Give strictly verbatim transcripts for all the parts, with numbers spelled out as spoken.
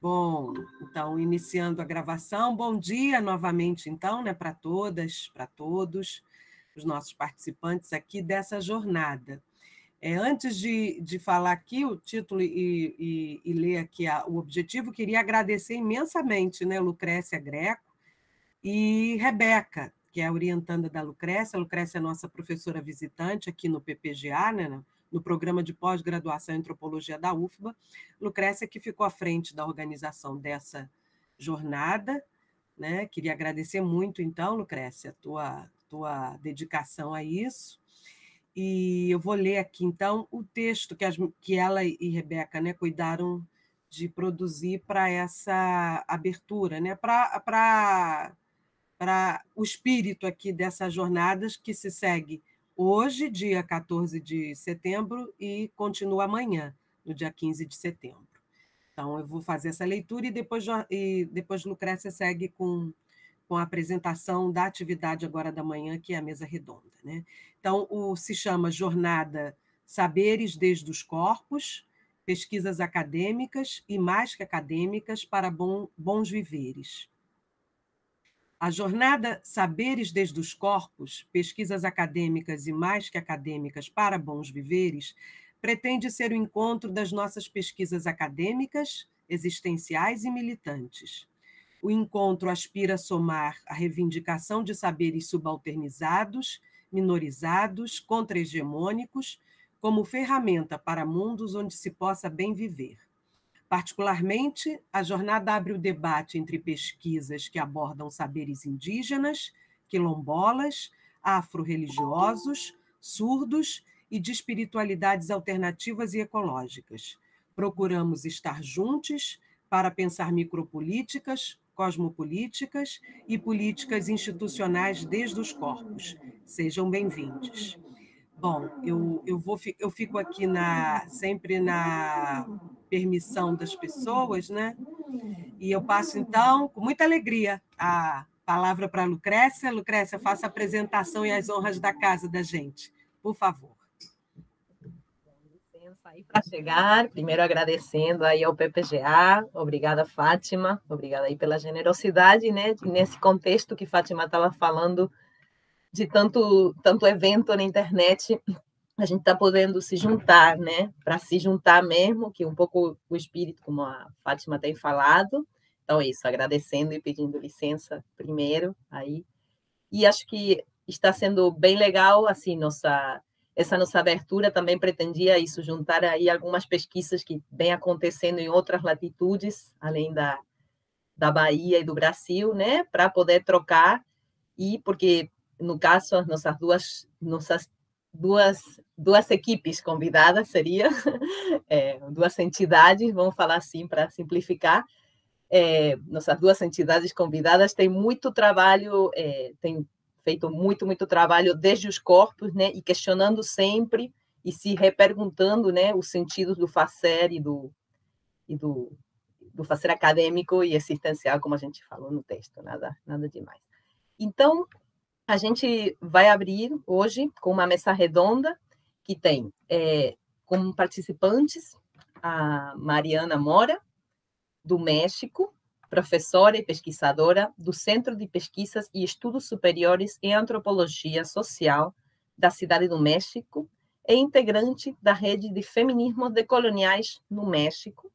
Bom, então, iniciando a gravação, bom dia novamente, então, né, para todas, para todos, os nossos participantes aqui dessa jornada. É, antes de, de falar aqui o título e, e, e ler aqui a, o objetivo, queria agradecer imensamente, né, Lucrécia Greco e Rebeca, que é a orientanda da Lucrécia. A Lucrécia é nossa professora visitante aqui no P P G A, né, no programa de pós-graduação em antropologia da U F B A. Lucrécia que ficou à frente da organização dessa jornada, né? Queria agradecer muito, então, Lucrécia, a tua, tua dedicação a isso. E eu vou ler aqui, então, o texto que, as, que ela e Rebeca, né, cuidaram de produzir para essa abertura, né, para o espírito aqui dessas jornadas que se segue hoje, dia quatorze de setembro, e continua amanhã, no dia quinze de setembro. Então, eu vou fazer essa leitura e depois, e depois Lucrécia segue com, com a apresentação da atividade agora da manhã, que é a mesa redonda, né? Então, o, se chama Jornada Saberes desde os Corpos, Pesquisas Acadêmicas e Mais que Acadêmicas para bom, Bons Viveres. A jornada Saberes desde os Corpos, Pesquisas Acadêmicas e Mais que Acadêmicas para Bons Viveres, pretende ser o encontro das nossas pesquisas acadêmicas, existenciais e militantes. O encontro aspira a somar a reivindicação de saberes subalternizados, minorizados, contra-hegemônicos, como ferramenta para mundos onde se possa bem viver. Particularmente, a jornada abre o debate entre pesquisas que abordam saberes indígenas, quilombolas, afro-religiosos, surdos e de espiritualidades alternativas e ecológicas. Procuramos estar juntos para pensar micropolíticas, cosmopolíticas e políticas institucionais desde os corpos. Sejam bem-vindos. Bom, eu, eu, vou, eu fico aqui na, sempre na permissão das pessoas, né? E eu passo, então, com muita alegria, a palavra para a Lucrécia. Lucrécia, faça a apresentação e as honras da casa da gente, por favor. Licença aí para chegar, primeiro agradecendo aí ao P P G A, obrigada, Fátima, obrigada aí pela generosidade, né? Nesse contexto que Fátima estava falando, de tanto, tanto evento na internet, a gente está podendo se juntar, né? Para se juntar mesmo, que um pouco o espírito, como a Fátima tem falado. Então, é isso, agradecendo e pedindo licença primeiro aí. E acho que está sendo bem legal, assim, nossa, essa nossa abertura também pretendia isso, juntar aí algumas pesquisas que vêm acontecendo em outras latitudes, além da, da Bahia e do Brasil, né? Para poder trocar, e porque, no caso, as nossas duas, nossas duas, duas equipes convidadas seria, é, duas entidades, vamos falar assim para simplificar, é, nossas duas entidades convidadas têm muito trabalho, é, têm feito muito, muito trabalho desde os corpos, né, e questionando sempre e se reperguntando, né, os sentidos do fazer e do, e do, do fazer acadêmico e existencial, como a gente falou no texto, nada, nada demais. Então, a gente vai abrir hoje com uma mesa redonda que tem é, como participantes a Mariana Mora, do México, professora e pesquisadora do Centro de Pesquisas e Estudos Superiores em Antropologia Social da Cidade do México e integrante da Rede de Feminismos Decoloniais no México.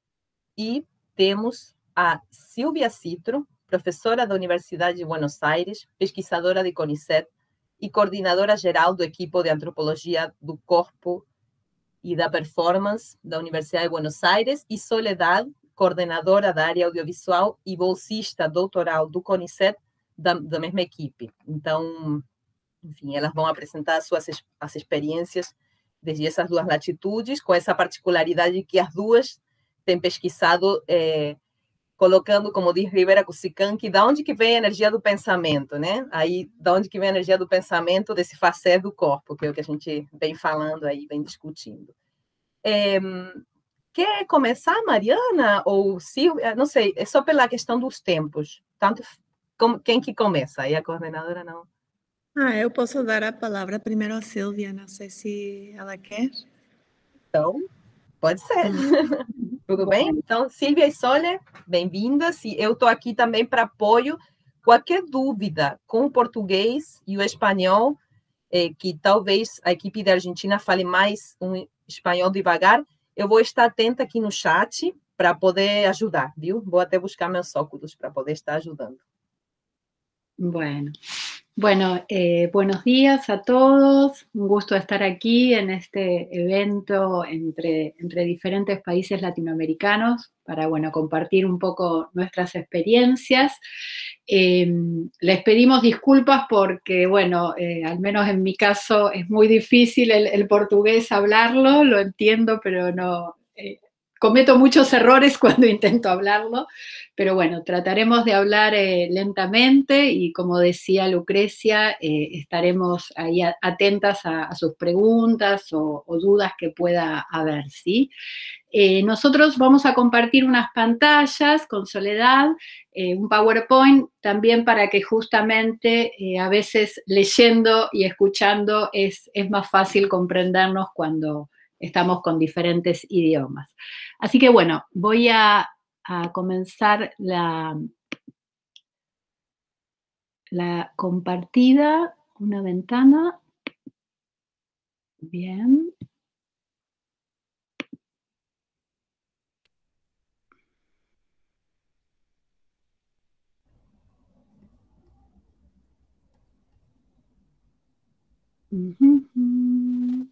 E temos a Silvia Citro, professora da Universidade de Buenos Aires, pesquisadora de CONICET e coordenadora geral do equipo de Antropologia do Corpo e da Performance da Universidade de Buenos Aires, e Soledad, coordenadora da área audiovisual e bolsista doutoral do CONICET, da, da mesma equipe. Então, enfim, elas vão apresentar as suas as experiências desde essas duas latitudes, com essa particularidade que as duas têm pesquisado, é, colocando, como diz Rivera Cusican, que da onde que vem a energia do pensamento, né? Aí, da onde que vem a energia do pensamento, desse fazer do corpo, que é o que a gente vem falando aí, vem discutindo. É, quer começar, Mariana ou Silvia? Não sei, é só pela questão dos tempos. Tanto como, quem que começa? Aí a coordenadora não. Ah, eu posso dar a palavra primeiro a Silvia, não sei se ela quer. Então, pode ser. Tudo bem? Então, Silvia e Sônia, bem-vindas. E eu estou aqui também para apoio. Qualquer dúvida com o português e o espanhol, eh, que talvez a equipe da Argentina fale mais um espanhol devagar, eu vou estar atenta aqui no chat para poder ajudar, viu? Vou até buscar meus óculos para poder estar ajudando. Bueno, bueno, eh, buenos días a todos. Un gusto estar aquí en este evento entre, entre diferentes países latinoamericanos para, bueno, compartir un poco nuestras experiencias. Eh, les pedimos disculpas porque, bueno, eh, al menos en mi caso es muy difícil el, el portugués hablarlo, lo entiendo, pero no... Eh, cometo muchos errores cuando intento hablarlo, pero bueno, trataremos de hablar eh, lentamente y como decía Lucrecia, eh, estaremos ahí atentas a, a sus preguntas o, o dudas que pueda haber, ¿sí? Eh, nosotros vamos a compartir unas pantallas con Soledad, eh, un PowerPoint también para que justamente eh, a veces leyendo y escuchando es, es más fácil comprendernos cuando estamos con diferentes idiomas. Así que bueno, voy a, a comenzar la, la compartida, una ventana. Bien. Uh-huh.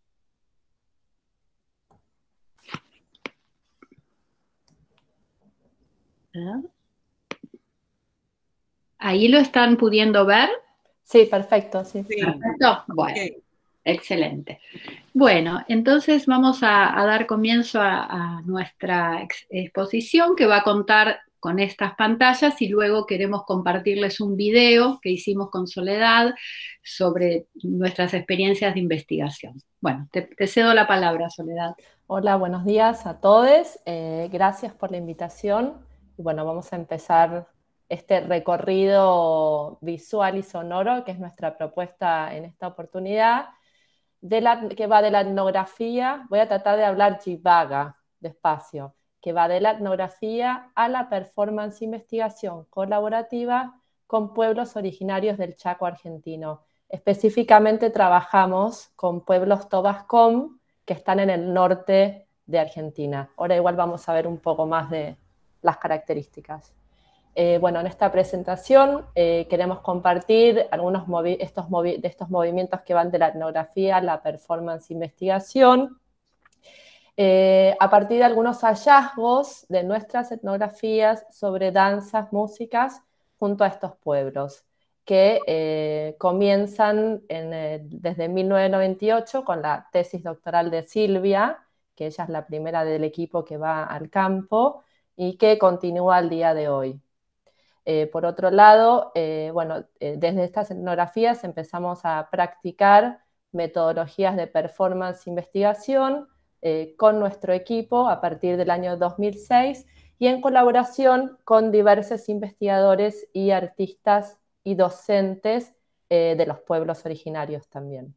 ¿Ahí lo están pudiendo ver? Sí, perfecto. Sí. Sí. Perfecto. Bueno, Okay. Excelente. Bueno, entonces vamos a, a dar comienzo a, a nuestra ex, exposición que va a contar con estas pantallas y luego queremos compartirles un video que hicimos con Soledad sobre nuestras experiencias de investigación. Bueno, te, te cedo la palabra, Soledad. Hola, buenos días a todos. Eh, gracias por la invitación. Y bueno, vamos a empezar este recorrido visual y sonoro, que es nuestra propuesta en esta oportunidad, de la, que va de la etnografía, voy a tratar de hablar chivaga, despacio, que va de la etnografía a la performance investigación colaborativa con pueblos originarios del Chaco argentino. Específicamente trabajamos con pueblos Tobascom, que están en el norte de Argentina. Ahora igual vamos a ver un poco más de las características. Eh, bueno, en esta presentación eh, queremos compartir algunos movi estos movi de estos movimientos que van de la etnografía a la performance investigación, eh, a partir de algunos hallazgos de nuestras etnografías sobre danzas, músicas, junto a estos pueblos, que eh, comienzan en, eh, desde mil novecientos noventa y ocho con la tesis doctoral de Silvia, que ella es la primera del equipo que va al campo, y que continúa al día de hoy. Eh, por otro lado, eh, bueno, eh, desde estas etnografías empezamos a practicar metodologías de performance investigación eh, con nuestro equipo a partir del año dos mil seis y en colaboración con diversos investigadores y artistas y docentes eh, de los pueblos originarios también.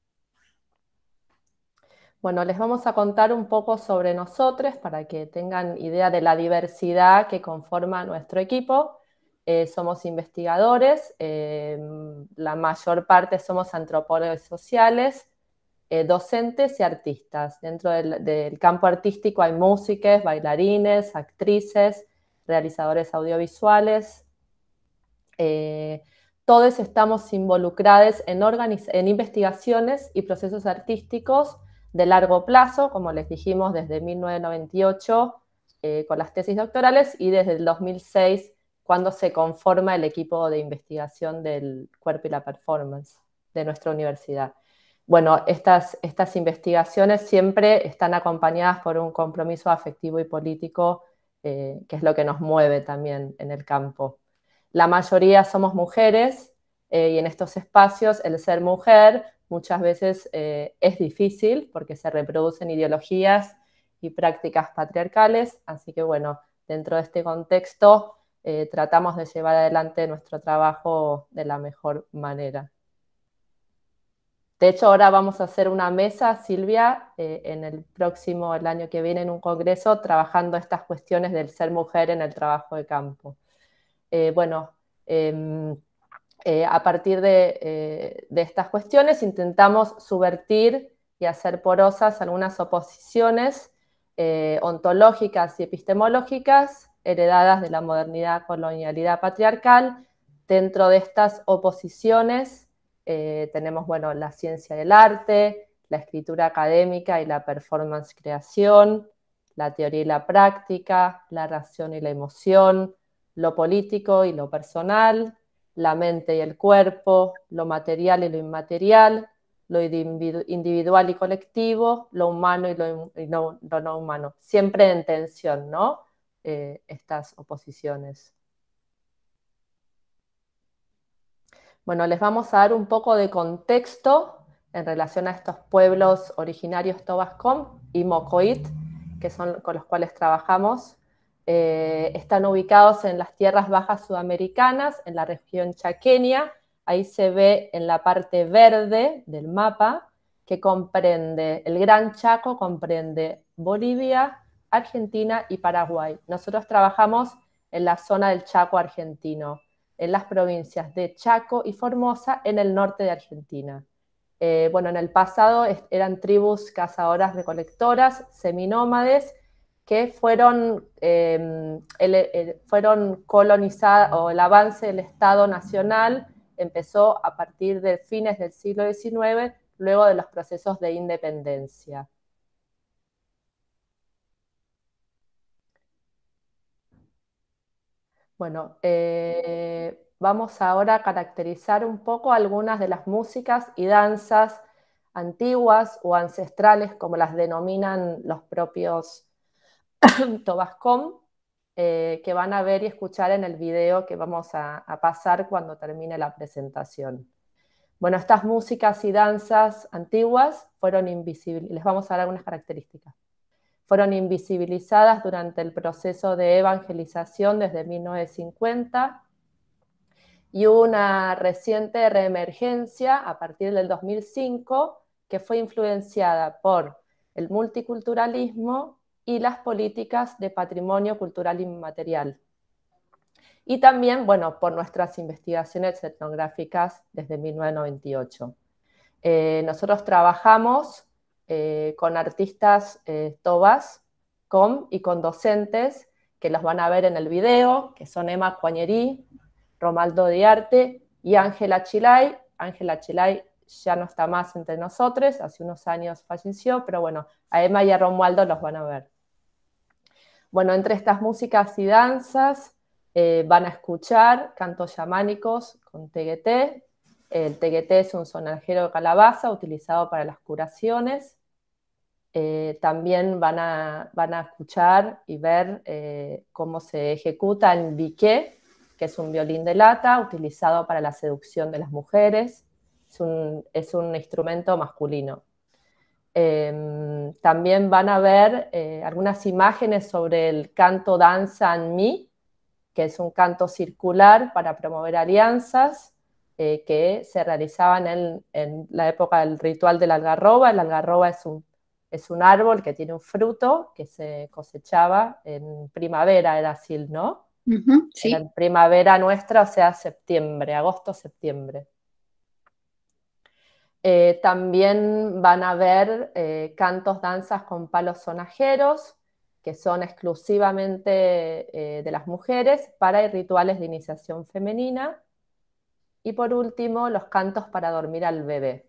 Bueno, les vamos a contar un poco sobre nosotros para que tengan idea de la diversidad que conforma nuestro equipo. Eh, somos investigadores, eh, la mayor parte somos antropólogos sociales, eh, docentes y artistas. Dentro del, del campo artístico hay músicos, bailarines, actrices, realizadores audiovisuales. Eh, todos estamos involucrados en, en investigaciones y procesos artísticos de largo plazo, como les dijimos, desde mil novecientos noventa y ocho eh, con las tesis doctorales y desde el dos mil seis cuando se conforma el equipo de investigación del cuerpo y la performance de nuestra universidad. Bueno, estas, estas investigaciones siempre están acompañadas por un compromiso afectivo y político, eh, que es lo que nos mueve también en el campo. La mayoría somos mujeres eh, y en estos espacios el ser mujer muchas veces eh, es difícil porque se reproducen ideologías y prácticas patriarcales, así que bueno, dentro de este contexto eh, tratamos de llevar adelante nuestro trabajo de la mejor manera. De hecho, ahora vamos a hacer una mesa, Silvia, eh, en el próximo, el año que viene, en un congreso, trabajando estas cuestiones del ser mujer en el trabajo de campo. Eh, bueno, eh, eh, a partir de, eh, de estas cuestiones intentamos subvertir y hacer porosas algunas oposiciones eh, ontológicas y epistemológicas heredadas de la modernidad, colonialidad patriarcal. Dentro de estas oposiciones eh, tenemos, bueno, la ciencia del arte, la escritura académica y la performance creación, la teoría y la práctica, la razón y la emoción, lo político y lo personal, la mente y el cuerpo, lo material y lo inmaterial, lo individual y colectivo, lo humano y lo, y no, lo no humano. Siempre en tensión, ¿no? Eh, estas oposiciones. Bueno, les vamos a dar un poco de contexto en relación a estos pueblos originarios Tobascón y Mocoit, que son con los cuales trabajamos. Eh, están ubicados en las tierras bajas sudamericanas, en la región chaqueña. Ahí se ve en la parte verde del mapa, que comprende, el Gran Chaco comprende Bolivia, Argentina y Paraguay. Nosotros trabajamos en la zona del Chaco argentino, en las provincias de Chaco y Formosa, en el norte de Argentina. Eh, bueno, en el pasado eran tribus cazadoras recolectoras, seminómades, que fueron, eh, el, el, fueron colonizadas, o el avance del Estado Nacional empezó a partir de fines del siglo diecinueve, luego de los procesos de independencia. Bueno, eh, vamos ahora a caracterizar un poco algunas de las músicas y danzas antiguas o ancestrales, como las denominan los propios Tobascón, eh, que van a ver y escuchar en el video que vamos a, a pasar cuando termine la presentación. Bueno, estas músicas y danzas antiguas fueron invisibles, les vamos a dar algunas características. Fueron invisibilizadas durante el proceso de evangelización desde mil novecientos cincuenta y hubo una reciente reemergencia a partir del dos mil cinco que fue influenciada por el multiculturalismo y las políticas de patrimonio cultural inmaterial. Y también, bueno, por nuestras investigaciones etnográficas desde mil novecientos noventa y ocho. Eh, nosotros trabajamos eh, con artistas eh, tobas con, y con docentes que los van a ver en el video, que son Emma Cuañerí, Romaldo Diarte y Ángela Chilay. Ángela Chilay ya no está más entre nosotros, hace unos años falleció, pero bueno, a Emma y a Romualdo los van a ver. Bueno, entre estas músicas y danzas eh, van a escuchar cantos chamánicos con tegueté. El tegueté es un sonajero de calabaza utilizado para las curaciones. Eh, también van a, van a escuchar y ver eh, cómo se ejecuta el biqué, que es un violín de lata utilizado para la seducción de las mujeres. Es un, es un instrumento masculino. Eh, también van a ver eh, algunas imágenes sobre el canto danza en mí, que es un canto circular para promover alianzas eh, que se realizaban en, en la época del ritual de la algarroba. La algarroba es un, es un árbol que tiene un fruto que se cosechaba en primavera, era así, ¿no? Uh-huh, sí. Era en primavera nuestra, o sea, septiembre, agosto, septiembre. Eh, también van a ver eh, cantos, danzas con palos sonajeros, que son exclusivamente eh, de las mujeres para rituales de iniciación femenina. Y por último, los cantos para dormir al bebé.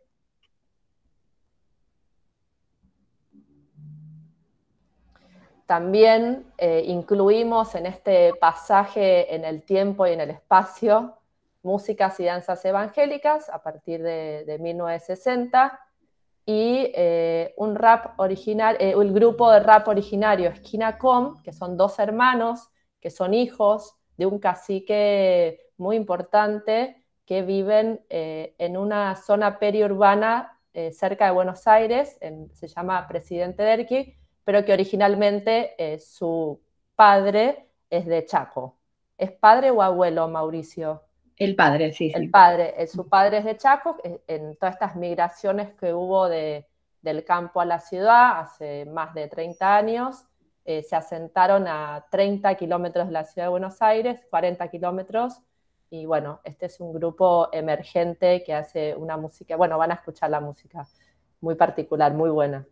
También eh, incluimos en este pasaje en el tiempo y en el espacio músicas y danzas evangélicas a partir de, de mil novecientos sesenta y eh, un rap original, eh, el grupo de rap originario Esquina Com, que son dos hermanos que son hijos de un cacique muy importante que viven eh, en una zona periurbana eh, cerca de Buenos Aires, en, se llama Presidente Derqui, pero que originalmente eh, su padre es de Chaco. ¿Es padre o abuelo, Mauricio? El padre, sí, sí. El padre, eh, su padre es de Chaco, eh, en todas estas migraciones que hubo de, del campo a la ciudad hace más de treinta años, eh, se asentaron a treinta kilómetros de la ciudad de Buenos Aires, cuarenta kilómetros, y bueno, este es un grupo emergente que hace una música, bueno, van a escuchar la música muy particular, muy buena.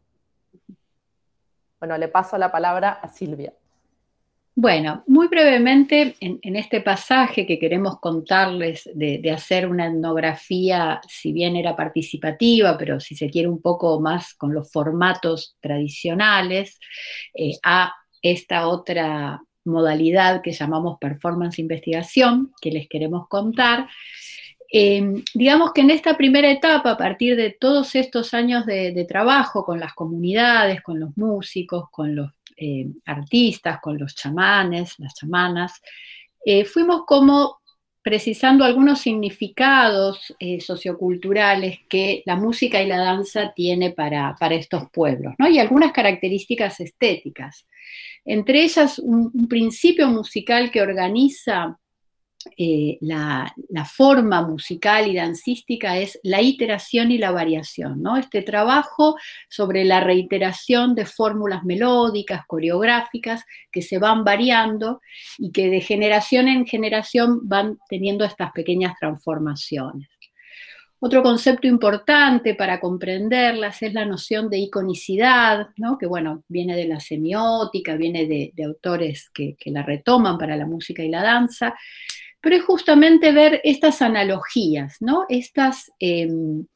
Bueno, le paso la palabra a Silvia. Bueno, muy brevemente, en, en este pasaje que queremos contarles de, de hacer una etnografía, si bien era participativa, pero si se quiere un poco más con los formatos tradicionales, eh, a esta otra modalidad que llamamos performance investigación, que les queremos contar. Eh, digamos que en esta primera etapa, a partir de todos estos años de, de trabajo con las comunidades, con los músicos, con los eh, artistas, con los chamanes, las chamanas, eh, fuimos como precisando algunos significados eh, socioculturales que la música y la danza tiene para, para estos pueblos, ¿no? Y algunas características estéticas. Entre ellas, un, un principio musical que organiza Eh, la, la forma musical y dancística es la iteración y la variación, ¿no? Este trabajo sobre la reiteración de fórmulas melódicas, coreográficas, que se van variando y que de generación en generación van teniendo estas pequeñas transformaciones. Otro concepto importante para comprenderlas es la noción de iconicidad, ¿no? Que bueno, viene de la semiótica, viene de, de autores que, que la retoman para la música y la danza, pero es justamente ver estas analogías, ¿no? Estas, eh,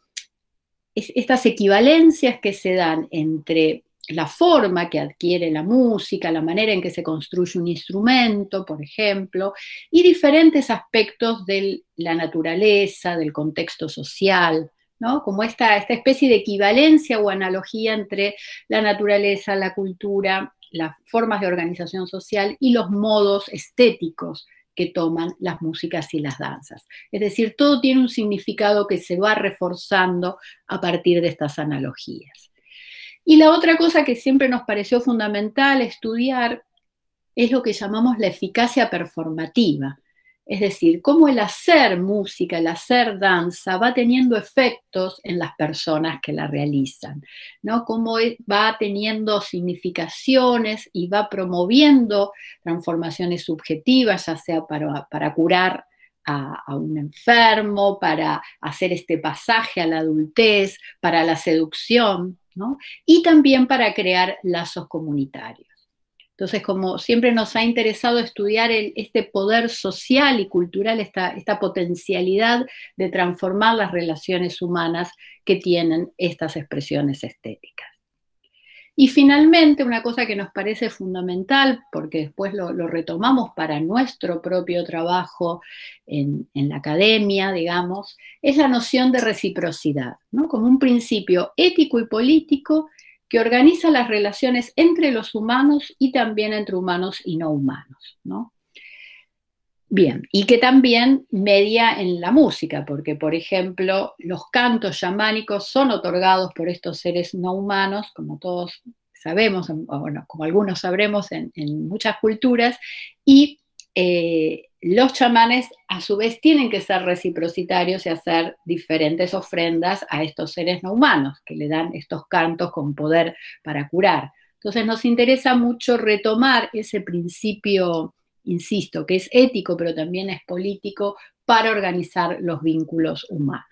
estas equivalencias que se dan entre la forma que adquiere la música, la manera en que se construye un instrumento, por ejemplo, y diferentes aspectos de la naturaleza, del contexto social, ¿no? Como esta, esta especie de equivalencia o analogía entre la naturaleza, la cultura, las formas de organización social y los modos estéticos que toman las músicas y las danzas. Es decir, todo tiene un significado que se va reforzando a partir de estas analogías. Y la otra cosa que siempre nos pareció fundamental estudiar es lo que llamamos la eficacia performativa. Es decir, cómo el hacer música, el hacer danza va teniendo efectos en las personas que la realizan, ¿no? Cómo va teniendo significaciones y va promoviendo transformaciones subjetivas, ya sea para, para curar a, a un enfermo, para hacer este pasaje a la adultez, para la seducción, ¿no? Y también para crear lazos comunitarios. Entonces, como siempre nos ha interesado estudiar el, este poder social y cultural, esta, esta potencialidad de transformar las relaciones humanas que tienen estas expresiones estéticas. Y finalmente, una cosa que nos parece fundamental, porque después lo, lo retomamos para nuestro propio trabajo en, en la academia, digamos, es la noción de reciprocidad, ¿no? Como un principio ético y político que organiza las relaciones entre los humanos y también entre humanos y no humanos, ¿no? Bien, y que también media en la música, porque, por ejemplo, los cantos chamánicos son otorgados por estos seres no humanos, como todos sabemos, o bueno, como algunos sabremos en, en muchas culturas, y eh, los chamanes a su vez tienen que ser reciprocitarios y hacer diferentes ofrendas a estos seres no humanos, que le dan estos cantos con poder para curar. Entonces nos interesa mucho retomar ese principio, insisto, que es ético, pero también es político, para organizar los vínculos humanos.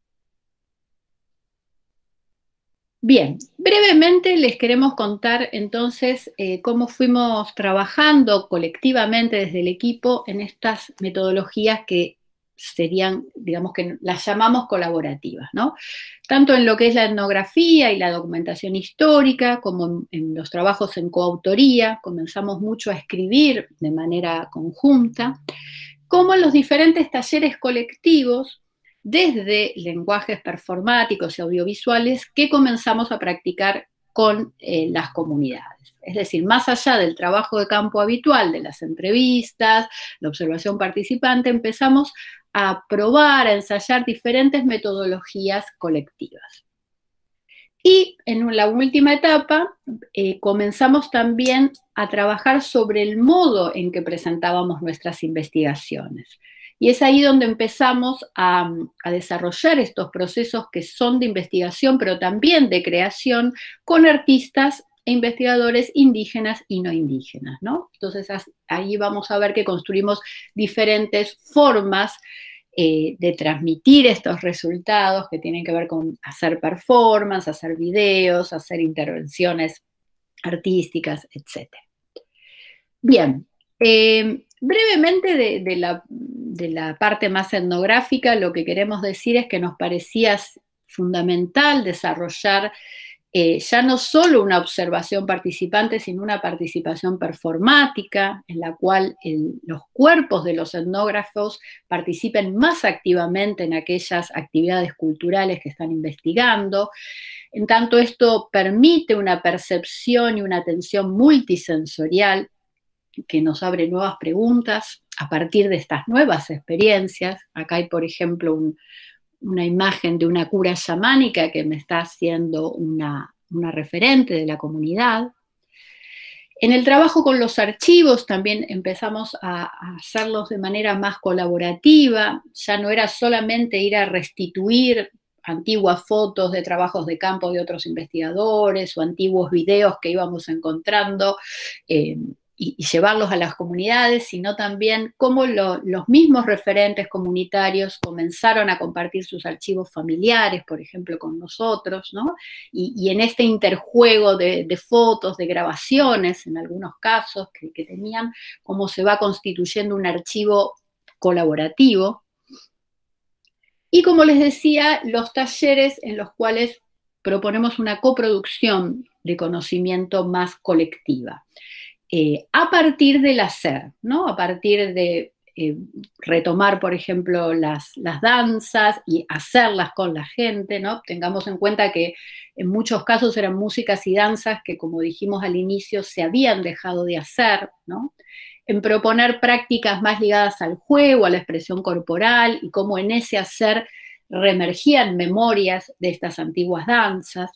Bien, brevemente les queremos contar entonces eh, cómo fuimos trabajando colectivamente desde el equipo en estas metodologías que serían, digamos que las llamamos colaborativas, ¿no? Tanto en lo que es la etnografía y la documentación histórica, como en, en los trabajos en coautoría, comenzamos mucho a escribir de manera conjunta, como en los diferentes talleres colectivos, desde lenguajes performáticos y audiovisuales que comenzamos a practicar con eh, las comunidades. Es decir, más allá del trabajo de campo habitual, de las entrevistas, la observación participante, empezamos a probar, a ensayar diferentes metodologías colectivas. Y en la última etapa eh, comenzamos también a trabajar sobre el modo en que presentábamos nuestras investigaciones. Y es ahí donde empezamos a, a desarrollar estos procesos que son de investigación, pero también de creación, con artistas e investigadores indígenas y no indígenas, ¿no? Entonces ahí vamos a ver que construimos diferentes formas eh, de transmitir estos resultados que tienen que ver con hacer performance, hacer videos, hacer intervenciones artísticas, etcétera. Bien, eh, brevemente de, de, la, de la parte más etnográfica, lo que queremos decir es que nos parecía fundamental desarrollar Eh, ya no solo una observación participante, sino una participación performática, en la cual el, los cuerpos de los etnógrafos participen más activamente en aquellas actividades culturales que están investigando. En tanto, esto permite una percepción y una atención multisensorial que nos abre nuevas preguntas a partir de estas nuevas experiencias. Acá hay, por ejemplo, un una imagen de una cura chamánica que me está haciendo una, una referente de la comunidad. En el trabajo con los archivos también empezamos a, a hacerlos de manera más colaborativa, ya no era solamente ir a restituir antiguas fotos de trabajos de campo de otros investigadores o antiguos videos que íbamos encontrando, eh, y, y llevarlos a las comunidades, sino también cómo lo, los mismos referentes comunitarios comenzaron a compartir sus archivos familiares, por ejemplo, con nosotros, ¿no? Y, y en este interjuego de, de fotos, de grabaciones, en algunos casos que, que tenían, cómo se va constituyendo un archivo colaborativo. Y como les decía, los talleres en los cuales proponemos una coproducción de conocimiento más colectiva. Eh, a partir del hacer, ¿no? A partir de eh, retomar, por ejemplo, las, las danzas y hacerlas con la gente, ¿no? Tengamos en cuenta que en muchos casos eran músicas y danzas que, como dijimos al inicio, se habían dejado de hacer, ¿no? En proponer prácticas más ligadas al juego, a la expresión corporal, y cómo en ese hacer reemergían memorias de estas antiguas danzas.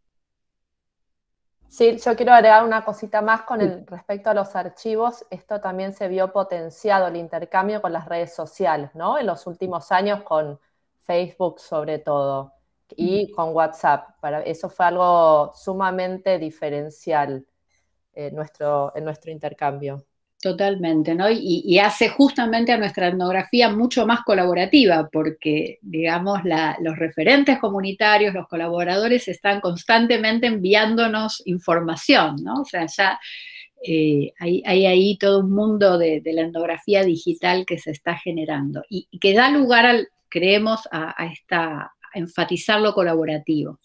Sí, yo quiero agregar una cosita más con el respecto a los archivos. Esto también se vio potenciado, el intercambio con las redes sociales, ¿no? En los últimos años con Facebook sobre todo, y con WhatsApp. Para, eso fue algo sumamente diferencial en nuestro, en nuestro intercambio. Totalmente, ¿no? Y, y hace justamente a nuestra etnografía mucho más colaborativa, porque, digamos, la, los referentes comunitarios, los colaboradores, están constantemente enviándonos información, ¿no? O sea, ya eh, hay, hay ahí todo un mundo de, de la etnografía digital que se está generando y, y que da lugar, al, creemos, a, a, esta, a enfatizar lo colaborativo.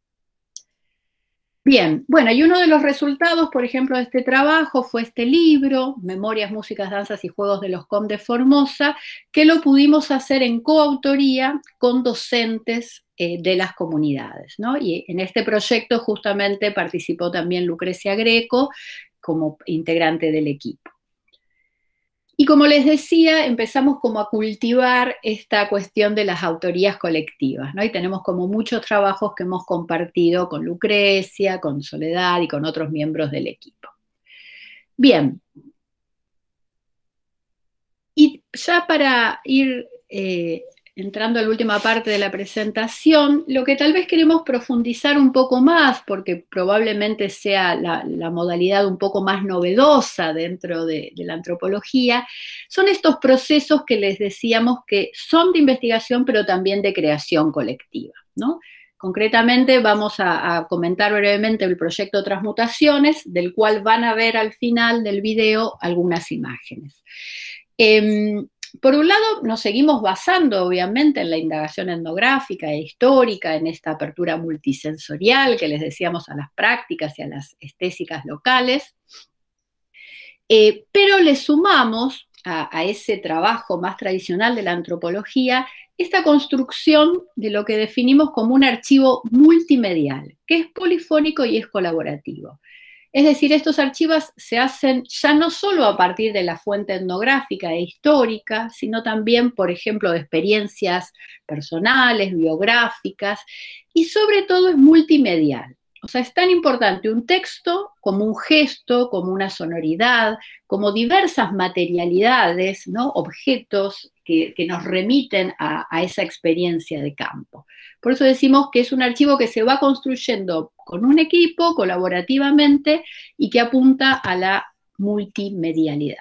Bien, bueno, y uno de los resultados, por ejemplo, de este trabajo fue este libro, Memorias, Músicas, Danzas y Juegos de los C O M de Formosa, que lo pudimos hacer en coautoría con docentes eh, de las comunidades, ¿no? Y en este proyecto justamente participó también Lucrecia Greco como integrante del equipo. Y como les decía, empezamos como a cultivar esta cuestión de las autorías colectivas, ¿no? Y tenemos como muchos trabajos que hemos compartido con Lucrecia, con Soledad y con otros miembros del equipo. Bien. Y ya para ir eh, entrando a la última parte de la presentación, lo que tal vez queremos profundizar un poco más, porque probablemente sea la, la modalidad un poco más novedosa dentro de, de la antropología, son estos procesos que les decíamos que son de investigación, pero también de creación colectiva, ¿no? Concretamente vamos a, a comentar brevemente el proyecto Transmutaciones, del cual van a ver al final del video algunas imágenes. Eh, Por un lado, nos seguimos basando, obviamente, en la indagación etnográfica e histórica, en esta apertura multisensorial que les decíamos a las prácticas y a las estésicas locales, eh, pero le sumamos a, a ese trabajo más tradicional de la antropología esta construcción de lo que definimos como un archivo multimedial, que es polifónico y es colaborativo. Es decir, estos archivos se hacen ya no solo a partir de la fuente etnográfica e histórica, sino también, por ejemplo, de experiencias personales, biográficas, y sobre todo es multimedial. O sea, es tan importante un texto como un gesto, como una sonoridad, como diversas materialidades, ¿no? Objetos que, que nos remiten a, a esa experiencia de campo. Por eso decimos que es un archivo que se va construyendo con un equipo, colaborativamente, y que apunta a la multimedialidad.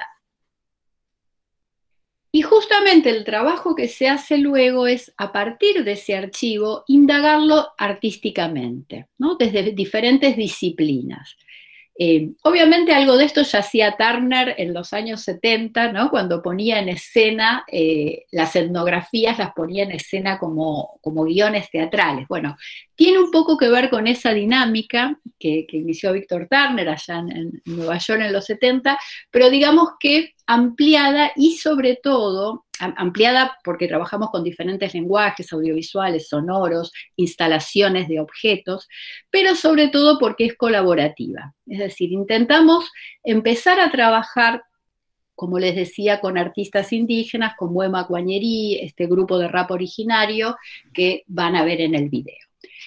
Y justamente el trabajo que se hace luego es, a partir de ese archivo, indagarlo artísticamente, ¿no? Desde diferentes disciplinas. Eh, obviamente algo de esto ya hacía Turner en los años setenta, ¿no? Cuando ponía en escena, eh, las etnografías las ponía en escena como, como guiones teatrales. Bueno, tiene un poco que ver con esa dinámica que, que inició Víctor Turner allá en, en Nueva York en los setenta, pero digamos que ampliada y sobre todo, ampliada porque trabajamos con diferentes lenguajes audiovisuales, sonoros, instalaciones de objetos, pero sobre todo porque es colaborativa. Es decir, intentamos empezar a trabajar, como les decía, con artistas indígenas, como Emma Guañerí, este grupo de rap originario que van a ver en el video.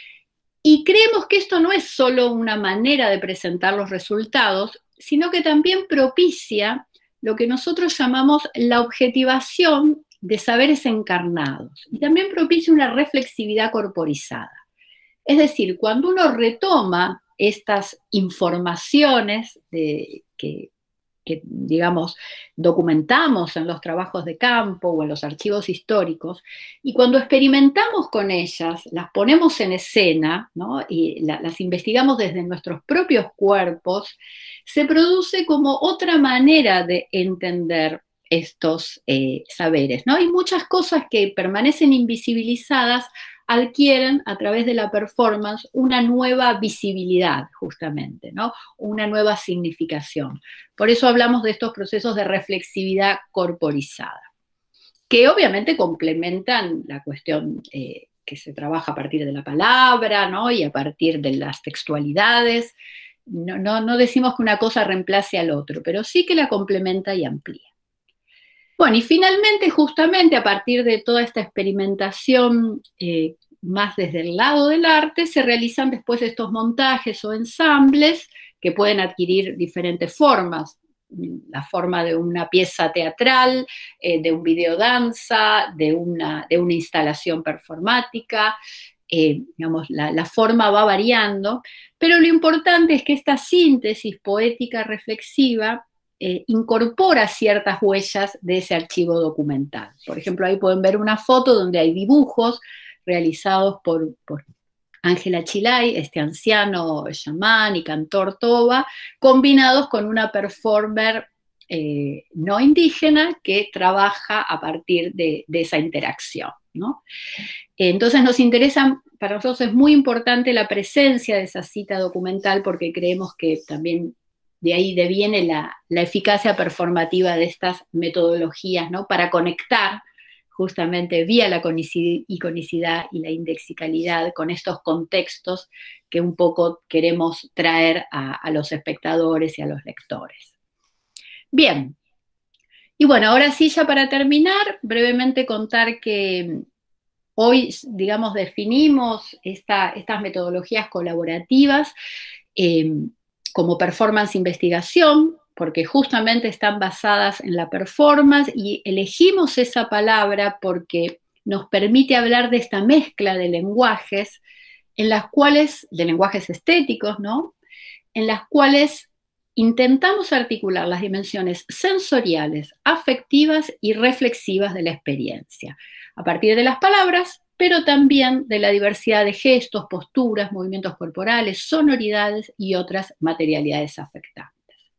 Y creemos que esto no es solo una manera de presentar los resultados, sino que también propicia lo que nosotros llamamos la objetivación de saberes encarnados, y también propicia una reflexividad corporizada. Es decir, cuando uno retoma estas informaciones de, que, que, digamos, documentamos en los trabajos de campo o en los archivos históricos, y cuando experimentamos con ellas, las ponemos en escena, ¿no? Y la, las investigamos desde nuestros propios cuerpos, se produce como otra manera de entender estos eh, saberes, ¿no? Hay muchas cosas que permanecen invisibilizadas, adquieren a través de la performance una nueva visibilidad, justamente, ¿no? Una nueva significación. Por eso hablamos de estos procesos de reflexividad corporizada, que obviamente complementan la cuestión eh, que se trabaja a partir de la palabra, ¿no? Y a partir de las textualidades. No, no, no decimos que una cosa reemplace al otro, pero sí que la complementa y amplía. Bueno, y finalmente, justamente a partir de toda esta experimentación eh, más desde el lado del arte, se realizan después estos montajes o ensambles que pueden adquirir diferentes formas. La forma de una pieza teatral, eh, de un videodanza, de una, de una instalación performática. Eh, digamos, la, la forma va variando, pero lo importante es que esta síntesis poética reflexiva Eh, incorpora ciertas huellas de ese archivo documental. Por ejemplo, ahí pueden ver una foto donde hay dibujos realizados por, por Ángela Chilay, este anciano chamán y cantor toba, combinados con una performer eh, no indígena que trabaja a partir de, de esa interacción, ¿no? Entonces nos interesa, para nosotros es muy importante la presencia de esa cita documental porque creemos que también de ahí deviene la, la eficacia performativa de estas metodologías, ¿no? Para conectar justamente vía la iconicidad y la indexicalidad con estos contextos que un poco queremos traer a, a los espectadores y a los lectores. Bien, y bueno, ahora sí, ya para terminar, brevemente contar que hoy, digamos, definimos esta, estas metodologías colaborativas eh, como performance investigación, porque justamente están basadas en la performance y elegimos esa palabra porque nos permite hablar de esta mezcla de lenguajes, en las cuales, de lenguajes estéticos, ¿no? En las cuales intentamos articular las dimensiones sensoriales, afectivas y reflexivas de la experiencia, a partir de las palabras, pero también de la diversidad de gestos, posturas, movimientos corporales, sonoridades y otras materialidades afectantes.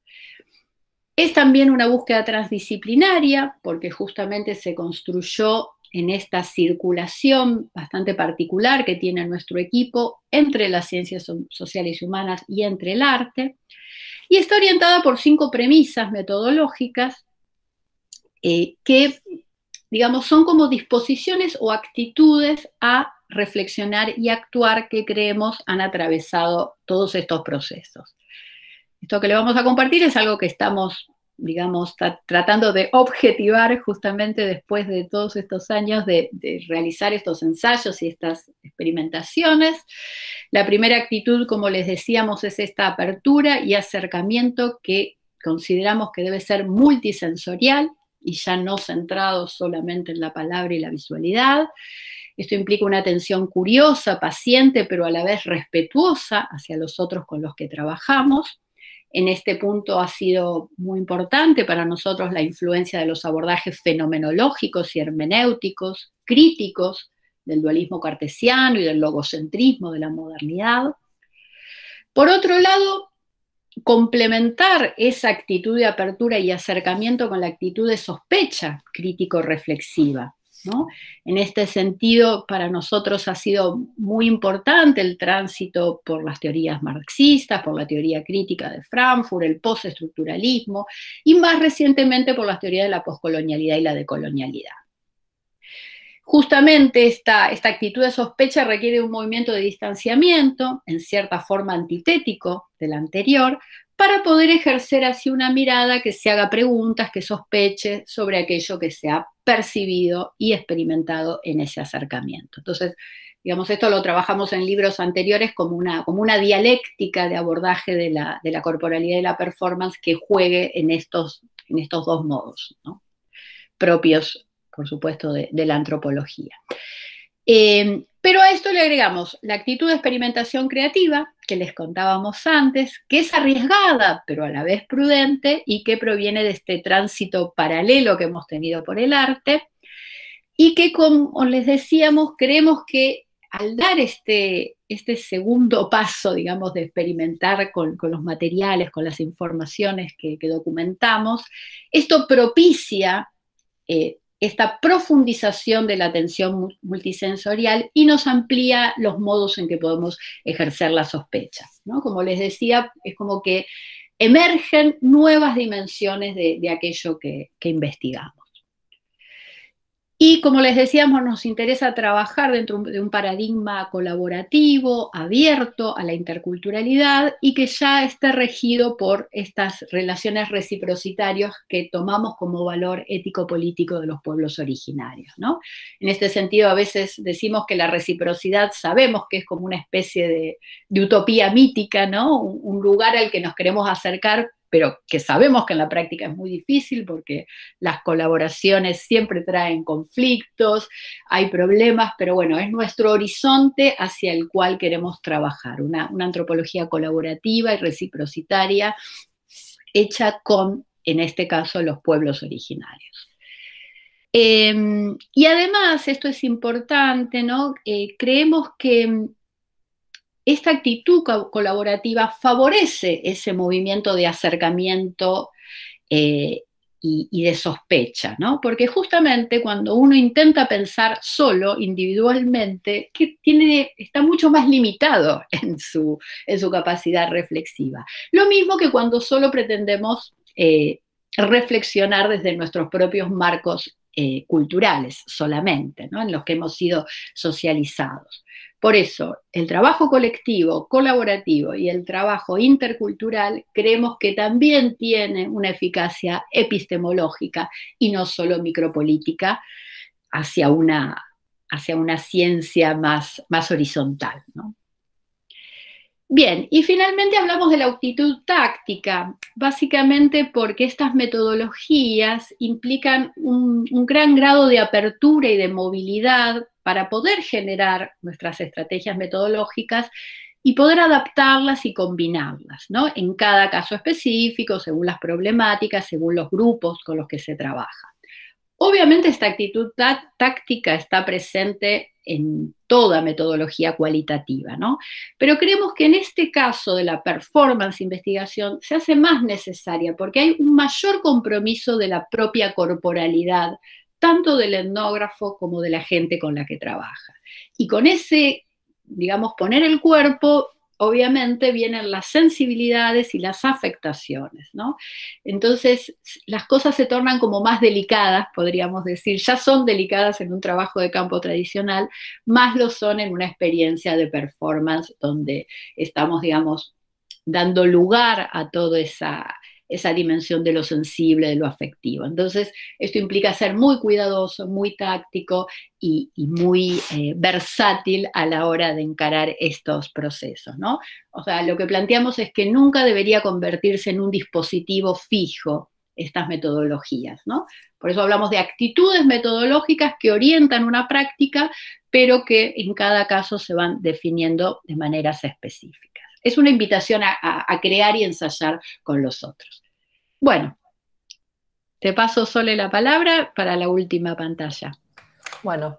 Es también una búsqueda transdisciplinaria, porque justamente se construyó en esta circulación bastante particular que tiene nuestro equipo entre las ciencias sociales y humanas y entre el arte, y está orientada por cinco premisas metodológicas eh, que, digamos, son como disposiciones o actitudes a reflexionar y actuar que creemos han atravesado todos estos procesos. Esto que le vamos a compartir es algo que estamos digamos, tra tratando de objetivar justamente después de todos estos años de, de realizar estos ensayos y estas experimentaciones. La primera actitud, como les decíamos, es esta apertura y acercamiento que consideramos que debe ser multisensorial y ya no centrado solamente en la palabra y la visualidad. Esto implica una atención curiosa, paciente, pero a la vez respetuosa hacia los otros con los que trabajamos. En este punto ha sido muy importante para nosotros la influencia de los abordajes fenomenológicos y hermenéuticos, críticos, del dualismo cartesiano y del logocentrismo de la modernidad. Por otro lado, complementar esa actitud de apertura y acercamiento con la actitud de sospecha crítico-reflexiva, ¿no? En este sentido, para nosotros ha sido muy importante el tránsito por las teorías marxistas, por la teoría crítica de Frankfurt, el postestructuralismo, y más recientemente por las teorías de la poscolonialidad y la decolonialidad. Justamente esta, esta actitud de sospecha requiere un movimiento de distanciamiento, en cierta forma antitético del anterior, para poder ejercer así una mirada que se haga preguntas, que sospeche sobre aquello que se ha percibido y experimentado en ese acercamiento. Entonces, digamos, esto lo trabajamos en libros anteriores como una, como una dialéctica de abordaje de la, de la corporalidad y la performance que juegue en estos, en estos dos modos, ¿no? Propios, por supuesto, de, de la antropología. Eh, pero a esto le agregamos la actitud de experimentación creativa, que les contábamos antes, que es arriesgada, pero a la vez prudente, y que proviene de este tránsito paralelo que hemos tenido por el arte, y que, como les decíamos, creemos que al dar este, este segundo paso, digamos, de experimentar con, con los materiales, con las informaciones que, que documentamos, esto propicia eh, esta profundización de la atención multisensorial y nos amplía los modos en que podemos ejercer la sospecha, ¿no? Como les decía, es como que emergen nuevas dimensiones de, de aquello que, que investigamos. Y como les decíamos, nos interesa trabajar dentro de un paradigma colaborativo, abierto a la interculturalidad y que ya esté regido por estas relaciones reciprocitarias que tomamos como valor ético-político de los pueblos originarios, ¿no? En este sentido, a veces decimos que la reciprocidad sabemos que es como una especie de, de utopía mítica, ¿no? Un, un lugar al que nos queremos acercar, pero que sabemos que en la práctica es muy difícil porque las colaboraciones siempre traen conflictos, hay problemas, pero bueno, es nuestro horizonte hacia el cual queremos trabajar, una, una antropología colaborativa y reciprocitaria hecha con, en este caso, los pueblos originarios. Eh, y además, esto es importante, ¿no? Eh, creemos que esta actitud colaborativa favorece ese movimiento de acercamiento eh, y, y de sospecha, ¿no? Porque justamente cuando uno intenta pensar solo, individualmente, que tiene, está mucho más limitado en su, en su capacidad reflexiva. Lo mismo que cuando solo pretendemos eh, reflexionar desde nuestros propios marcos eh, culturales solamente, ¿no? En los que hemos sido socializados. Por eso, el trabajo colectivo, colaborativo y el trabajo intercultural creemos que también tiene una eficacia epistemológica y no solo micropolítica hacia una, hacia una ciencia más, más horizontal, ¿no? Bien, y finalmente hablamos de la actitud táctica, básicamente porque estas metodologías implican un, un gran grado de apertura y de movilidad para poder generar nuestras estrategias metodológicas y poder adaptarlas y combinarlas, ¿no? En cada caso específico, según las problemáticas, según los grupos con los que se trabaja. Obviamente esta actitud tá táctica está presente en toda metodología cualitativa, ¿no? Pero creemos que en este caso de la performance investigación se hace más necesaria porque hay un mayor compromiso de la propia corporalidad, tanto del etnógrafo como de la gente con la que trabaja. Y con ese, digamos, poner el cuerpo, obviamente vienen las sensibilidades y las afectaciones, ¿no? Entonces, las cosas se tornan como más delicadas, podríamos decir, ya son delicadas en un trabajo de campo tradicional, más lo son en una experiencia de performance donde estamos, digamos, dando lugar a toda esa, esa dimensión de lo sensible, de lo afectivo. Entonces, esto implica ser muy cuidadoso, muy táctico y, y muy eh, versátil a la hora de encarar estos procesos, ¿no? O sea, lo que planteamos es que nunca debería convertirse en un dispositivo fijo estas metodologías, ¿no? Por eso hablamos de actitudes metodológicas que orientan una práctica, pero que en cada caso se van definiendo de maneras específicas. Es una invitación a, a, a crear y ensayar con los otros. Bueno, te paso, Sole, la palabra para la última pantalla. Bueno,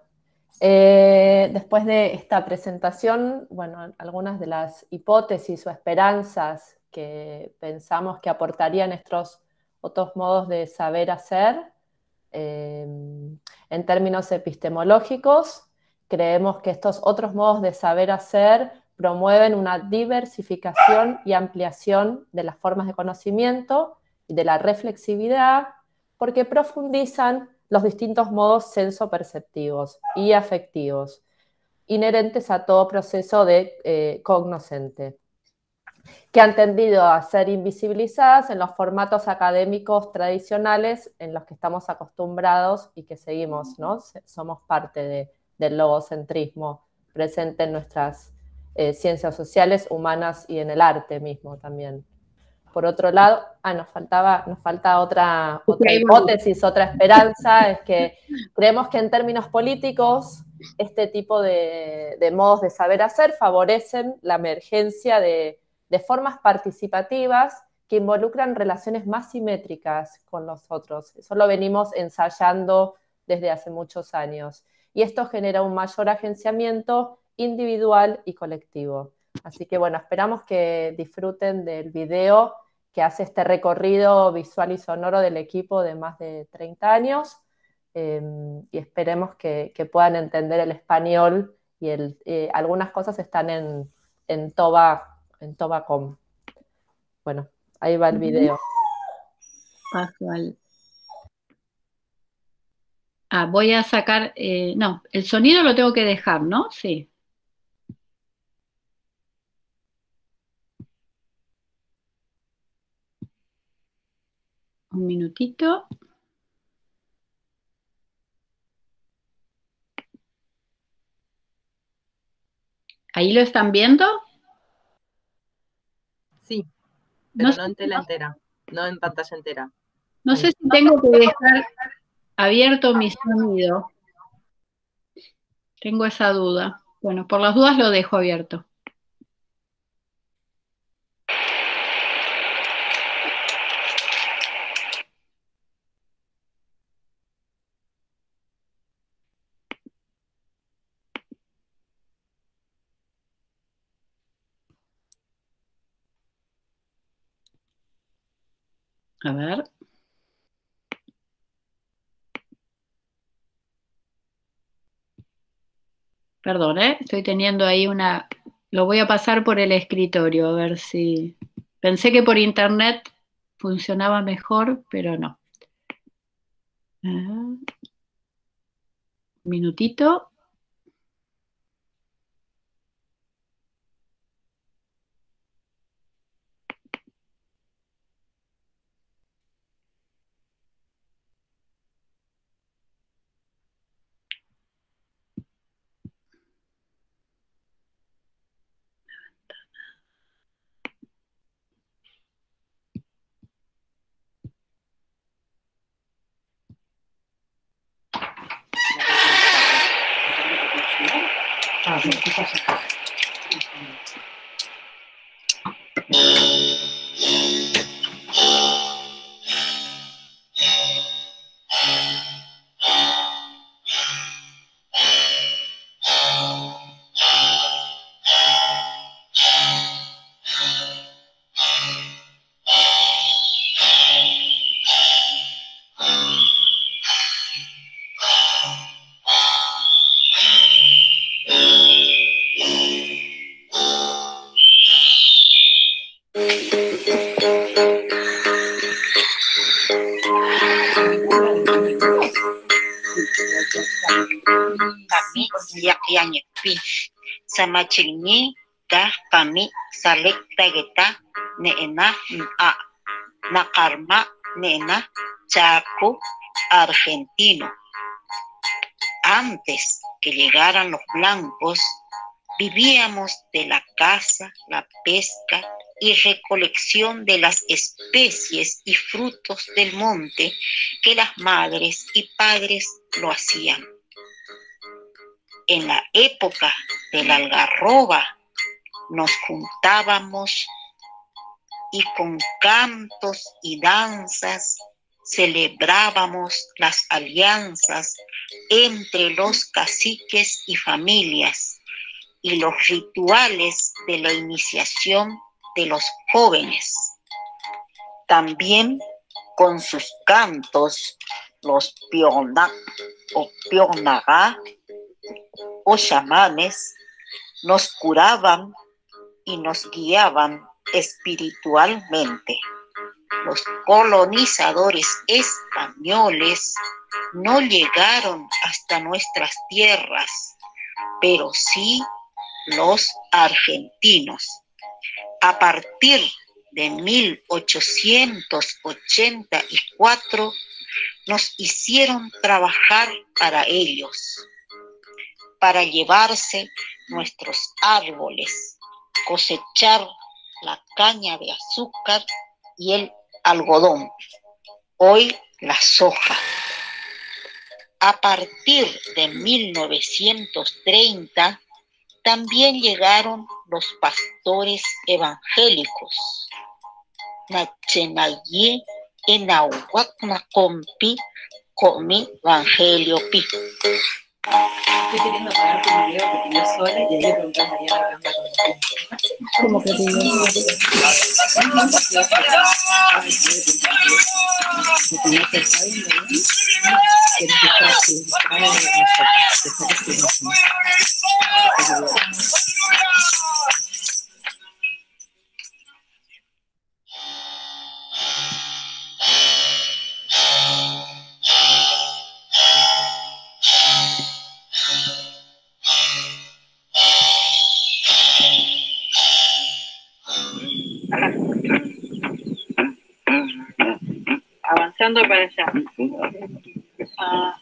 eh, después de esta presentación, bueno, algunas de las hipótesis o esperanzas que pensamos que aportarían estos otros modos de saber hacer, eh, en términos epistemológicos, creemos que estos otros modos de saber hacer promueven una diversificación y ampliación de las formas de conocimiento y de la reflexividad, porque profundizan los distintos modos sensoperceptivos y afectivos, inherentes a todo proceso de eh, cognoscente, que han tendido a ser invisibilizadas en los formatos académicos tradicionales en los que estamos acostumbrados y que seguimos, ¿no? Somos parte de, del logocentrismo presente en nuestras Eh, ciencias sociales, humanas y en el arte mismo también. Por otro lado, ah, nos faltaba, nos falta otra, otra hipótesis, otra esperanza, es que creemos que en términos políticos este tipo de, de modos de saber hacer favorecen la emergencia de, de formas participativas que involucran relaciones más simétricas con los otros. Eso lo venimos ensayando desde hace muchos años. Y esto genera un mayor agenciamiento individual y colectivo. Así que bueno, esperamos que disfruten del video que hace este recorrido visual y sonoro del equipo de más de treinta años, eh, y esperemos que, que puedan entender el español y el, eh, algunas cosas están en, en Toba, en Toba punto com. Bueno, ahí va el video. Paso al... Ah, voy a sacar, eh, no, el sonido lo tengo que dejar, ¿no? Sí. Un minutito. ¿Ahí lo están viendo? Sí, pero no, no en tela entera, no en pantalla entera. No sé si tengo que dejar abierto mi sonido. Tengo esa duda. Bueno, por las dudas lo dejo abierto. A ver. Perdón, ¿eh? Estoy teniendo ahí una... Lo voy a pasar por el escritorio, a ver si... Pensé que por internet funcionaba mejor, pero no. Un minutito. Kami yak-yanyak pish sama chingi dah kami salik tageta neena a Nacarma Nena Chaco argentino. Antes que llegaran los blancos, vivíamos de la caza, la pesca y recolección de las especies y frutos del monte que las madres y padres lo hacían. En la época de la algarroba nos juntábamos y con cantos y danzas celebrábamos las alianzas entre los caciques y familias y los rituales de la iniciación de los jóvenes. También con sus cantos, los piona o pionagá o chamanes nos curaban y nos guiaban espiritualmente. Los colonizadores españoles no llegaron hasta nuestras tierras, pero sí los argentinos. A partir de mil ochocientos ochenta y cuatro nos hicieron trabajar para ellos, para llevarse nuestros árboles, cosechar la caña de azúcar y el algodón, hoy la soja. A partir de mil novecientos treinta también llegaron los pastores evangélicos. Nachenaye enahuacna compi comi evangelio pi. Estoy queriendo pagar tu video que pidió sola y ahí le pregunté a Mariana qué onda con el ¿Cómo que avanzando para allá. Ah,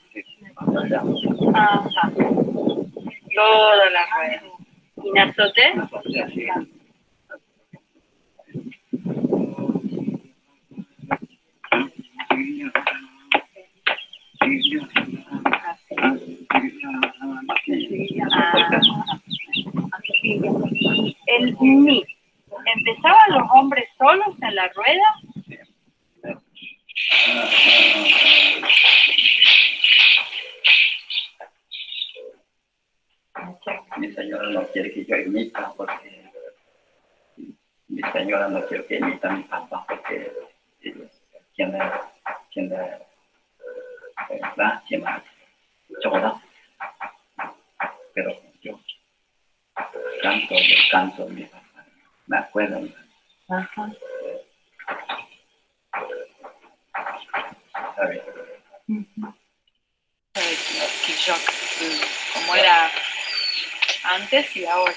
ajá. Toda la rueda. ¿Y Nazote? El ni. ¿Empezaban los hombres solos en la rueda? Mi señora no quiere que yo imite porque mi señora no quiere que imite a mi papá porque quien es quien es la quien es choda, pero yo canto yo canto mi papá me acuerdo. Ajá. Como era antes y ahora.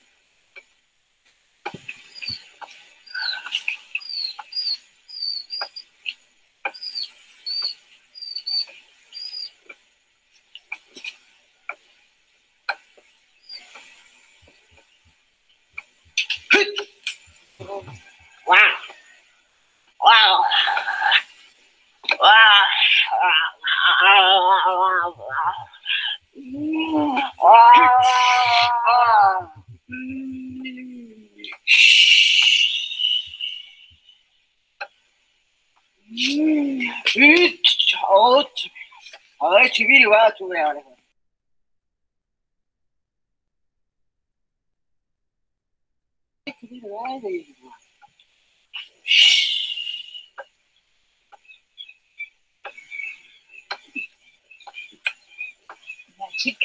Wow. Wow. Ay, chiviri, va a subir ahora. La chica.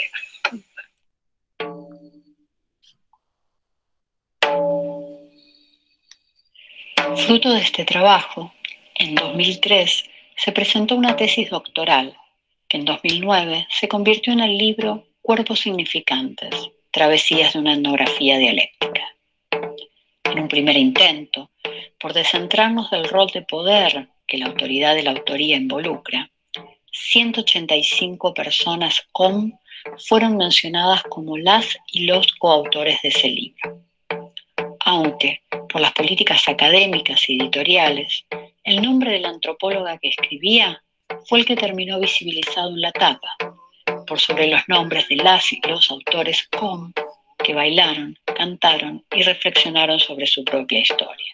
Fruto de este trabajo, en dos mil tres se presentó una tesis doctoral que en dos mil nueve se convirtió en el libro Cuerpos Significantes, Travesías de una Etnografía Dialéctica. En un primer intento, por descentrarnos del rol de poder que la autoridad de la autoría involucra, ciento ochenta y cinco personas com fueron mencionadas como las y los coautores de ese libro. Aunque, por las políticas académicas y editoriales, el nombre de la antropóloga que escribía fue el que terminó visibilizado en la tapa, por sobre los nombres de las y los autores com que bailaron, cantaron y reflexionaron sobre su propia historia.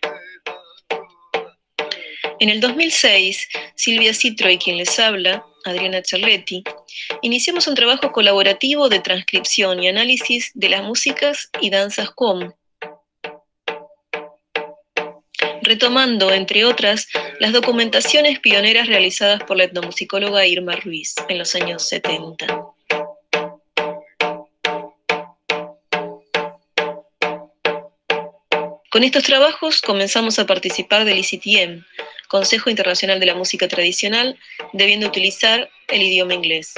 En el dos mil seis, Silvia Citro y quien les habla, Adriana Cerletti, iniciamos un trabajo colaborativo de transcripción y análisis de las músicas y danzas com, retomando, entre otras, las documentaciones pioneras realizadas por la etnomusicóloga Irma Ruiz en los años setenta. Con estos trabajos comenzamos a participar del I C T M, Consejo Internacional de la Música Tradicional, debiendo utilizar el idioma inglés.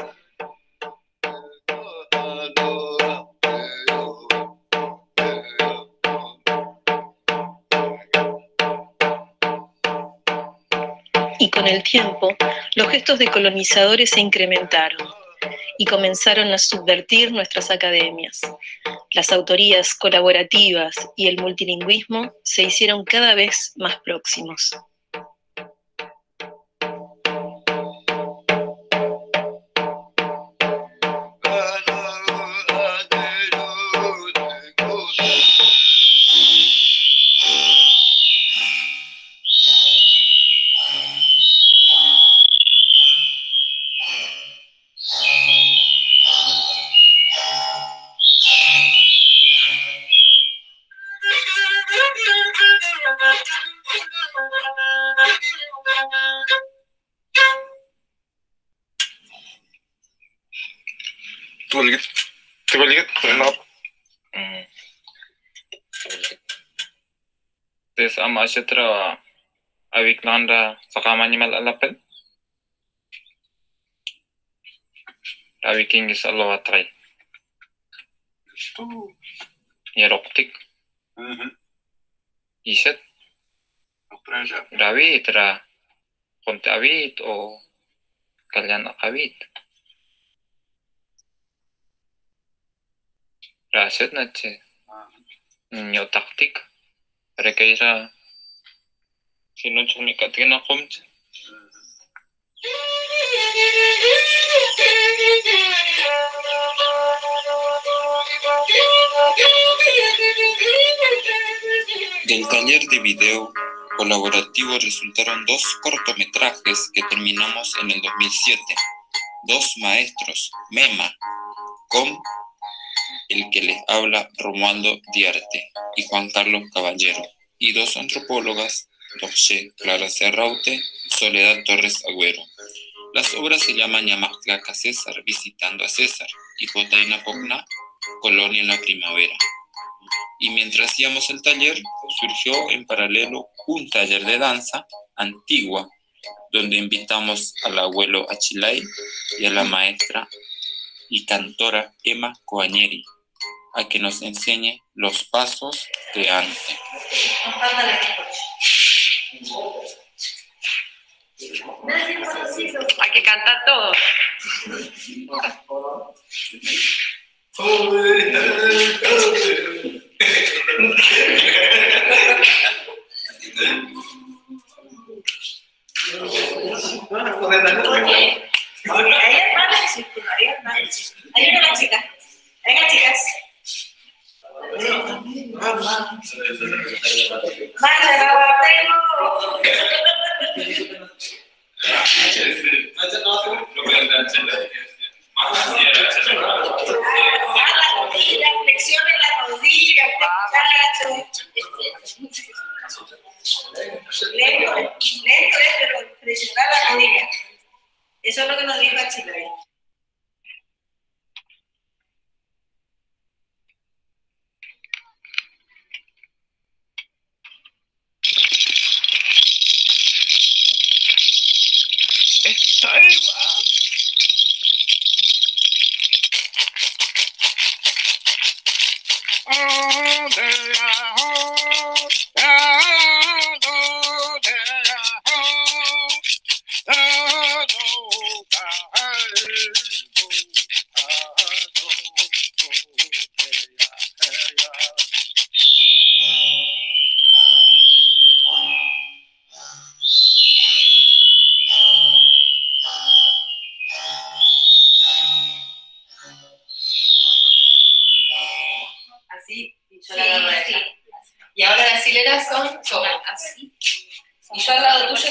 Y con el tiempo, los gestos de colonizadores se incrementaron y comenzaron a subvertir nuestras academias. Las autorías colaborativas y el multilingüismo se hicieron cada vez más próximos. Tes ama asyatra awiklanda sakamanya malalapel. Awiking is alawatray. Yeroktik. Iset. Rawit ra konti awit o kalian awit. Raset na che nyo taktik. Requeira si no chumika tiene comch. Del taller de video colaborativo resultaron dos cortometrajes que terminamos en el dos mil siete. Dos maestros, Mema, com el que les habla Romualdo Diarte y Juan Carlos Caballero, y dos antropólogas, Doxe Clara Serraute y Soledad Torres Agüero. Las obras se llaman Yamazclaca César, visitando a César, y Jotaina Pocna, Colonia en la Primavera. Y mientras hacíamos el taller, surgió en paralelo un taller de danza antigua, donde invitamos al abuelo Achilay y a la maestra y cantora Emma Coañeri a que nos enseñe los pasos de ante. Hay que cantar todos. Ahí viene la chica. Venga, chicas. Vaya, flexión en la rodilla, lento, lento es presionar la rodilla. Eso es lo que nos dijo Achilay. Oh,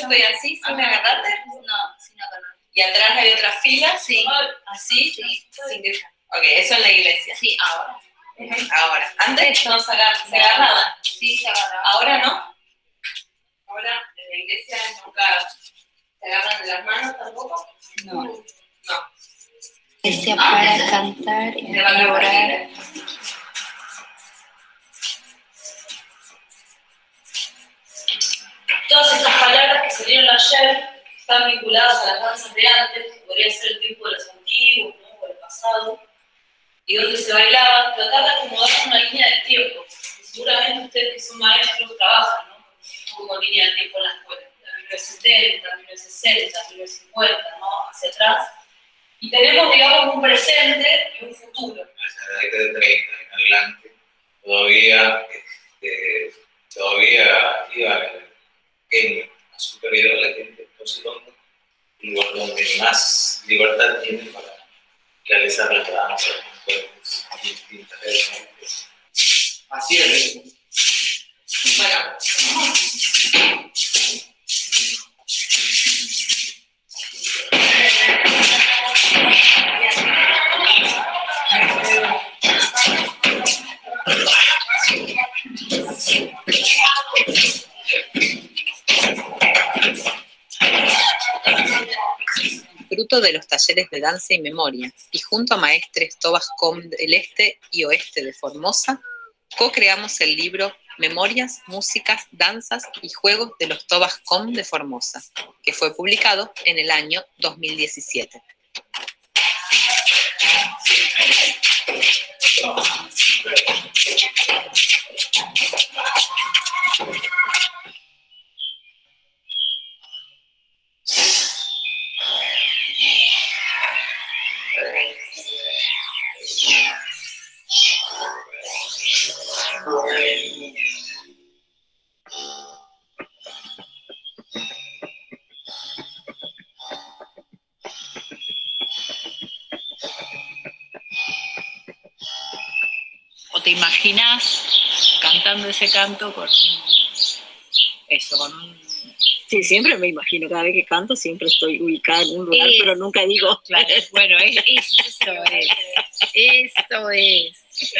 estoy así, sin agarrarte. No, sin agarrar. Y atrás hay otra fila. Sí. Así. Sí. Sin que... Ok, eso en la iglesia. Sí, ahora. Ahora. Antes no se agarraban. Se agarraban. Sí, se agarraban. Ahora no. Ahora en la iglesia nunca se agarran de las manos tampoco. No. No. Iglesia para cantar y orar. Todas estas palabras que salieron ayer están vinculadas a las danzas de antes, que podría ser el tiempo de los antiguos, ¿no? O el pasado, y donde se bailaba, tratar de acomodar una línea de tiempo. Seguramente ustedes que son maestros trabajan, ¿no? Como línea de tiempo en la escuela, mil novecientos setenta, mil novecientos sesenta, mil novecientos cincuenta, ¿no? Hacia atrás. Y tenemos, digamos, un presente y un futuro. En la década de treinta en adelante, todavía, este, todavía iba en a superior a la gente, entonces donde, lugar donde más libertad tiene para realizar las danzas, las distintas. Así es. Bueno. Fruto de los talleres de danza y memoria, y junto a maestres Tobas Com del Este y Oeste de Formosa, co-creamos el libro Memorias, Músicas, Danzas y Juegos de los Tobas Com de Formosa, que fue publicado en el año dos mil diecisiete. ¿O te imaginas cantando ese canto con eso, con un... Sí, siempre me imagino, cada vez que canto siempre estoy ubicada en un lugar, es, pero nunca digo... Claro, bueno, es, eso es, eso es.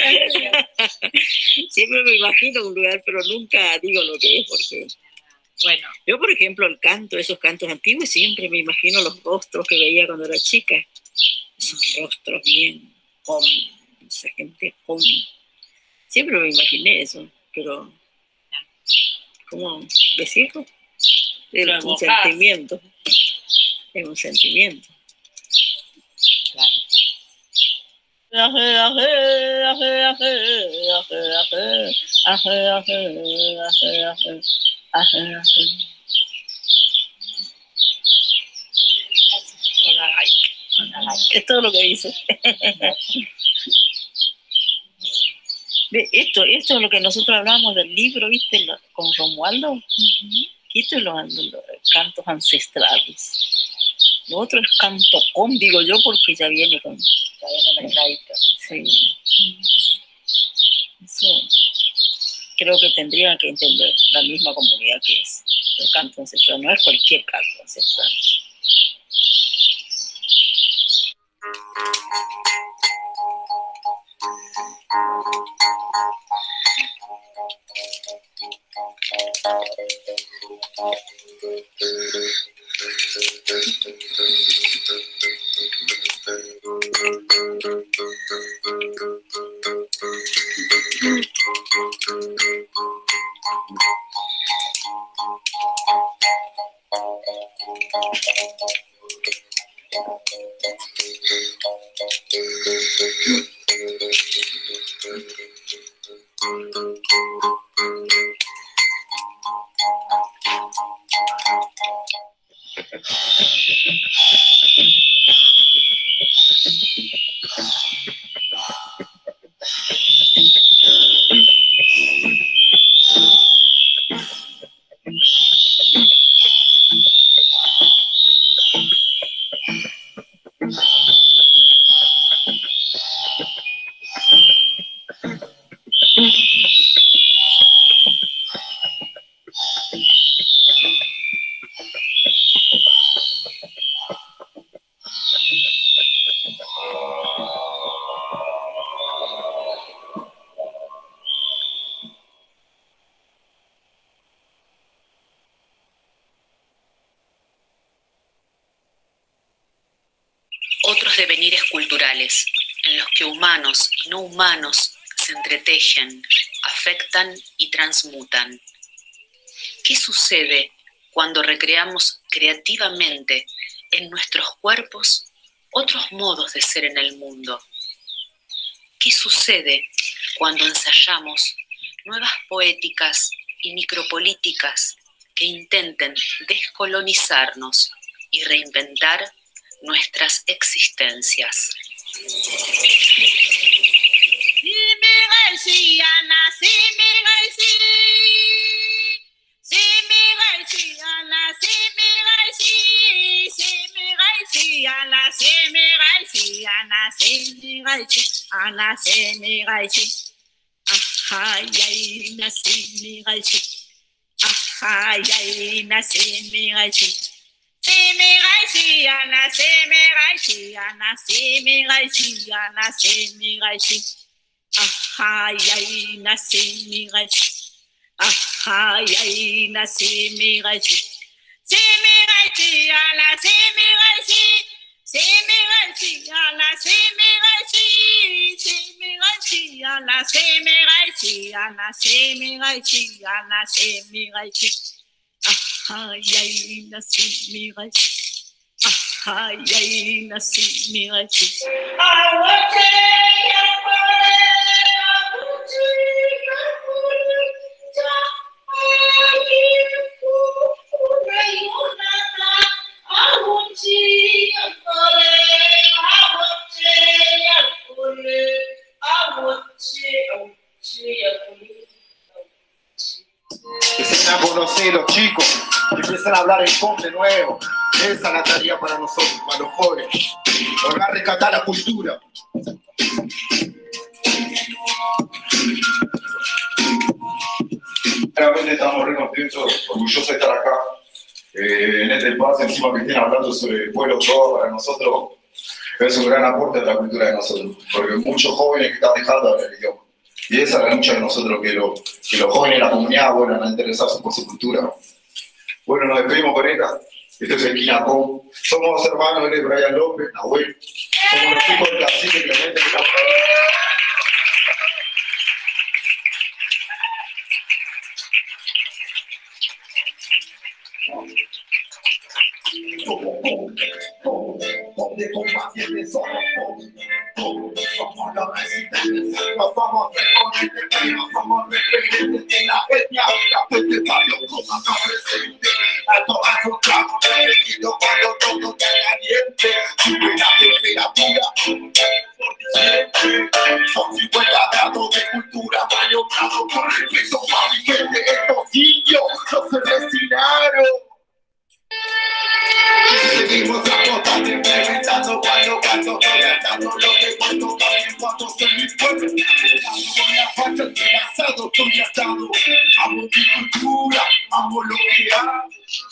Siempre me imagino un lugar, pero nunca digo lo que es, porque... Bueno. Yo, por ejemplo, el canto, esos cantos antiguos, siempre me imagino los rostros que veía cuando era chica. Esos rostros bien, con esa gente con... Siempre me imaginé eso, pero... ¿Cómo decirlo? Es un evocás. sentimiento. Es un sentimiento. Es todo lo que dice. Esto, esto es lo que nosotros hablamos del libro, ¿viste? Con Romualdo. Esto es los, los cantos ancestrales. Lo otro es canto com, digo yo, porque ya viene con... Ya viene mezcladito. Sí. Eso creo que tendría que entender la misma comunidad que es el canto ancestral. No es cualquier canto ancestral. otros devenires culturales, en los que humanos y no humanos se entretejen, afectan y transmutan. ¿Qué sucede cuando recreamos creativamente en nuestros cuerpos otros modos de ser en el mundo? ¿Qué sucede cuando ensayamos nuevas poéticas y micropolíticas que intenten descolonizarnos y reinventar nuestras existencias? Ay, ay, nací mi galchi. Ay, ay, nací mi galchi. Sí, mi galchi, nací mi galchi, nací mi galchi, nací mi galchi. Ay, ay, nací mi galchi. Ay, ay, nací mi galchi. Sí, mi galchi, nací mi galchi. Sí, mi galchi, nací mi galchi. Sí, mi galchi, nací mi galchi, nací mi galchi, nací mi galchi. Ay, ay, nací mi galchi. Ay, ay, nací mi galchi. Que se den a conocer los chicos, que empiezan a hablar en pop de nuevo. Esa es la tarea para nosotros, para los jóvenes. Lograr rescatar la cultura. Realmente estamos re contentos, orgullosos de estar acá. Eh, en este espacio, encima que estén hablando sobre el pueblo todo, para nosotros es un gran aporte a la cultura de nosotros, porque muchos jóvenes que están dejando de hablar el idioma. Y esa es la lucha de nosotros, que, lo, que los jóvenes de la comunidad vuelvan a interesarse por su cultura. Bueno, nos despedimos con esta. Este es el Quinacón. Somos hermanos, él es Brian López, Nahuel. Somos los chicos del Cacique Clemente. De combatientes somos somos los resistentes, nos vamos recorrientes, nos somos referentes de la etnia, la fuente barrio como acá presente, a todas sus tramos repetido cuando todo te caliente, sube la temperatura, por diciembre, son cincuenta grados de cultura, mayo grado con respeto a mi gente, estos niños no se resignaron. Seguimos apostando, implementando cuando canto, redactando lo que cuento, también cuando soy mi pueblo. Con la facha entrelazado, estoy atado. Amo mi cultura, amo lo que hago.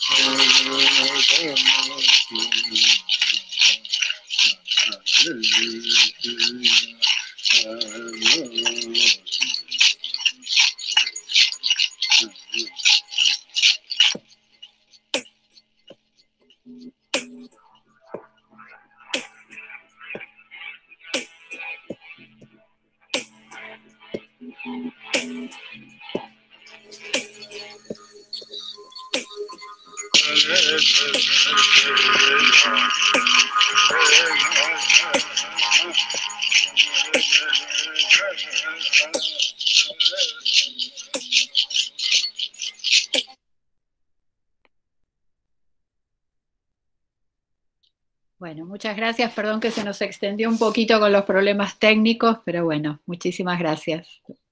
Bueno, muchas gracias. Perdón que se nos extendió un poquito con los problemas técnicos, pero bueno, muchísimas gracias.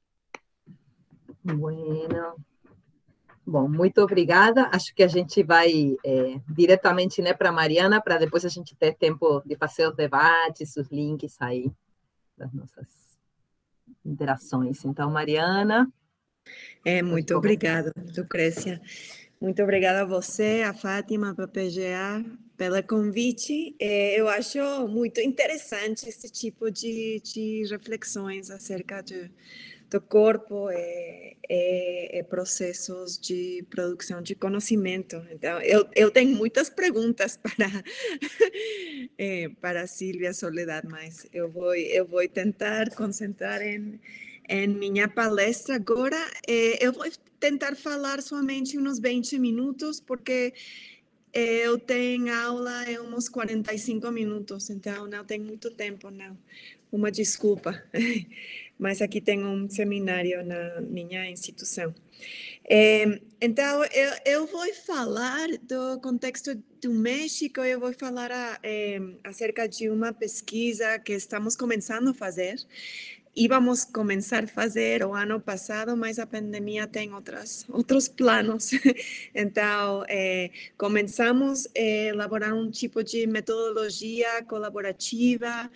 Bueno. Bom, muito obrigada. Acho que a gente vai é, diretamente, né, para a Mariana, para depois a gente ter tempo de fazer os debates, os links aí das nossas interações. Então, Mariana. É, muito obrigada, Lucrécia. Muito obrigada a você, a Fátima, para a P G A, pelo convite. É, eu acho muito interessante esse tipo de, de reflexões acerca de, do corpo e, e, e processos de produção de conhecimento. Então, eu, eu tenho muitas perguntas para, eh, para Silvia Soledad, mas eu vou, eu vou tentar concentrar em, em minha palestra agora. Eh, eu vou tentar falar somente uns vinte minutos, porque eu tenho aula em uns quarenta e cinco minutos, então não tenho muito tempo, não. Uma desculpa, mas aqui tem um seminário na minha instituição. É, então, eu, eu vou falar do contexto do México, eu vou falar a, é, acerca de uma pesquisa que estamos começando a fazer. Íbamos começar a fazer o ano passado, mas a pandemia tem outras, outros planos. Então, é, começamos a elaborar um tipo de metodologia colaborativa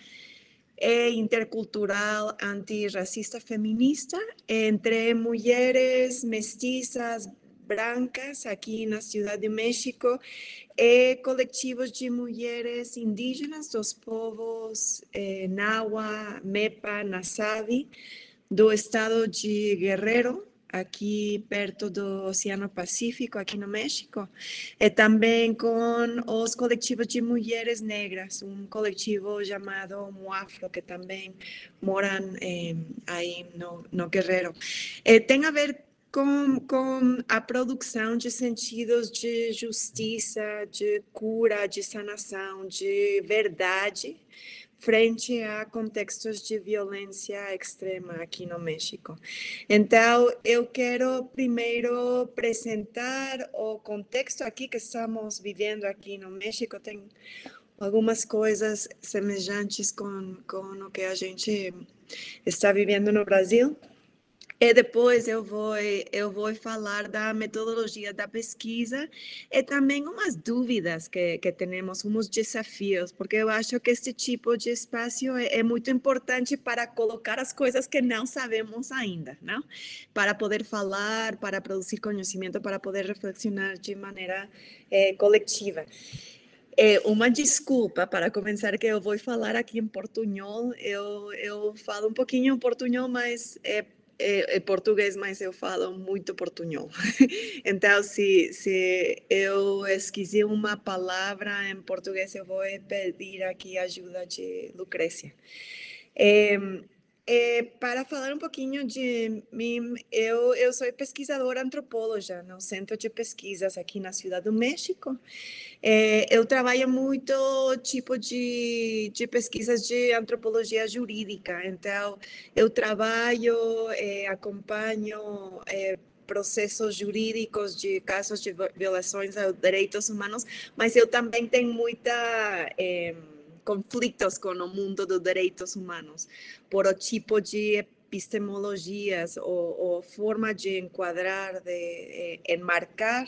e intercultural antirracista feminista entre mulheres mestizas brancas aqui na Ciudad de México e coletivos de mulheres indígenas dos povos eh, Nahua, Mepa, Nasavi, do estado de Guerrero, aqui perto do Oceano Pacífico, aqui no México, e também com os coletivos de mulheres negras, um coletivo chamado Muafro, que também moram eh, aí no, no Guerrero. Eh, tem a ver com, com a produção de sentidos de justiça, de cura, de sanação, de verdade, frente a contextos de violência extrema aqui no México. Então, eu quero primeiro apresentar o contexto aqui que estamos vivendo aqui no México. Tem algumas coisas semelhantes com, com o que a gente está vivendo no Brasil. E depois eu vou, eu vou falar da metodologia da pesquisa e também umas dúvidas que, que temos, uns desafios, porque eu acho que este tipo de espaço é, é muito importante para colocar as coisas que não sabemos ainda, não? Para poder falar, para produzir conhecimento, para poder reflexionar de maneira é, coletiva. É, uma desculpa para começar, que eu vou falar aqui em portunhol. Eu, eu falo um pouquinho em portunhol, mas é É, é português, mas eu falo muito portunhol. Então, se, se eu esqueci uma palavra em português, eu vou pedir aqui a ajuda de Lucrécia. É, é, para falar um pouquinho de mim, eu, eu sou pesquisadora antropóloga no Centro de Pesquisas aqui na Ciudad do México. É, eu trabalho muito tipo de, de pesquisas de antropologia jurídica, então eu trabalho, é, acompanho é, processos jurídicos de casos de violações aos direitos humanos, mas eu também tenho muita é, conflitos com o mundo dos direitos humanos, por o tipo de epistemologias ou, ou forma de enquadrar, de é, enmarcar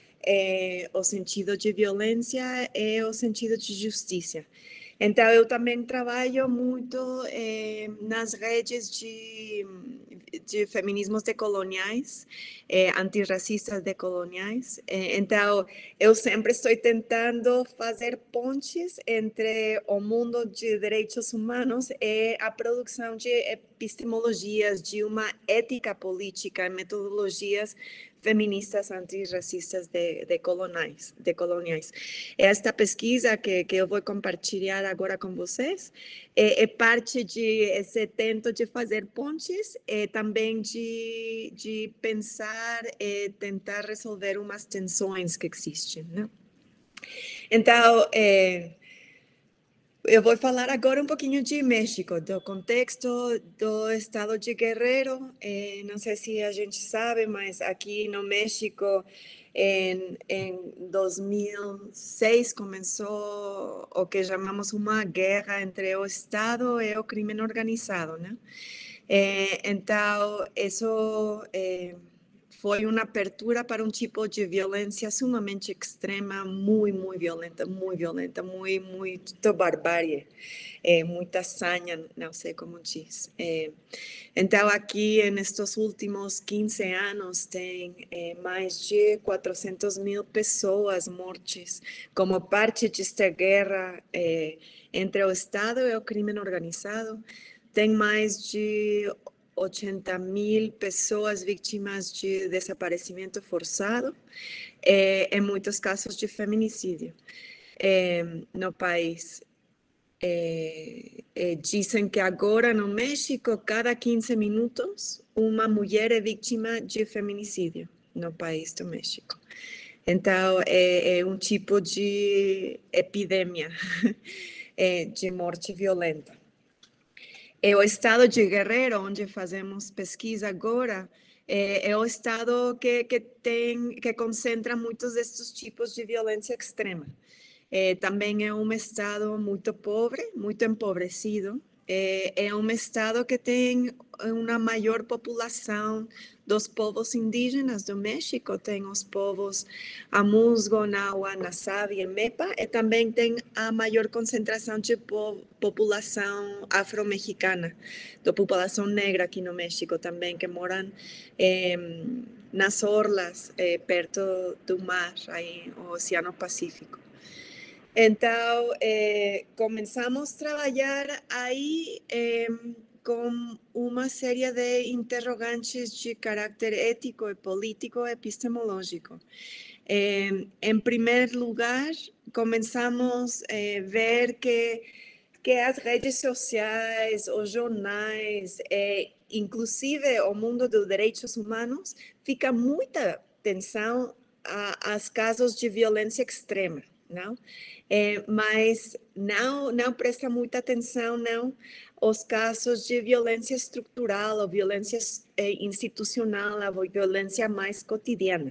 É, o sentido de violência e o sentido de justiça. Então, eu também trabalho muito é, nas redes de, de feminismos decoloniais, é, antirracistas decoloniais. É, então, eu sempre estou tentando fazer pontes entre o mundo de direitos humanos e a produção de epistemologias, de uma ética política, metodologias feministas antirracistas de, de, coloniais, de coloniais. Esta pesquisa que, que eu vou compartilhar agora com vocês é, é parte de esse tento de fazer pontes e também de, de pensar e tentar resolver umas tensões que existem, né? Então, é, eu vou falar agora um pouquinho de México, do contexto do estado de Guerrero. Eh, não sei se a gente sabe, mas aqui no México, em, em dois mil e seis, começou o que chamamos uma guerra entre o Estado e o crime organizado, né? Eh, então, isso eh, foi uma abertura para um tipo de violência sumamente extrema, muito, muito violenta, muito violenta, muito, muito barbárie, é, muita sanha, não sei como diz. É, então, aqui, nestes últimos quinze anos, tem é, mais de quatrocentas mil pessoas mortas como parte desta guerra é, entre o Estado e o crime organizado. Tem mais de oitenta mil pessoas vítimas de desaparecimento forçado, eh, em muitos casos de feminicídio eh, no país. É, é, dizem que agora no México, cada quinze minutos, uma mulher é vítima de feminicídio no país do México. Então, é, é um tipo de epidemia é, de morte violenta. É o estado de Guerrero, onde fazemos pesquisa agora, é, é o estado que, que, tem, que concentra muitos destes tipos de violência extrema. É, também é um estado muito pobre, muito empobrecido. É, é um estado que tem uma maior população dos povos indígenas do México. Tem os povos Amuzgo, Nahua, Nasavi e Mepa. E também tem a maior concentração de po população afro-mexicana, da população negra aqui no México também, que moram é, nas orlas, é, perto do mar, aí, o Oceano Pacífico. Então, eh, começamos a trabalhar aí eh, com uma série de interrogantes de caráter ético e político epistemológico. Eh, em primeiro lugar, começamos a eh, ver que, que as redes sociais, os jornais, eh, inclusive o mundo dos direitos humanos, fica muita atenção a, aos casos de violência extrema, não? É, mas não, não presta muita atenção, não, aos casos de violência estrutural, ou violência é, institucional, ou violência mais cotidiana.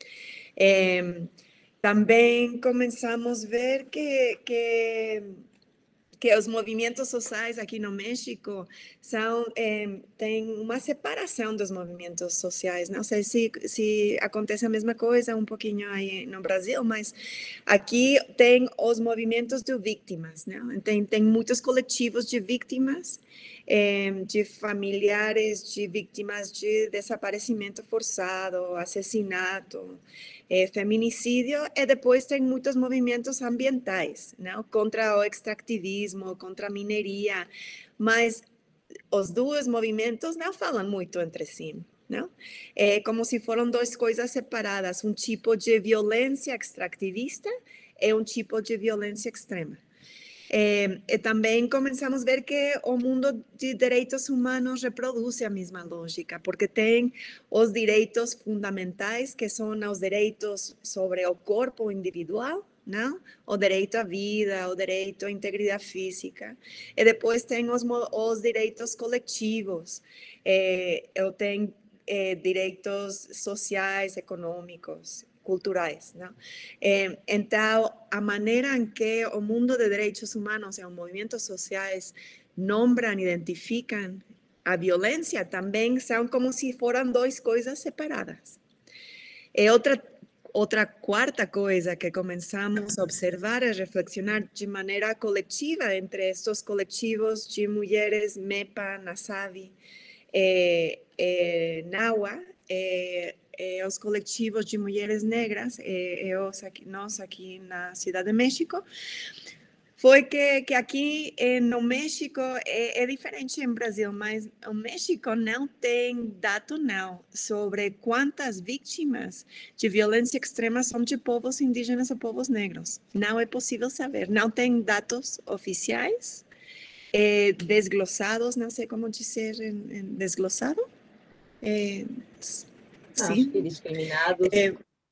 É, também começamos a ver que, que, que os movimentos sociais aqui no México são, é, tem uma separação dos movimentos sociais. Não sei se, se acontece a mesma coisa um pouquinho aí no Brasil, mas aqui tem os movimentos de vítimas, né? Tem, tem muitos coletivos de vítimas, é, de familiares de vítimas de desaparecimento forçado, assassinato, é, feminicídio, e depois tem muitos movimentos ambientais, não? Contra o extrativismo, contra a mineria, mas os dois movimentos não falam muito entre si. Não? É como se foram duas coisas separadas, um tipo de violência extrativista e um tipo de violência extrema. É, e também começamos a ver que o mundo de direitos humanos reproduz a mesma lógica, porque tem os direitos fundamentais, que são os direitos sobre o corpo individual, não? O direito à vida, o direito à integridade física. E depois tem os, os direitos coletivos, é, eu tenho é, direitos sociais, econômicos, culturais, não? É, então, a maneira em que o mundo de direitos humanos e os movimentos sociais nombram, identificam a violência, também são como se foram duas coisas separadas. E outra, outra quarta coisa que começamos a observar e reflexionar de maneira coletiva entre estes coletivos de mulheres Mepa, Nasavi, eh, eh, Nahua, eh, Eh, os coletivos de mulheres negras, eh, eu, aqui, nós aqui na Cidade de México, foi que, que aqui eh, no México é, é diferente em Brasil, mas o México não tem dado não sobre quantas vítimas de violência extrema são de povos indígenas ou povos negros. Não é possível saber, não tem dados oficiais, eh, desglossados, não sei como dizer em, em desglossado. Eh, Sim. Discriminados. É,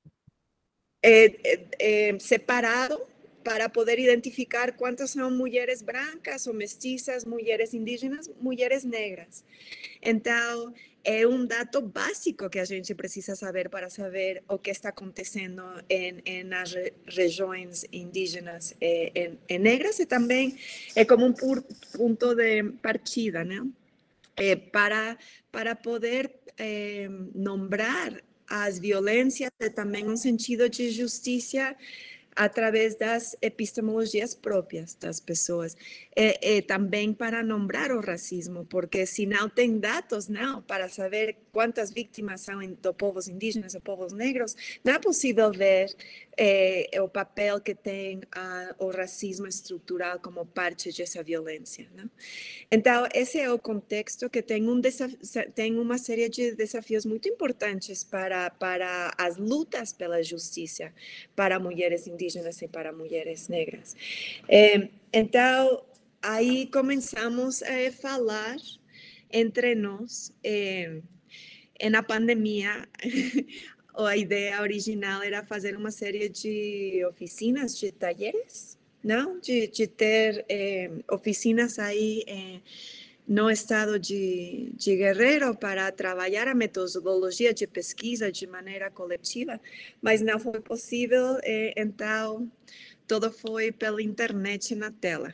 é, é, separado para poder identificar quantas são mulheres brancas ou mestiças, mulheres indígenas, mulheres negras. Então, é um dado básico que a gente precisa saber para saber o que está acontecendo em, em nas re, regiões indígenas e, em, em negras, e também é como um pur, ponto de partida, né? É, para, para poder eh, nombrar as violências e também um sentido de justiça através das epistemologias próprias das pessoas. E, e também para nombrar o racismo, porque se não tem dados não, para saber quantas vítimas são de povos indígenas ou povos negros, não é possível ver eh, o papel que tem uh, o racismo estrutural como parte dessa violência. Não? Então, esse é o contexto que tem, um tem uma série de desafios muito importantes para, para as lutas pela justiça para mulheres indígenas e para mulheres negras. Eh, então, aí começamos a falar entre nós. Eh, na pandemia, a ideia original era fazer uma série de oficinas, de talleres, não? De, de ter eh, oficinas aí eh, no estado de, de Guerrero para trabalhar a metodologia de pesquisa de maneira coletiva, mas não foi possível, eh, então todo foi pela internet na tela.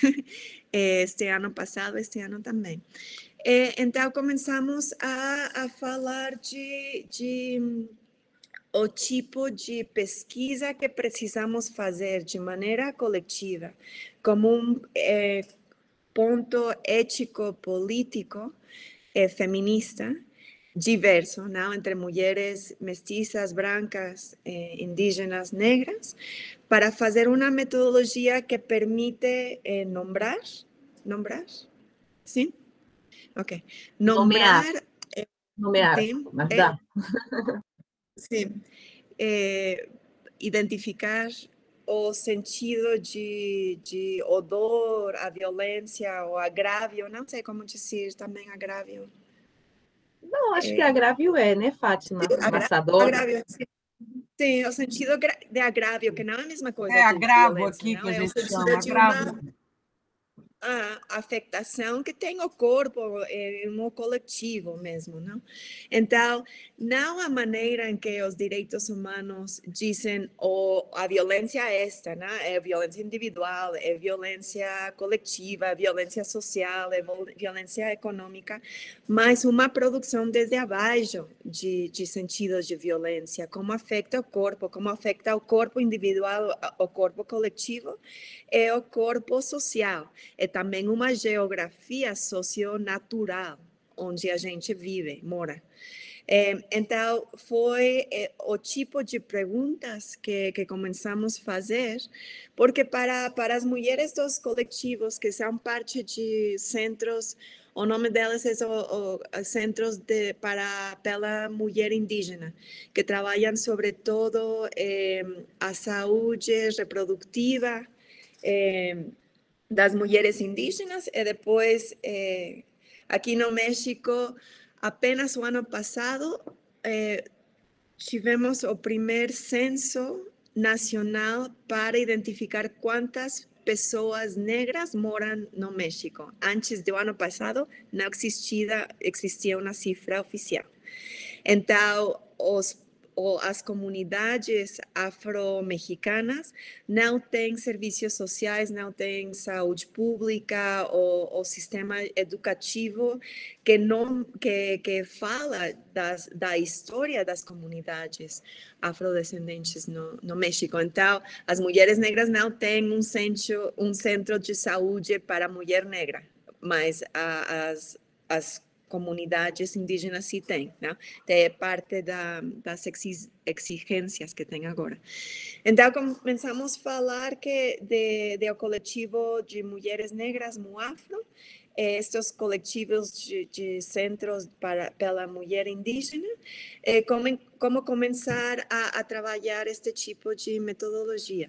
Este ano passado, este ano também. Então começamos a, a falar de, de o tipo de pesquisa que precisamos fazer de maneira coletiva, como um eh, ponto ético-político eh, feminista, diverso, não? Entre mulheres mestiças, brancas, eh, indígenas, negras, para fazer uma metodologia que permite eh, nombrar, nombrar, sim? Ok. Nombrar, Nomear, eh, nomear, sim, mas eh, dá. sim, eh, identificar o sentido de, de odor, a violência, o agravio, não sei como dizer também agravio. Não, acho que É, agravio é, né, Fátima? agra, Amassador. agravio, sim. Sim, o sentido de agravio, que não é a mesma coisa É de agravo violência, aqui não? que a É o gente sentido chama, de agravo. uma a afetação que tem o corpo é, no coletivo mesmo, não? Então, não a maneira em que os direitos humanos dizem oh, a violência é esta, né? É violência individual, é violência coletiva, é violência social, é violência econômica, mas uma produção desde abaixo de, de sentidos de violência, como afeta o corpo, como afeta o corpo individual, o corpo coletivo, é o corpo social. É também uma geografia socionatural onde a gente vive, mora. É, então, foi é, o tipo de perguntas que, que começamos a fazer, porque para, para as mulheres dos coletivos que são parte de centros, o nome delas é o, o Centros de, para, pela Mulher Indígena, que trabalham sobretudo é, a saúde reprodutiva, é, das mulheres indígenas, e depois, eh, aqui no México, apenas o ano passado, eh, tivemos o primeiro censo nacional para identificar quantas pessoas negras moram no México. Antes do ano passado, não existia, existia uma cifra oficial. Então, os ou as comunidades afro-mexicanas não têm serviços sociais, não têm saúde pública, ou o sistema educativo que não que, que fala das, da história das comunidades afrodescendentes no, no México. Então, as mulheres negras não têm um centro, um centro de saúde para a mulher negra, mas a, as, as comunidades indígenas sim têm, né? É parte da, das exigências que tem agora. Então, começamos a falar que de, de o coletivo de mulheres negras Muafro, eh, estes coletivos de, de centros para, pela mulher indígena, eh, como, como começar a, a trabalhar este tipo de metodologia.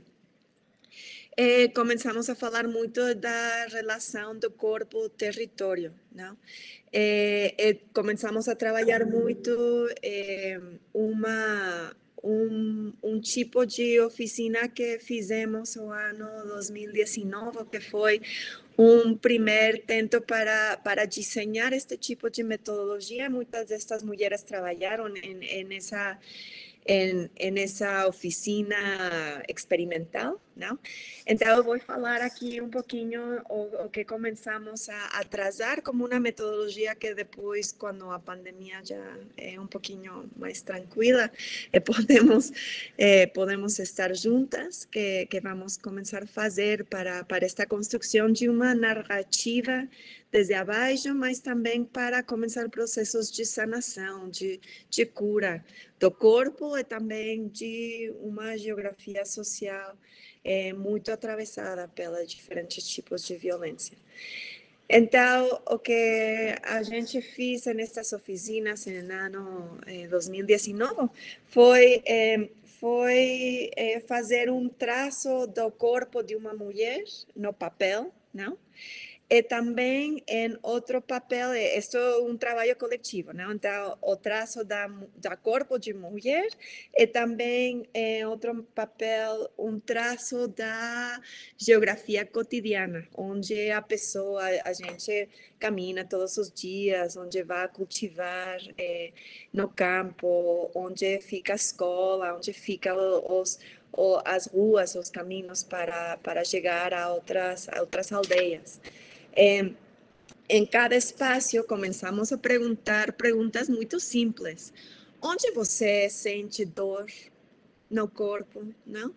Eh, começamos a falar muito da relação do corpo-território, não? Eh, eh, começamos a trabalhar muito eh, uma, um, um tipo de oficina que fizemos no ano dois mil e dezenove, que foi um primeiro tento para, para desenhar este tipo de metodologia. Muitas destas mulheres trabalharam em, em essa... En, en, essa oficina experimental, não? Então, eu vou falar aqui um pouquinho o, o que começamos a atrasar como uma metodologia que depois, quando a pandemia já é um pouquinho mais tranquila, eh, podemos, eh, podemos estar juntas, que, que vamos começar a fazer para, para esta construção de uma narrativa desde abaixo, mas também para começar processos de sanação, de, de cura do corpo e também de uma geografia social é, muito atravessada pelos diferentes tipos de violência. Então, o que a gente fez nessas oficinas no ano eh, dois mil e dezenove foi, eh, foi eh, fazer um traço do corpo de uma mulher no papel, não? E também em outro papel, isto é um trabalho coletivo, não? Então, o traço da, da corpo de mulher e também em outro papel, um traço da geografia cotidiana, onde a pessoa, a gente caminha todos os dias, onde vai cultivar eh, no campo, onde fica a escola, onde fica os, os, as ruas, os caminhos para, para chegar a outras, a outras aldeias. É, em cada espaço, começamos a perguntar perguntas muito simples. Onde você sente dor no corpo, não?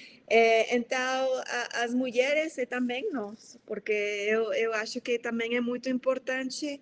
É, então, a, as mulheres e também nós, porque eu, eu acho que também é muito importante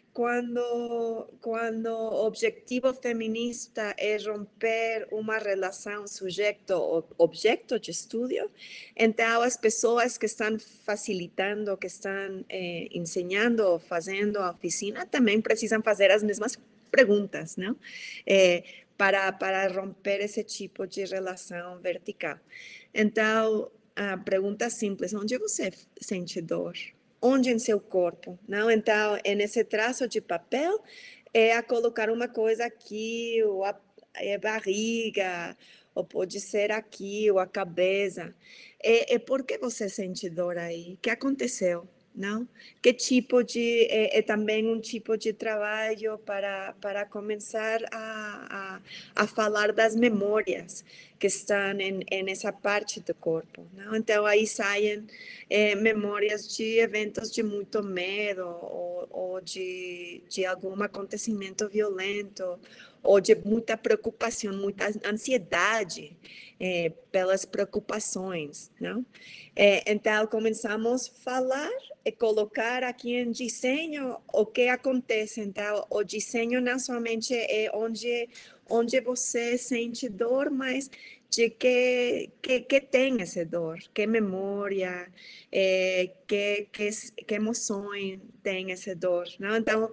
quando, quando o objetivo feminista é romper uma relação sujeito-objeto de estudo, então as pessoas que estão facilitando, que estão eh, ensinando, fazendo a oficina, também precisam fazer as mesmas perguntas, não? Eh, para, para romper esse tipo de relação vertical. Então, a pergunta simples, onde você sente dor? Onde em seu corpo, não? Então, nesse traço de papel, é a colocar uma coisa aqui, ou a, é barriga, ou pode ser aqui, ou a cabeça. É, é por que você sente dor aí? O que aconteceu? Não? Que tipo de, é, é também um tipo de trabalho para, para começar a, a, a falar das memórias que estão em, em essa parte do corpo, não? Então, aí saem é, memórias de eventos de muito medo, ou, ou de, de algum acontecimento violento, ou de muita preocupação, muita ansiedade é, pelas preocupações, não? É, então, começamos a falar e colocar aqui em desenho o que acontece. Então, o desenho não somente é onde, onde você sente dor, mas de que, que, que tem essa dor, que memória, é, que, que, que emoções tem essa dor, não? Então,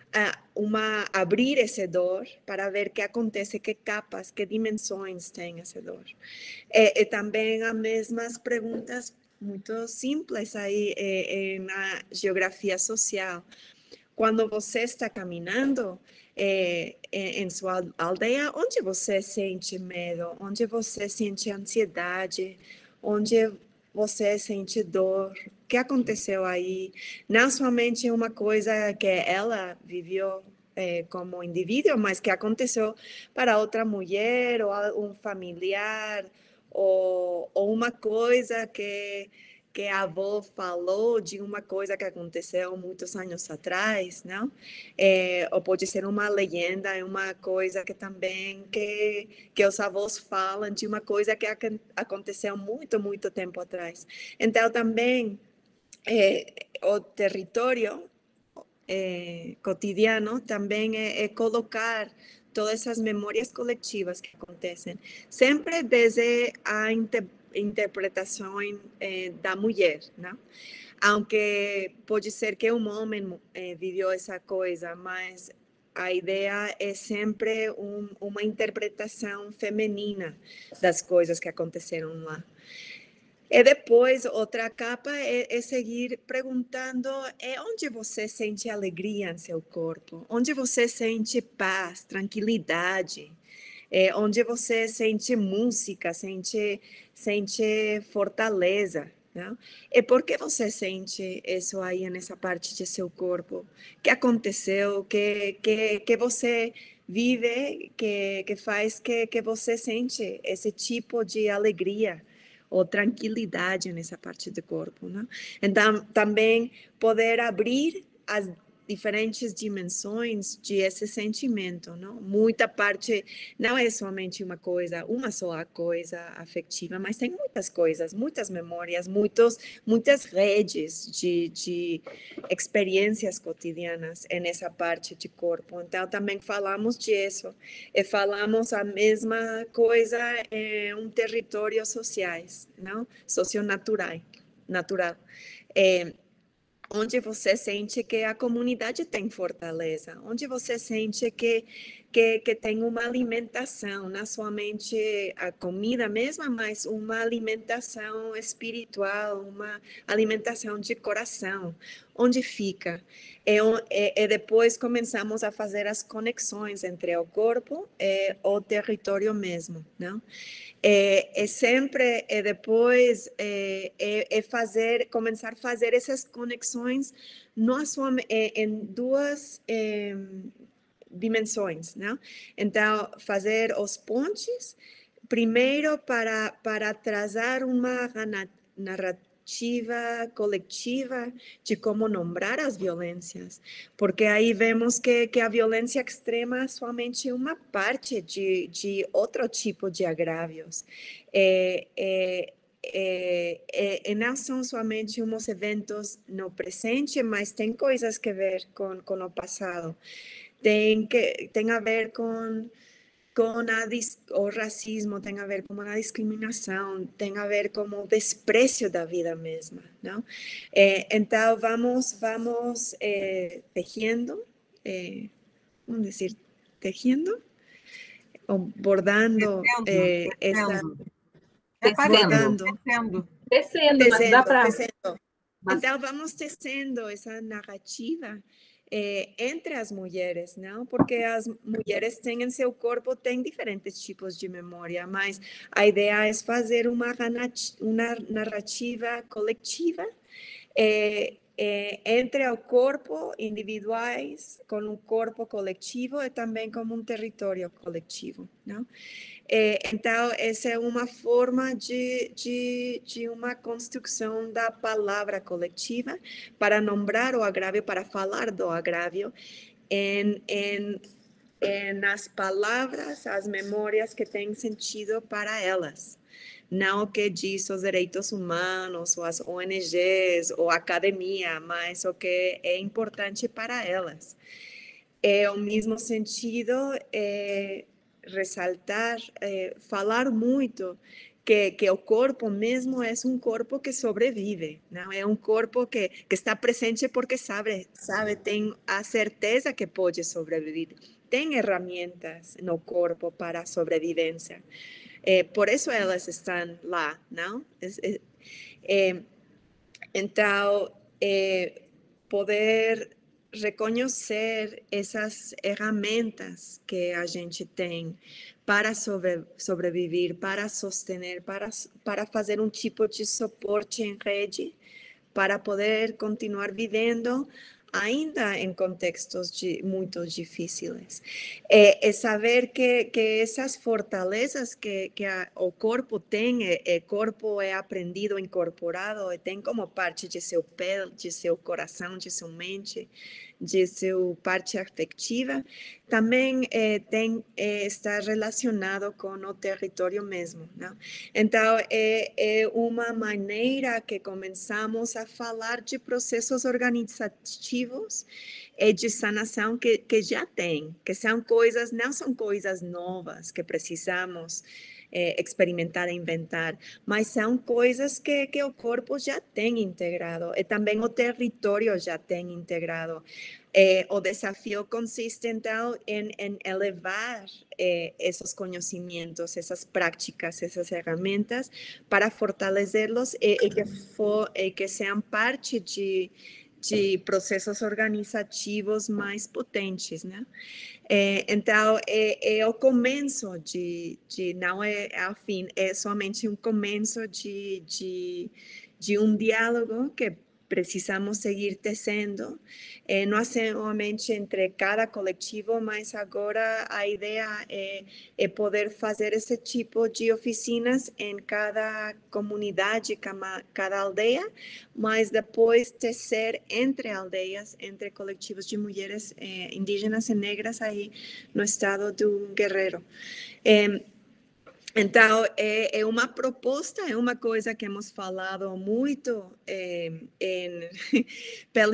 uma, abrir essa dor para ver o que acontece, que capas, que dimensões tem essa dor. E, e também as mesmas perguntas muito simples aí é, é, na geografia social. Quando você está caminhando é, é, em sua aldeia, onde você sente medo, onde você sente ansiedade, onde você sente dor, o que aconteceu aí? Não somente uma coisa que ela viveu é, como indivíduo, mas que aconteceu para outra mulher ou um familiar, ou, ou uma coisa que, que a avó falou de uma coisa que aconteceu muitos anos atrás, não? É, ou pode ser uma leyenda, uma coisa que também que, que os avós falam de uma coisa que aconteceu muito, muito tempo atrás. Então, também, é, o território é, cotidiano também é, é colocar todas essas memórias coletivas que acontecem, sempre desde a inter, interpretação eh, da mulher, não? Aunque pode ser que um homem eh, viveu essa coisa, mas a ideia é sempre um, uma interpretação feminina das coisas que aconteceram lá. E depois, outra capa é, é seguir perguntando é onde você sente alegria em seu corpo, onde você sente paz, tranquilidade, é, onde você sente música, sente, sente fortaleza. Não? E por que você sente isso aí nessa parte de seu corpo? O que aconteceu? O que, que, que você vive que, que faz que, que você sente esse tipo de alegria ou tranquilidade nessa parte do corpo, né? Então, também poder abrir as diferentes dimensões de esse sentimento, não? Muita parte não é somente uma coisa, uma só coisa afetiva, mas tem muitas coisas, muitas memórias, muitos, muitas redes de, de experiências cotidianas nessa parte de corpo. Então, também falamos disso e falamos a mesma coisa em um território sociais, não? Socionatural, natural. É, onde você sente que a comunidade tem fortaleza, onde você sente que, que, que tem uma alimentação, não somente a comida mesma, mas uma alimentação espiritual, uma alimentação de coração, onde fica. E, e, e depois começamos a fazer as conexões entre o corpo e o território mesmo, não? É, é sempre, é depois, é, é, é fazer, começar a fazer essas conexões não somente é, em duas é, dimensões, não? Então, fazer os pontes, primeiro para, para trazar uma narrativa coletiva de como nombrar as violências, porque aí vemos que, que a violência extrema é somente uma parte de, de outro tipo de agravios. É, é, é, é, não são somente uns eventos no presente, mas tem coisas que ver com, com o passado. Tem, que, tem a ver com, com a, o racismo, tem a ver com a discriminação, tem a ver com o desprezo da vida mesma, não? É, então, vamos, vamos é, tejendo, é, vamos dizer, tejendo, ou bordando Tecendo, é, essa... tecendo. É Bordando. tecendo. Tecendo, mas dá para... Mas... Então, vamos tecendo essa narrativa É, entre as mulheres, não? Porque as mulheres têm em seu corpo, têm diferentes tipos de memória, mas a ideia é fazer uma, uma narrativa coletiva é, é, entre o corpo individuais, com o corpo coletivo e também com um território coletivo, não? É, então, essa é uma forma de, de, de uma construção da palavra coletiva para nombrar o agravio, para falar do agravio em, em, em nas palavras, as memórias que têm sentido para elas. Não o que diz os direitos humanos, ou as O N Gs, ou a academia, mas o que é importante para elas. É o mesmo sentido... É, resaltar, eh, falar muito que, que o corpo mesmo é um corpo que sobrevive, não é um corpo que, que está presente porque sabe, sabe, tem a certeza que pode sobreviver, tem ferramentas no corpo para a sobrevivência, eh, por isso elas estão lá, não? É, é, então, é, poder reconhecer essas ferramentas que a gente tem para sobre, sobreviver, para sostener, para, para fazer um tipo de suporte em rede, para poder continuar vivendo ainda em contextos de, muito difíceis. É, é saber que, que essas fortalezas que, que a, o corpo tem, o corpo é aprendido, incorporado, e tem como parte de seu pele, de seu coração, de sua mente, de sua parte afetiva, também é, tem, é, está relacionado com o território mesmo, não? Então, é, é uma maneira que começamos a falar de processos organizativos e de sanação que, que já tem, que são coisas, não são coisas novas que precisamos É, experimentar e inventar, mas são coisas que, que o corpo já tem integrado e também o território já tem integrado. É, o desafio consiste, então, em, em elevar é, esses conhecimentos, essas práticas, essas ferramentas para fortalecê-los e, e, que for, e que sejam parte de, de processos organizativos mais potentes, né? É, então, é, é o começo de, de, não é ao fim, é somente um começo de, de, de um diálogo que precisamos seguir tecendo, é, não somente entre cada coletivo, mas agora a ideia é, é poder fazer esse tipo de oficinas em cada comunidade, cada, cada aldeia, mas depois tecer entre aldeias, entre coletivos de mulheres eh, indígenas e negras aí no estado do Guerrero. Eh, Então, é, é uma proposta, é uma coisa que hemos falado muito é, em, pela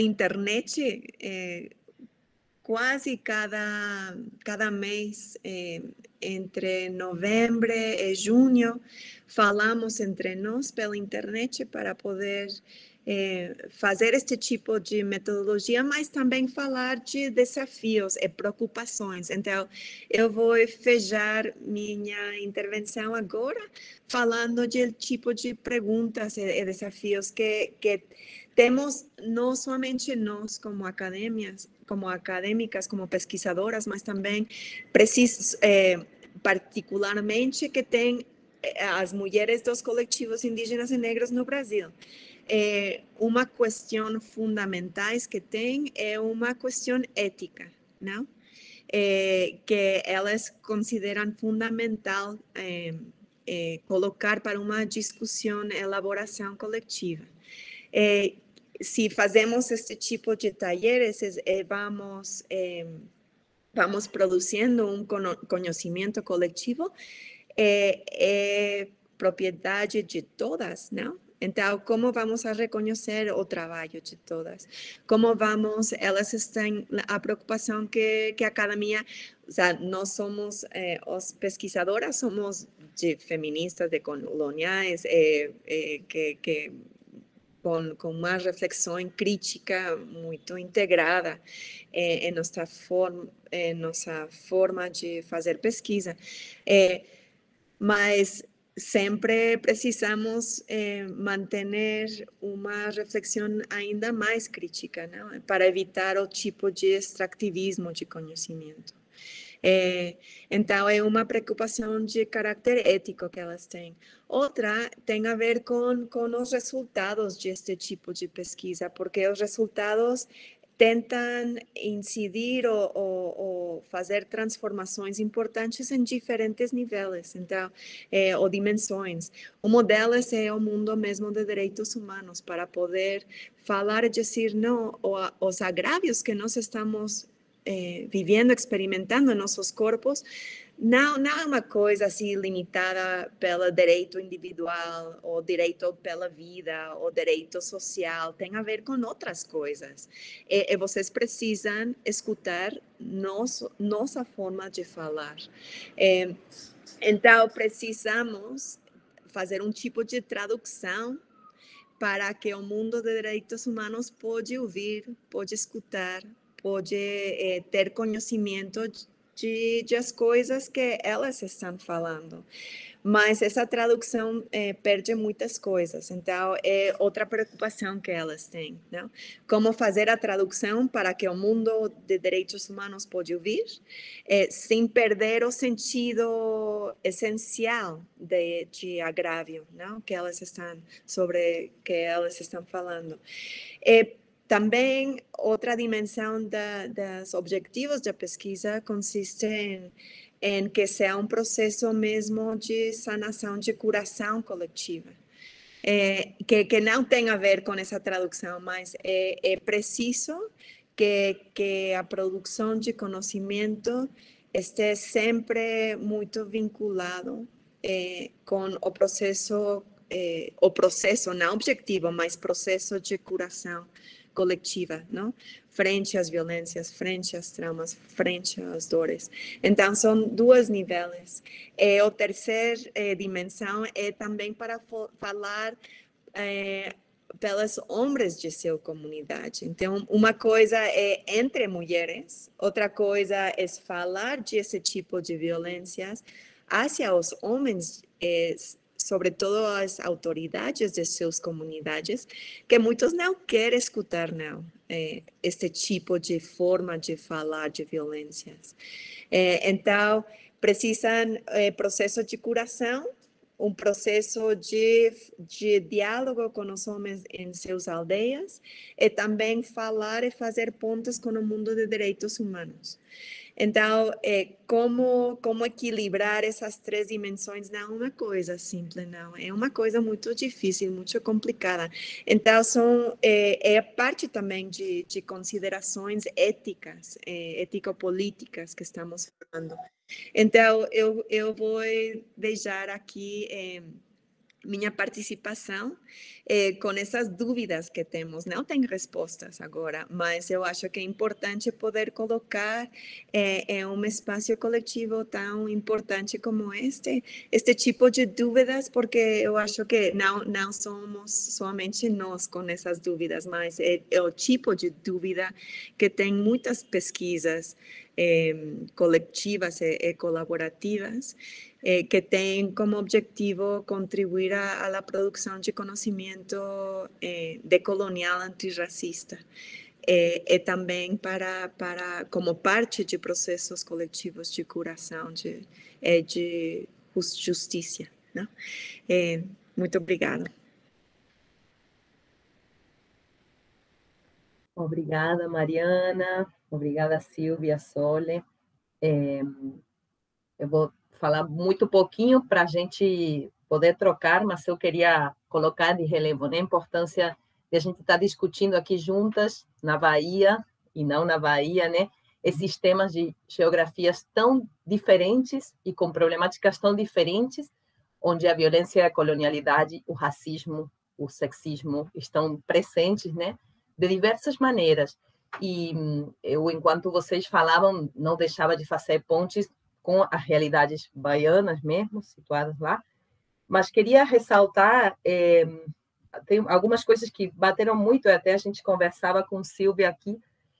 internet, é, quase cada, cada mês é, entre novembro e junho, falamos entre nós pela internet para poder eh, fazer este tipo de metodologia, mas também falar de desafios e preocupações. Então, eu vou fechar minha intervenção agora falando do tipo de perguntas e, e desafios que, que temos, não somente nós como academias, como acadêmicas, como pesquisadoras, mas também precis, eh, particularmente que tem as mulheres dos coletivos indígenas e negros no Brasil. É, uma questão fundamental que tem é uma questão ética, não? É, que elas consideram fundamental é, é, colocar para uma discussão, elaboração coletiva. É, se fazemos este tipo de talleres, é, vamos, é, vamos produzindo um conhecimento coletivo, é, é propriedade de todas, não? Então, como vamos a reconhecer o trabalho de todas? Como vamos, elas têm a preocupação que, que a academia, o sea, nós somos, eh, os pesquisadoras, somos de feministas, de coloniais, eh, eh, que, que com, com uma reflexão crítica muito integrada eh, em, nossa forma, em nossa forma de fazer pesquisa. Eh, mas sempre precisamos eh, manter uma reflexão ainda mais crítica, não? Para evitar o tipo de extrativismo de conhecimento. É, então, é uma preocupação de caráter ético que elas têm. Outra tem a ver com, com os resultados deste tipo de pesquisa, porque os resultados tentam incidir ou, ou, ou fazer transformações importantes em diferentes níveis, então, é, ou dimensões. Uma delas é o mundo mesmo de direitos humanos, para poder falar e dizer não aos agravios que nós estamos eh, vivendo, experimentando em nossos corpos. Não, não é uma coisa assim limitada pelo direito individual, ou direito pela vida, ou direito social. Tem a ver com outras coisas. E, e vocês precisam escutar nosso, nossa forma de falar. É, então, precisamos fazer um tipo de tradução para que o mundo de direitos humanos pode ouvir, pode escutar, pode é, ter conhecimento De, de as coisas que elas estão falando. Mas essa tradução é, perde muitas coisas. Então, é outra preocupação que elas têm, não? Como fazer a tradução para que o mundo de direitos humanos pode ouvir, é, sem perder o sentido essencial de, de agravio, não? Que elas estão, sobre que elas estão falando. É, Também, outra dimensão da, dos objetivos da pesquisa consiste em, em que seja um processo mesmo de sanação, de curação coletiva. É, que, que não tem a ver com essa tradução, mas é, é preciso que, que a produção de conhecimento esteja sempre muito vinculado é, com o processo, é, o processo, não objetivo, mas processo de curação coletiva, não? Frente às violências, frente às traumas, frente às dores. Então, são dois níveis. E a terceira eh, dimensão é também para falar eh, pelos homens de sua comunidade. Então, uma coisa é entre mulheres, outra coisa é falar desse tipo de violências hacia os homens, eh, sobretudo as autoridades de suas comunidades, que muitos não querem escutar, não, é, este tipo de forma de falar de violências. É, então, precisam é, processo de curação, um processo de, de diálogo com os homens em suas aldeias, e também falar e fazer pontes com o mundo de direitos humanos. Então, é, como, como equilibrar essas três dimensões não é uma coisa simples, não. É uma coisa muito difícil, muito complicada. Então, são, é, é parte também de, de considerações éticas, é, ético-políticas que estamos falando. Então, eu, eu vou deixar aqui é, minha participação eh, com essas dúvidas que temos. Não tem respostas agora, mas eu acho que é importante poder colocar eh, em um espaço coletivo tão importante como este, este tipo de dúvidas, porque eu acho que não, não somos somente nós com essas dúvidas, mas é, é o tipo de dúvida que tem muitas pesquisas eh, coletivas e, e colaborativas, Eh, que tem como objetivo contribuir a, a la producción de conocimiento eh, decolonial antirracista eh, e também para, para, como parte de processos coletivos de curação de, eh, de justiça. Né? Eh, muito obrigada. Obrigada, Mariana. Obrigada, Silvia, Sole. É, eu vou falar muito pouquinho para a gente poder trocar, mas eu queria colocar de relevo, né, a importância de a gente estar discutindo aqui juntas, na Bahia e não na Bahia, né, esses temas de geografias tão diferentes e com problemáticas tão diferentes, onde a violência, a colonialidade, o racismo, o sexismo estão presentes, né, de diversas maneiras. E eu, enquanto vocês falavam, não deixava de fazer pontes com as realidades baianas mesmo, situadas lá, mas queria ressaltar, é, tem algumas coisas que bateram muito, até a gente conversava com Silvia aqui,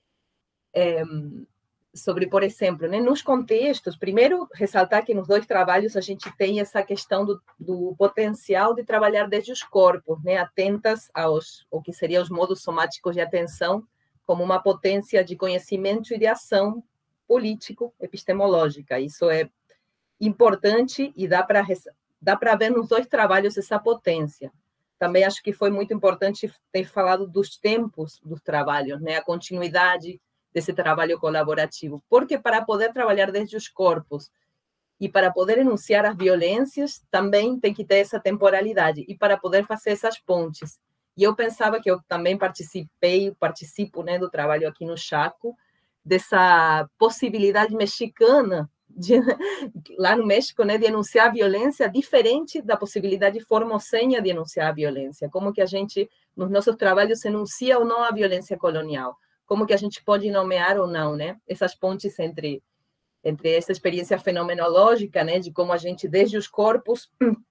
é, sobre, por exemplo, né, nos contextos, primeiro, ressaltar que nos dois trabalhos a gente tem essa questão do, do potencial de trabalhar desde os corpos, né, atentas aos, o que seriam os modos somáticos de atenção, como uma potência de conhecimento e de ação político, epistemológica. Isso é importante e dá para dá para ver nos dois trabalhos essa potência. Também acho que foi muito importante ter falado dos tempos dos trabalhos, né? A continuidade desse trabalho colaborativo, porque para poder trabalhar desde os corpos e para poder enunciar as violências, também tem que ter essa temporalidade, e para poder fazer essas pontes. E eu pensava que eu também participei, participo, né, do trabalho aqui no Chaco, dessa possibilidade mexicana, de, lá no México, né, de enunciar a violência diferente da possibilidade formosenha de enunciar a violência. Como que a gente, nos nossos trabalhos, enuncia ou não a violência colonial. Como que a gente pode nomear ou não, né? Essas pontes entre, entre essa experiência fenomenológica, né, de como a gente, desde os corpos,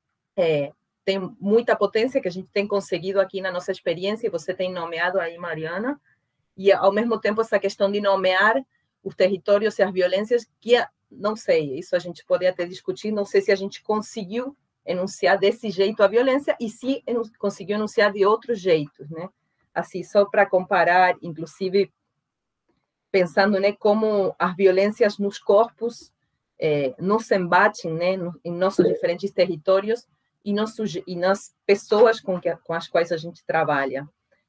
é, tem muita potência que a gente tem conseguido aqui na nossa experiência, e você tem nomeado aí, Mariana, e, ao mesmo tempo, essa questão de nomear os territórios e as violências, que, não sei, isso a gente pode até discutir, não sei se a gente conseguiu enunciar desse jeito a violência, e se conseguiu enunciar de outros jeitos, né? Assim, só para comparar, inclusive, pensando, né, como as violências nos corpos eh, nos embatem, né, no, em nossos diferentes territórios e, nos, e nas pessoas com, que, com as quais a gente trabalha.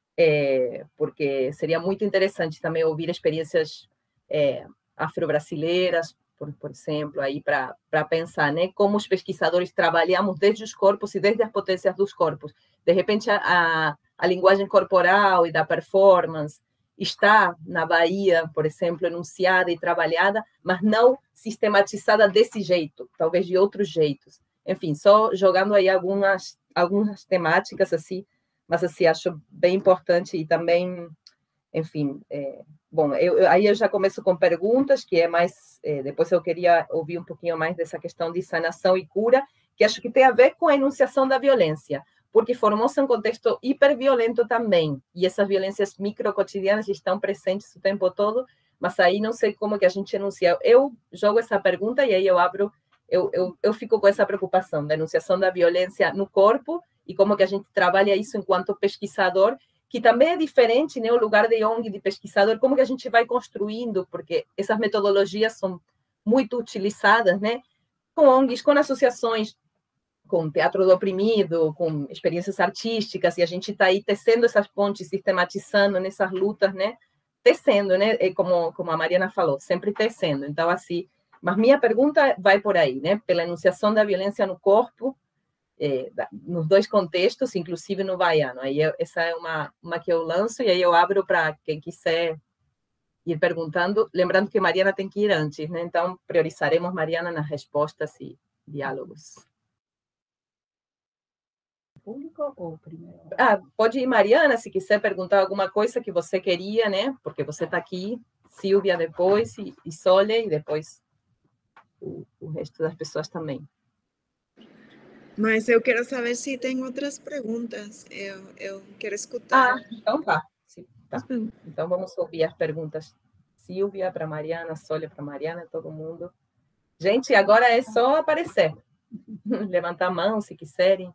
É, porque seria muito interessante também ouvir experiências é, afro-brasileiras, por, por exemplo, aí para pensar, né, como os pesquisadores trabalhamos desde os corpos e desde as potências dos corpos. De repente, a, a, a linguagem corporal e da performance está na Bahia, por exemplo, enunciada e trabalhada, mas não sistematizada desse jeito, talvez de outros jeitos. Enfim, só jogando aí algumas, algumas temáticas assim, mas assim, acho bem importante e também, enfim, é, bom, eu, eu, aí eu já começo com perguntas, que é mais, é, depois eu queria ouvir um pouquinho mais dessa questão de sanação e cura, que acho que tem a ver com a enunciação da violência, porque Formosa é um contexto hiperviolento também, e essas violências microcotidianas estão presentes o tempo todo, mas aí não sei como que a gente enuncia. Eu jogo essa pergunta e aí eu abro, eu, eu, eu fico com essa preocupação da enunciação da violência no corpo, e como que a gente trabalha isso enquanto pesquisador, que também é diferente, né, o lugar de O N G, de pesquisador, como que a gente vai construindo, porque essas metodologias são muito utilizadas, né, com O N Gs, com associações, com teatro do oprimido, com experiências artísticas, e a gente está aí tecendo essas pontes, sistematizando nessas lutas, né, tecendo, né, é como, como a Mariana falou, sempre tecendo. Então, assim, mas minha pergunta vai por aí, né, pela enunciação da violência no corpo, É, nos dois contextos, inclusive no baiano. Aí eu, essa é uma, uma que eu lanço, e aí eu abro para quem quiser ir perguntando, lembrando que Mariana tem que ir antes, né? Então priorizaremos Mariana nas respostas e diálogos. público ou primeiro? Ah, pode ir, Mariana, se quiser perguntar alguma coisa que você queria, né? Porque você está aqui, Silvia depois, e, e Sole, e depois o, o resto das pessoas também. Mas eu quero saber se tem outras perguntas. Eu, eu quero escutar. Ah, então tá. Sim, tá. Então vamos ouvir as perguntas. Silvia para Mariana, Sole para Mariana, todo mundo. Gente, agora é só aparecer. Levantar a mão se quiserem.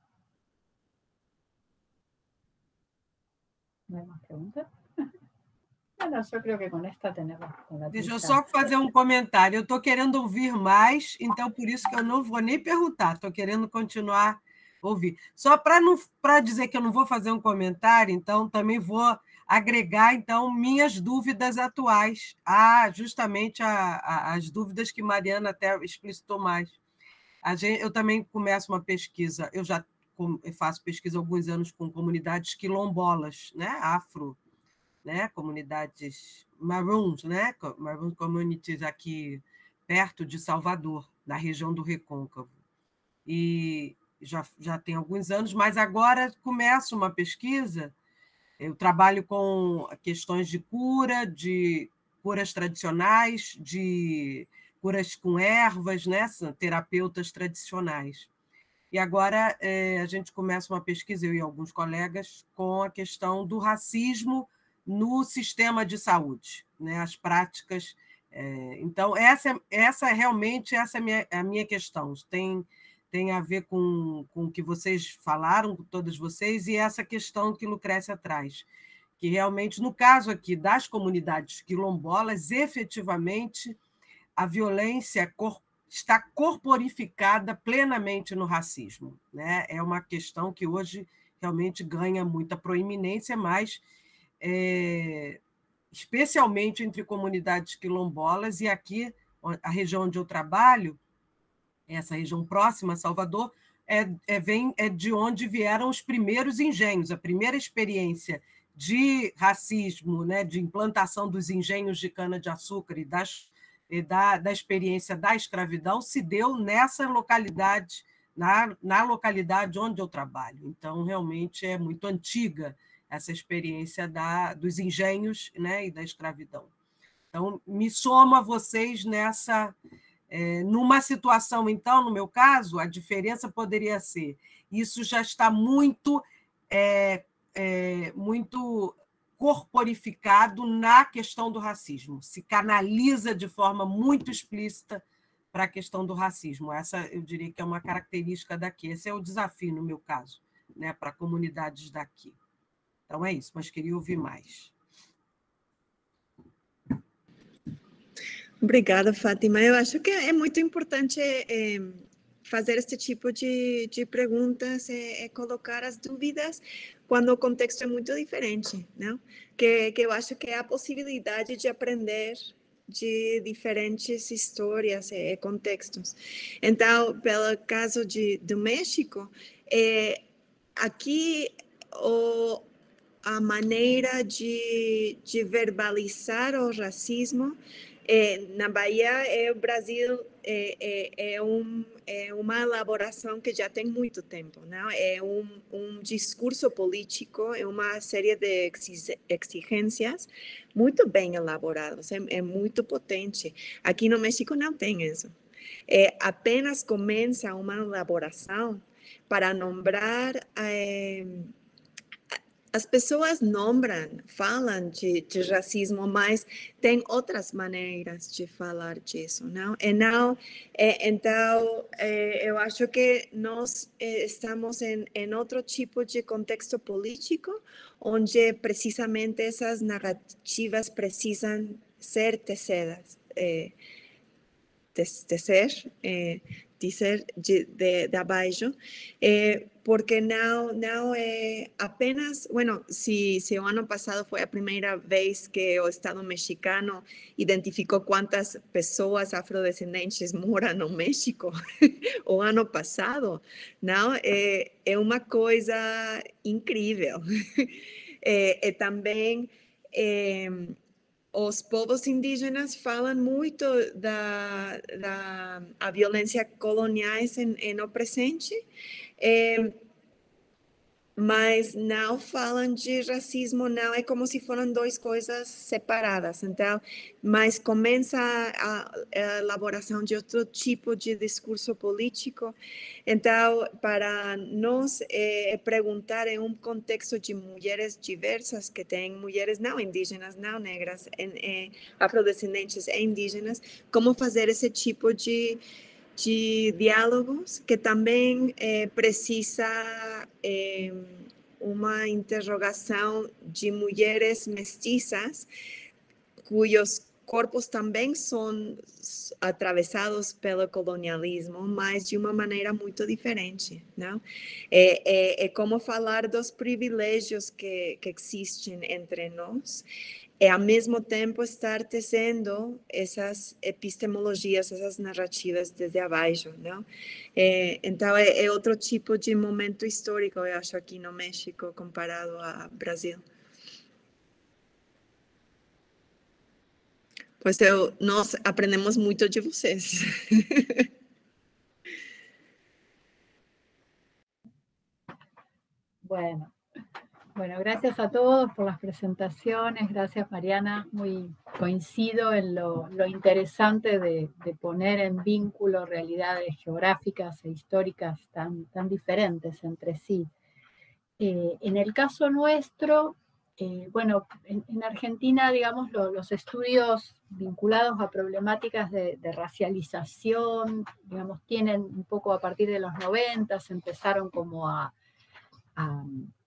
¿No hay más preguntas? Bueno, yo creo que con esta tenemos... Con la Deixa eu pista. só fazer um comentário. Eu estou querendo ouvir mais, então por isso que eu não vou nem perguntar. Estou querendo continuar a ouvir. Só para não para dizer que eu não vou fazer um comentário, então também vou agregar então minhas dúvidas atuais a justamente a, a, as dúvidas que Mariana até explicitou mais. A gente, eu também começo uma pesquisa. Eu já eu faço pesquisa há alguns anos com comunidades quilombolas, né, afro, né, comunidades maroons, né, maroon communities aqui perto de Salvador, na região do Recôncavo. E já, já tem alguns anos, mas agora começo uma pesquisa. Eu trabalho com questões de cura, de curas tradicionais, de curas com ervas, né, terapeutas tradicionais. E agora é, a gente começa uma pesquisa, eu e alguns colegas, com a questão do racismo no sistema de saúde, né? As práticas. É, então, essa, essa realmente essa é a minha, a minha questão. Tem, tem a ver com, com o que vocês falaram, com todas vocês, e essa questão que Lucrécia traz, que realmente, no caso aqui das comunidades quilombolas, efetivamente, a violência corporal está corporificada plenamente no racismo, né? É uma questão que hoje realmente ganha muita proeminência, mas é, especialmente entre comunidades quilombolas, e aqui, a região onde eu trabalho, essa região próxima a Salvador, é, é, vem, é de onde vieram os primeiros engenhos, a primeira experiência de racismo, né, de implantação dos engenhos de cana-de-açúcar e das Da, da experiência da escravidão se deu nessa localidade, na, na localidade onde eu trabalho. Então, realmente, é muito antiga essa experiência da, dos engenhos, né, e da escravidão. Então, me somo a vocês nessa... É, numa situação, então, no meu caso, a diferença poderia ser, isso já está muito, é, é, muito corporificado na questão do racismo, se canaliza de forma muito explícita para a questão do racismo. Essa, eu diria que é uma característica daqui. Esse é o desafio, no meu caso, né, para comunidades daqui. Então, é isso, mas queria ouvir mais. Obrigada, Fátima. Eu acho que é muito importante é, fazer este tipo de, de perguntas, é, é colocar as dúvidas quando o contexto é muito diferente, não? Que, que eu acho que é a possibilidade de aprender de diferentes histórias e contextos. Então, pelo caso de, do México, é, aqui o, a maneira de, de verbalizar o racismo É, na Bahia, é, o Brasil é, é, é, um, é uma elaboração que já tem muito tempo, não? É um, um discurso político, é uma série de exigências muito bem elaboradas, é, é muito potente. Aqui no México não tem isso. É, apenas começa uma elaboração para nombrar... É, as pessoas nombram, falam de, de racismo, mas tem outras maneiras de falar disso, não? E não é, então, é, eu acho que nós é, estamos em, em outro tipo de contexto político, onde precisamente essas narrativas precisam ser tecidas, é, tecer, é, dizer de, de, de abaixo, eh, porque não, não é apenas, bueno, se, se o ano passado foi a primeira vez que o Estado mexicano identificou quantas pessoas afrodescendentes moram no México, o ano passado, não, é, é uma coisa incrível. é, é também... É, os povos indígenas falam muito da, da a violência coloniais em, em no presente, é, mas não falam de racismo, não, é como se foram duas coisas separadas, então, mas começa a, a elaboração de outro tipo de discurso político, então, para nós é, perguntar em um contexto de mulheres diversas, que tem mulheres não indígenas, não negras, em, em, afrodescendentes e indígenas, como fazer esse tipo de de diálogos, que também é, precisa é, uma interrogação de mulheres mestiças, cujos corpos também são atravessados pelo colonialismo, mas de uma maneira muito diferente, não? É, é, é como falar dos privilégios que, que existem entre nós, e ao mesmo tempo estar tecendo essas epistemologias, essas narrativas desde abaixo, não? É, então, é, é outro tipo de momento histórico, eu acho, aqui no México, comparado ao Brasil. Pois eu, nós aprendemos muito de vocês. Bueno. Bueno, gracias a todos por las presentaciones, gracias Mariana, muy coincido en lo, lo interesante de, de poner en vínculo realidades geográficas e históricas tan, tan diferentes entre sí. Eh, en el caso nuestro, eh, bueno, en, en Argentina, digamos, lo, los estudios vinculados a problemáticas de, de racialización, digamos, tienen un poco a partir de los noventa, empezaron como a... a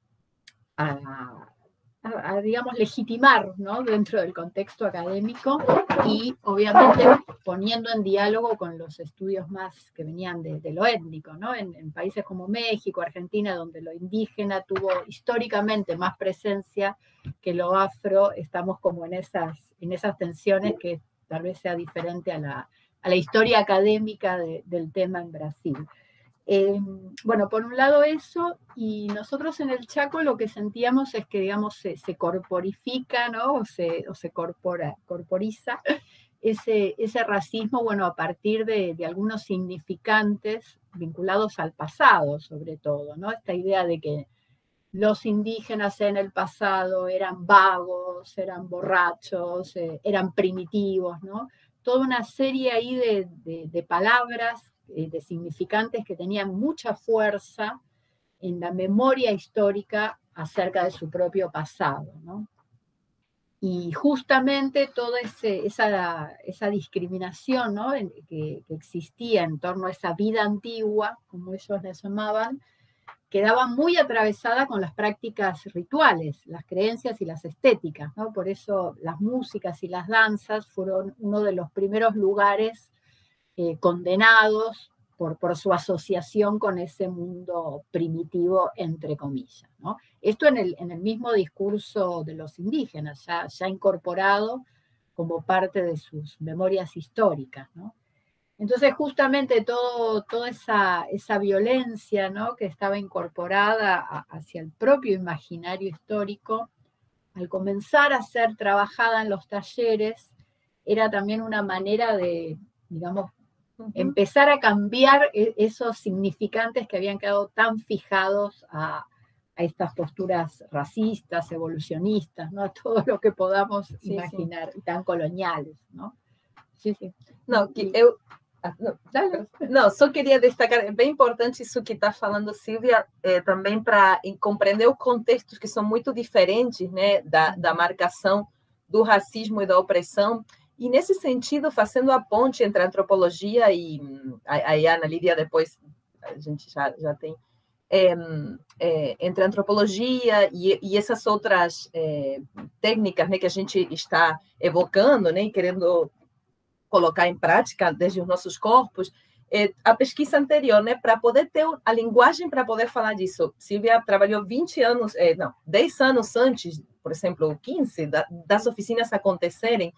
A, a, a, digamos, legitimar, ¿no? Dentro del contexto académico y, obviamente, poniendo en diálogo con los estudios más que venían de, de lo étnico, ¿no? En, en países como México, Argentina, donde lo indígena tuvo históricamente más presencia que lo afro, estamos como en esas, en esas tensiones que tal vez sea diferente a la, a la historia académica de, del tema en Brasil. Eh, bueno, por un lado eso, y nosotros en el Chaco lo que sentíamos es que, digamos, se, se corporifica, ¿no? O se, o se corpora, corporiza ese, ese racismo, bueno, a partir de, de algunos significantes vinculados al pasado, sobre todo, ¿no? Esta idea de que los indígenas en el pasado eran vagos, eran borrachos, eh, eran primitivos, ¿no? Toda una serie ahí de, de, de palabras, de significantes que tenían mucha fuerza en la memoria histórica acerca de su propio pasado, ¿no? Y justamente toda ese, esa, esa discriminación, ¿no? que, que existía en torno a esa vida antigua, como ellos la llamaban, quedaba muy atravesada con las prácticas rituales, las creencias y las estéticas, ¿no? Por eso las músicas y las danzas fueron uno de los primeros lugares Eh, condenados por, por su asociación con ese mundo primitivo, entre comillas, ¿no? Esto en el, en el mismo discurso de los indígenas, ya, ya incorporado como parte de sus memorias históricas, ¿no? Entonces, justamente todo, toda esa, esa violencia, ¿no? Que estaba incorporada a, hacia el propio imaginario histórico, al comenzar a ser trabajada en los talleres, era también una manera de, digamos, empezar a cambiar esos significantes que habían quedado tan fijados a, a estas posturas racistas, evolucionistas, ¿no? A todo lo que podamos sí, imaginar, sí. Tan coloniales, ¿no? Sí, sí. Não, que eu... Não, não, só queria destacar, é bem importante isso que está falando, Silvia, é, também para compreender os contextos que são muito diferentes, né, da, da marcação do racismo e da opressão. E, nesse sentido, fazendo a ponte entre a antropologia e aí a Ana Lídia depois a gente já, já tem, é, é, entre a antropologia e, e essas outras é, técnicas, né, que a gente está evocando, né, e querendo colocar em prática desde os nossos corpos, é, a pesquisa anterior, né, para poder ter a linguagem para poder falar disso. Silvia trabalhou vinte anos, é, não, dez anos antes, por exemplo, quinze, da, das oficinas acontecerem,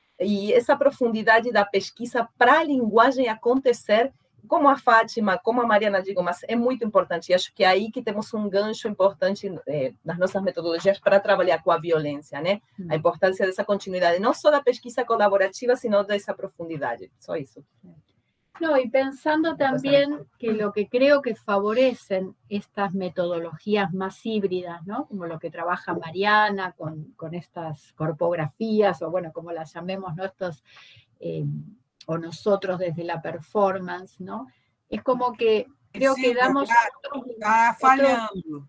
e essa profundidade da pesquisa para a linguagem acontecer, como a Fátima, como a Mariana digo, mas é muito importante, e acho que é aí que temos um gancho importante é, nas nossas metodologias para trabalhar com a violência, né? A importância dessa continuidade, não só da pesquisa colaborativa, sino dessa profundidade, só isso. No, y pensando también que lo que creo que favorecen estas metodologías más híbridas, ¿no? Como lo que trabaja Mariana con, con estas corpografías, o bueno, como las llamemos, ¿no? Estos, eh, o nosotros desde la performance, ¿no? Es como que creo que damos... Está falhando.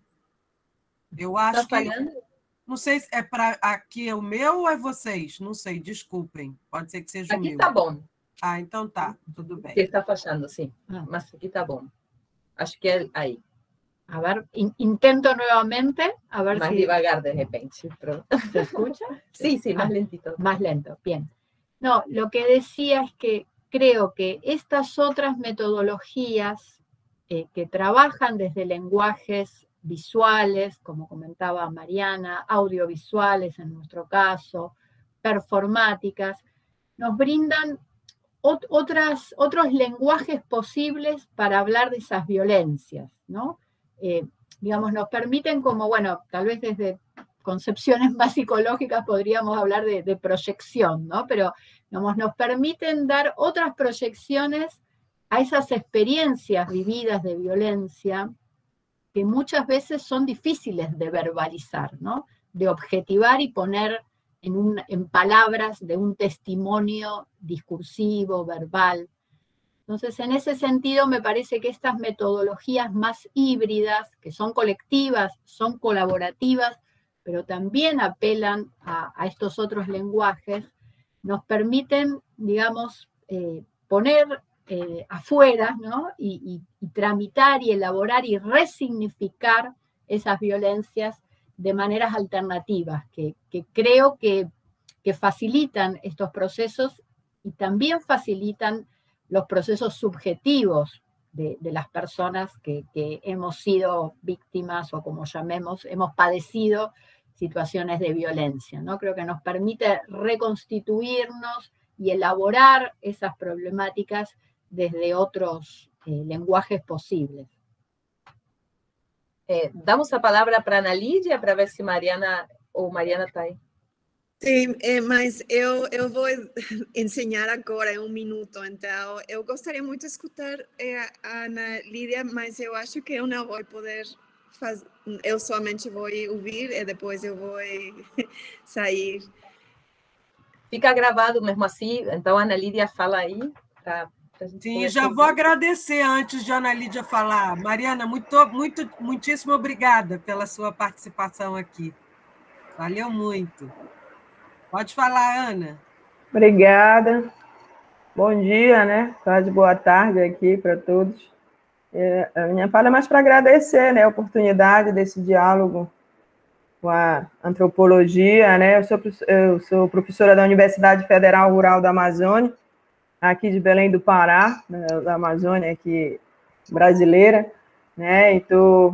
Eu acho Tá que... falhando? Não sei se é para aqui é o meu ou é vocês, não sei, desculpem. Pode ser que seja Aqui o meu. tá bom. Ah, então tá, tudo bem. Que está fallando, sim. Ah, mas aqui tá bom. Acho que é aí. A ver, in, intento nuevamente, a ver Más si... devagar de repente. Pero... ¿Se escucha? Sí, sí, más ah, lentito. Más lento, bien. No, lo que decía es que creo que estas otras metodologías eh, que trabajan desde lenguajes visuales, como comentaba Mariana, audiovisuales en nuestro caso, performáticas, nos brindan ot otras, otros lenguajes posibles para hablar de esas violencias, ¿no? Eh, digamos, nos permiten como, bueno, tal vez desde concepciones más psicológicas podríamos hablar de, de proyección, ¿no? Pero, digamos, nos permiten dar otras proyecciones a esas experiencias vividas de violencia que muchas veces son difíciles de verbalizar, ¿no? De objetivar y poner en, un, en palabras de un testimonio discursivo, verbal. Entonces, en ese sentido, me parece que estas metodologías más híbridas, que son colectivas, son colaborativas, pero también apelan a, a estos otros lenguajes, nos permiten, digamos, eh, poner eh, afuera, ¿no? Y, y, y tramitar y elaborar y resignificar esas violencias de maneras alternativas, que, que creo que, que facilitan estos procesos y también facilitan los procesos subjetivos de, de las personas que, que hemos sido víctimas o como llamemos, hemos padecido situaciones de violencia, ¿no? Creo que nos permite reconstituirnos y elaborar esas problemáticas desde otros eh, lenguajes posibles. Eh, damos a palavra para a Ana Lídia, para ver se Mariana ou Mariana está aí. Sim, é, mas eu, eu vou ensinar agora em um minuto, então eu gostaria muito de escutar é, a Ana Lídia, mas eu acho que eu não vou poder fazer, eu somente vou ouvir e depois eu vou sair. Fica gravado mesmo assim, então a Ana Lídia fala aí. Pra, pra gente Sim, já vou agradecer antes de a Ana Lídia falar. Mariana, muito, muito, muitíssimo obrigada pela sua participação aqui. Valeu muito. Pode falar, Ana. Obrigada. Bom dia, né? Quase boa tarde aqui para todos. É, a minha fala é mais para agradecer, né, a oportunidade desse diálogo com a antropologia, né? Eu sou, eu sou professora da Universidade Federal Rural da Amazônia, aqui de Belém do Pará, né, da Amazônia aqui brasileira, né? E estou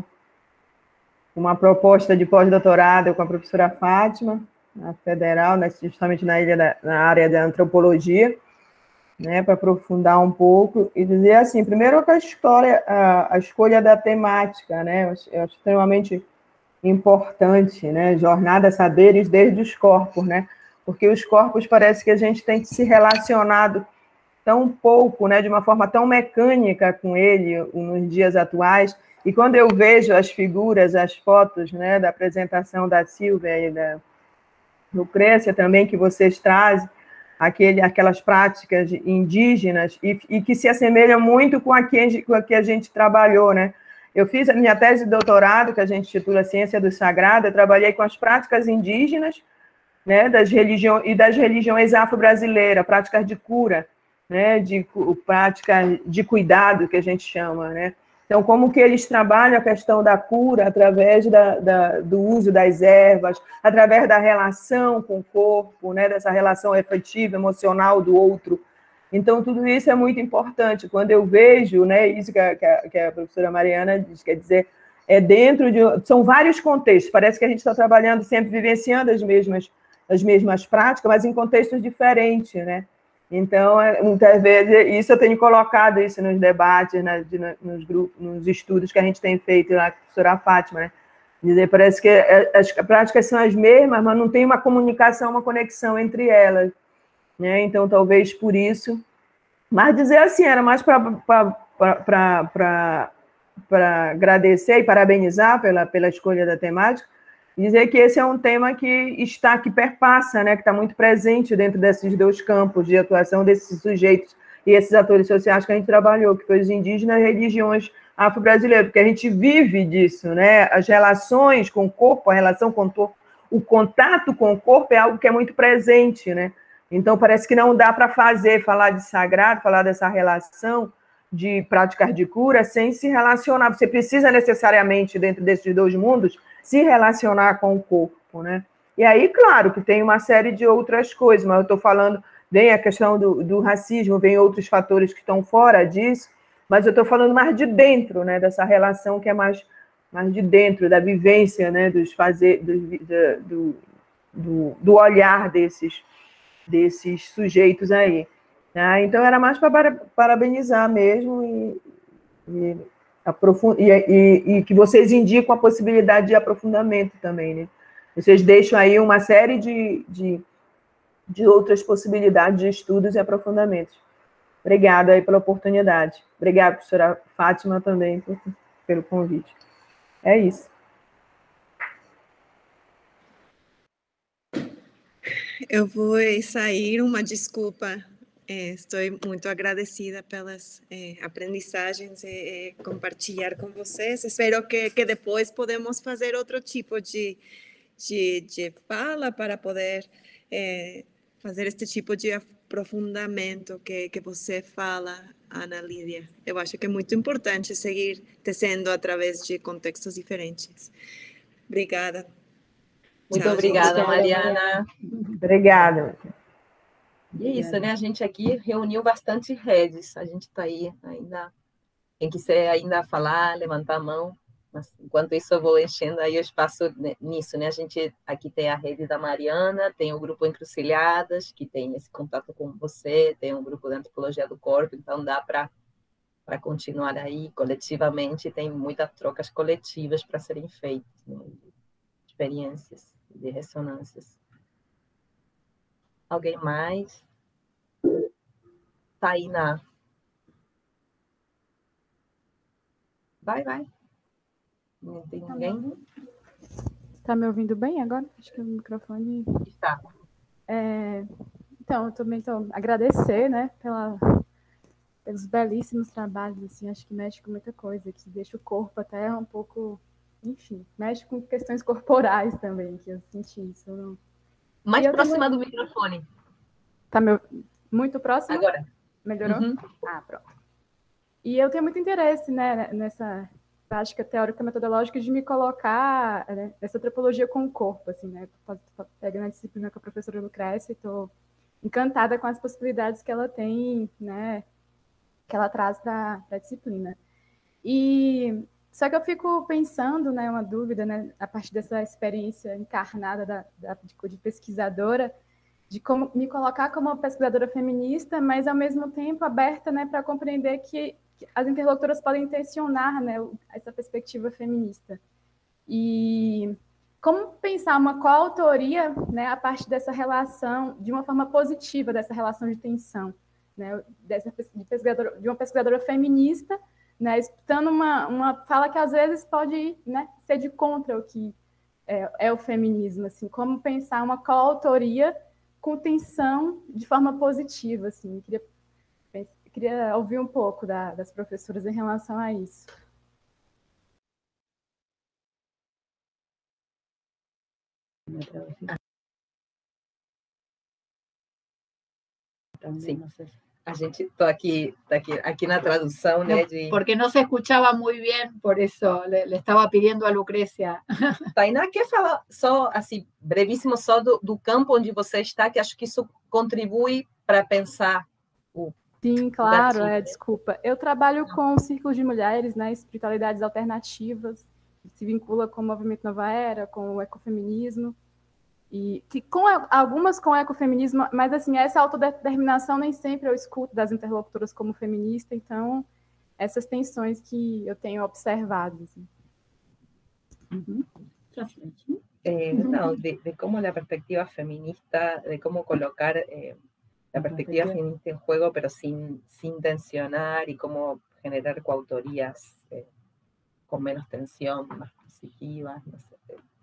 com uma proposta de pós-doutorado com a professora Fátima, na Federal, né, justamente na, ilha da, na área da antropologia, né, para aprofundar um pouco e dizer assim, primeiro que a história, a, a escolha da temática, né, eu acho, eu acho extremamente importante, né, jornada saberes desde os corpos, né, porque os corpos parece que a gente tem se relacionado tão pouco, né, de uma forma tão mecânica com ele nos dias atuais, e quando eu vejo as figuras, as fotos, né, da apresentação da Silvia e da Lucrécia também, que vocês trazem, aquele, aquelas práticas indígenas, e, e que se assemelham muito com a, que, com a que a gente trabalhou, né? Eu fiz a minha tese de doutorado, que a gente titula Ciência do Sagrado, eu trabalhei com as práticas indígenas, né, das religiões, e das religiões afro-brasileiras, práticas de cura, né, de prática de cuidado, que a gente chama, né? Então, como que eles trabalham a questão da cura através da, da, do uso das ervas, através da relação com o corpo, né, dessa relação afetiva, emocional do outro. Então, tudo isso é muito importante. Quando eu vejo, né, isso que a, que a, que a professora Mariana diz, quer dizer, é dentro de... São vários contextos, parece que a gente está trabalhando sempre, vivenciando as mesmas, as mesmas práticas, mas em contextos diferentes, né? Então, muitas vezes, isso eu tenho colocado isso nos debates, né, de, nos grupos, nos estudos que a gente tem feito lá com a professora Fátima, né? Dizer, parece que as práticas são as mesmas, mas não tem uma comunicação, uma conexão entre elas, né? Então, talvez por isso Mas dizer assim, era mais para agradecer e parabenizar pela, pela escolha da temática, dizer que esse é um tema que está, que perpassa, né, que está muito presente dentro desses dois campos de atuação desses sujeitos e esses atores sociais que a gente trabalhou, que foi os indígenas e religiões afro-brasileiras, porque a gente vive disso, né? As relações com o corpo, a relação com o corpo, o contato com o corpo é algo que é muito presente, né? Então, parece que não dá para fazer, falar de sagrado, falar dessa relação de práticas de cura sem se relacionar. Você precisa necessariamente, dentro desses dois mundos, se relacionar com o corpo, né? E aí, claro, que tem uma série de outras coisas, mas eu estou falando, vem a questão do, do racismo, vem outros fatores que estão fora disso, mas eu estou falando mais de dentro, né? Dessa relação que é mais, mais de dentro, da vivência, né? Dos fazer, do, do, do, do olhar desses, desses sujeitos aí. Né? Então, era mais para parabenizar mesmo e, e, aprofund... e, e, e que vocês indicam a possibilidade de aprofundamento também, né? Vocês deixam aí uma série de, de, de outras possibilidades de estudos e aprofundamentos. Obrigada aí pela oportunidade. Obrigada, professora Fátima, também por, pelo convite. É isso. Eu vou sair, uma desculpa. É, estou muito agradecida pelas é, aprendizagens e é, compartilhar com vocês. Espero que, que depois podemos fazer outro tipo de, de, de fala para poder é, fazer este tipo de aprofundamento que, que você fala, Ana Lídia. Eu acho que é muito importante seguir tecendo através de contextos diferentes. Obrigada. Muito Tchau, obrigada, gente. Mariana. Obrigada. E é isso, né? A gente aqui reuniu bastante redes. A gente está aí ainda. Quem quiser ainda falar, levantar a mão. Mas, enquanto isso, eu vou enchendo aí o espaço nisso, né? A gente aqui tem a rede da Mariana, tem o grupo Encruzilhadas, que tem esse contato com você, tem um grupo de Antropologia do Corpo, então dá para para continuar aí coletivamente. Tem muitas trocas coletivas para serem feitas, né? De experiências, de ressonâncias. Alguém mais? Tainá. Vai, vai. Não tem ninguém? Está me ouvindo bem agora? Acho que o microfone... Está. É, então, eu também estou agradecer, né, pela, pelos belíssimos trabalhos, assim, acho que mexe com muita coisa, que deixa o corpo até um pouco, enfim, mexe com questões corporais também, que eu senti isso. Não... Mais próxima também... do microfone. Está meu... muito próximo? Agora. Melhorou? Uhum. Ah, pronto. E eu tenho muito interesse, né, nessa prática teórica metodológica de me colocar, né, nessa antropologia com o corpo, assim, né, pegando a disciplina com a professora Lucrécia, estou encantada com as possibilidades que ela tem, né, que ela traz para a disciplina. E só que eu fico pensando, né, uma dúvida, né, a partir dessa experiência encarnada da, da, de, de pesquisadora, de como me colocar como uma pesquisadora feminista, mas ao mesmo tempo aberta, né, para compreender que as interlocutoras podem intencionar, né, essa perspectiva feminista. E como pensar uma coautoria, né, a partir dessa relação, de uma forma positiva, dessa relação de tensão, né, dessa, de, pesquisadora, de uma pesquisadora feminista, né, escutando uma, uma fala que às vezes pode, né, ser de contra o que é, é o feminismo, assim, como pensar uma coautoria com tensão de forma positiva, assim, queria Queria ouvir um pouco da, das professoras em relação a isso. Sim. A gente está aqui, tá aqui, aqui na tradução, né? De... Porque no se escuchaba muy bien, por eso le, le estaba pidiendo a Lucrecia. Tainá, quer falar só, assim, brevíssimo, só do, do campo onde você está, que acho que isso contribui para pensar o... Sim, claro, é, desculpa. Eu trabalho com círculos de mulheres, né, espiritualidades alternativas, que se vincula com o movimento Nova Era, com o ecofeminismo, e que com algumas com o ecofeminismo, mas assim, essa autodeterminação nem sempre eu escuto das interlocutoras como feminista, então essas tensões que eu tenho observado. Assim. Uhum. Eh, não, de, de como a perspectiva feminista, de como colocar... Eh, la perspectiva feminista en juego, pero sin, sin tensionar, y cómo generar coautorías eh, con menos tensión, más positivas, no sé.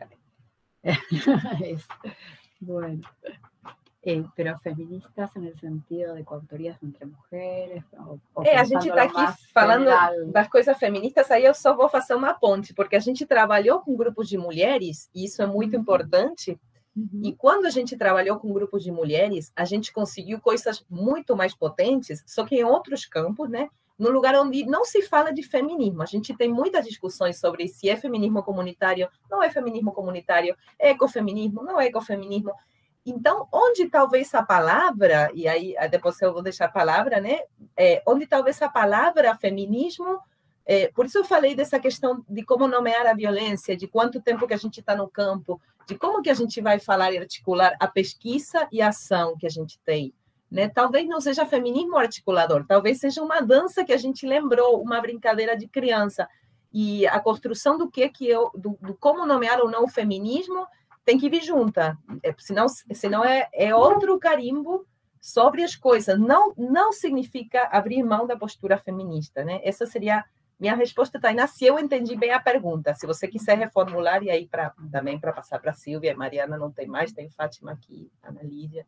Es, bueno, eh, pero feministas en el sentido de coautorías entre mujeres, o, o É, a gente está aqui falando general. Das coisas feministas, aí eu só vou fazer uma ponte, porque a gente trabalhou com grupos de mulheres, e isso é muito uhum. importante, uhum. e quando a gente trabalhou com grupos de mulheres, a gente conseguiu coisas muito mais potentes, só que em outros campos, né? No lugar onde não se fala de feminismo. A gente tem muitas discussões sobre se é feminismo comunitário, não é feminismo comunitário, é ecofeminismo, não é ecofeminismo. Então, onde talvez a palavra, e aí depois eu vou deixar a palavra, né? É, onde talvez a palavra feminismo, é, por isso eu falei dessa questão de como nomear a violência, de quanto tempo que a gente está no campo, de como que a gente vai falar e articular a pesquisa e a ação que a gente tem. Né? Talvez não seja feminismo articulador, talvez seja uma dança que a gente lembrou, uma brincadeira de criança. E a construção do que que eu, do, do como nomear ou não o feminismo tem que vir junta, é, senão, senão é, é outro carimbo sobre as coisas. Não, não significa abrir mão da postura feminista, né? Essa seria minha resposta, Tainá, se eu entendi bem a pergunta. Se você quiser reformular, e aí pra, também para passar para a Silvia, Mariana não tem mais, tem Fátima aqui, Ana Lídia.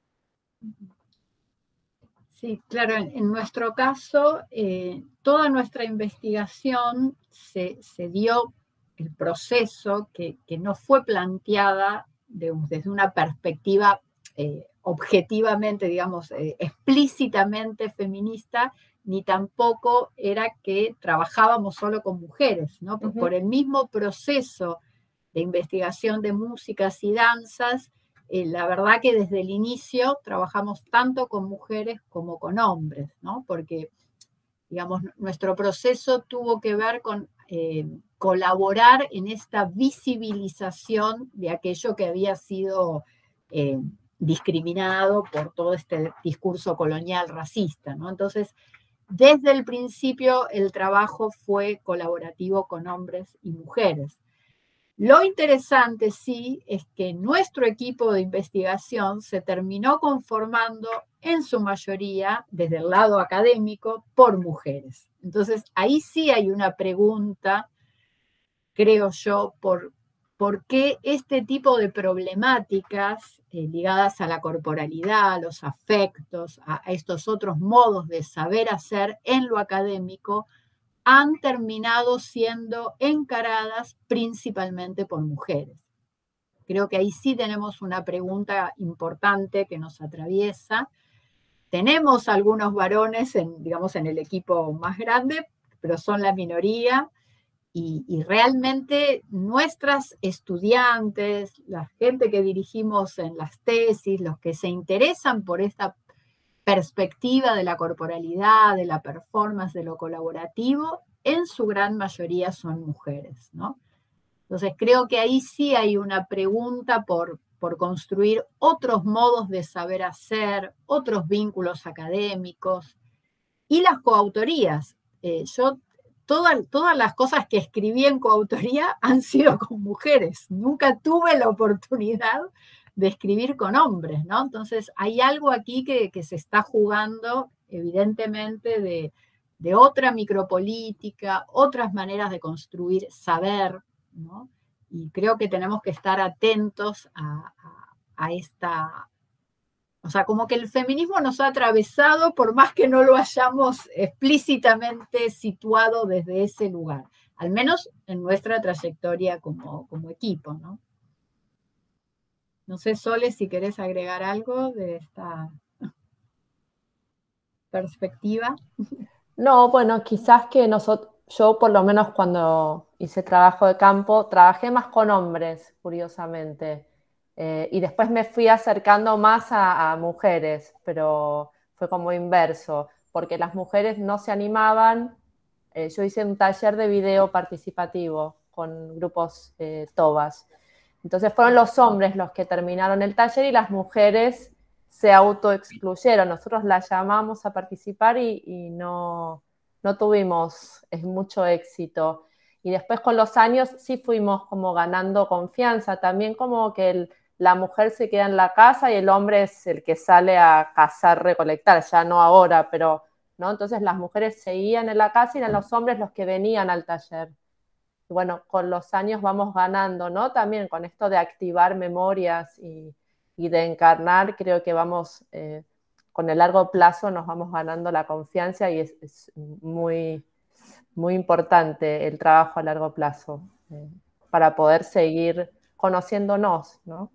Sí, claro, en, en nuestro caso, eh, toda nuestra investigación se, se dio el proceso que, que no fue planteada de, desde una perspectiva eh, objetivamente, digamos, eh, explícitamente feminista, ni tampoco era que trabajábamos solo con mujeres, ¿no? Uh-huh. Por el mismo proceso de investigación de músicas y danzas, Eh, la verdad que desde el inicio trabajamos tanto con mujeres como con hombres, ¿no? Porque, digamos, nuestro proceso tuvo que ver con eh, colaborar en esta visibilización de aquello que había sido eh, discriminado por todo este discurso colonial racista, ¿no? Entonces, desde el principio el trabajo fue colaborativo con hombres y mujeres. Lo interesante, sí, es que nuestro equipo de investigación se terminó conformando en su mayoría, desde el lado académico, por mujeres. Entonces, ahí sí hay una pregunta, creo yo, por, por qué este tipo de problemáticas eh, ligadas a la corporalidad, a los afectos, a, a estos otros modos de saber hacer en lo académico, han terminado siendo encaradas principalmente por mujeres. Creo que ahí sí tenemos una pregunta importante que nos atraviesa. Tenemos algunos varones, en, digamos, en el equipo más grande, pero son la minoría, y, y realmente nuestras estudiantes, la gente que dirigimos en las tesis, los que se interesan por esta perspectiva de la corporalidad, de la performance, de lo colaborativo, en su gran mayoría son mujeres, ¿no? Entonces creo que ahí sí hay una pregunta por, por construir otros modos de saber hacer, otros vínculos académicos y las coautorías. Eh, yo, toda, todas las cosas que escribí en coautoría han sido con mujeres. Nunca tuve la oportunidad de escribir con hombres, ¿no? Entonces hay algo aquí que, que se está jugando, evidentemente, de, de otra micropolítica, otras maneras de construir saber, ¿no? Y creo que tenemos que estar atentos a, a, a esta... O sea, como que el feminismo nos ha atravesado por más que no lo hayamos explícitamente situado desde ese lugar, al menos en nuestra trayectoria como, como equipo, ¿no? No sé, Sole, si querés agregar algo de esta perspectiva. No, bueno, quizás que nosotros, yo por lo menos cuando hice trabajo de campo, trabajé más con hombres, curiosamente, eh, y después me fui acercando más a, a mujeres, pero fue como inverso, porque las mujeres no se animaban. Eh, yo hice un taller de video participativo con grupos eh, tobas. Entonces fueron los hombres los que terminaron el taller y las mujeres se autoexcluyeron. Nosotros las llamamos a participar y, y no, no tuvimos mucho éxito. Y después con los años sí fuimos como ganando confianza. También como que el, la mujer se queda en la casa y el hombre es el que sale a cazar, recolectar, ya no ahora, pero, ¿no? Entonces las mujeres seguían en la casa y eran los hombres los que venían al taller. Y bueno, con los años vamos ganando, ¿no? También con esto de activar memorias y, y de encarnar, creo que vamos, eh, con el largo plazo nos vamos ganando la confianza y es, es muy, muy importante el trabajo a largo plazo eh, para poder seguir conociéndonos, ¿no?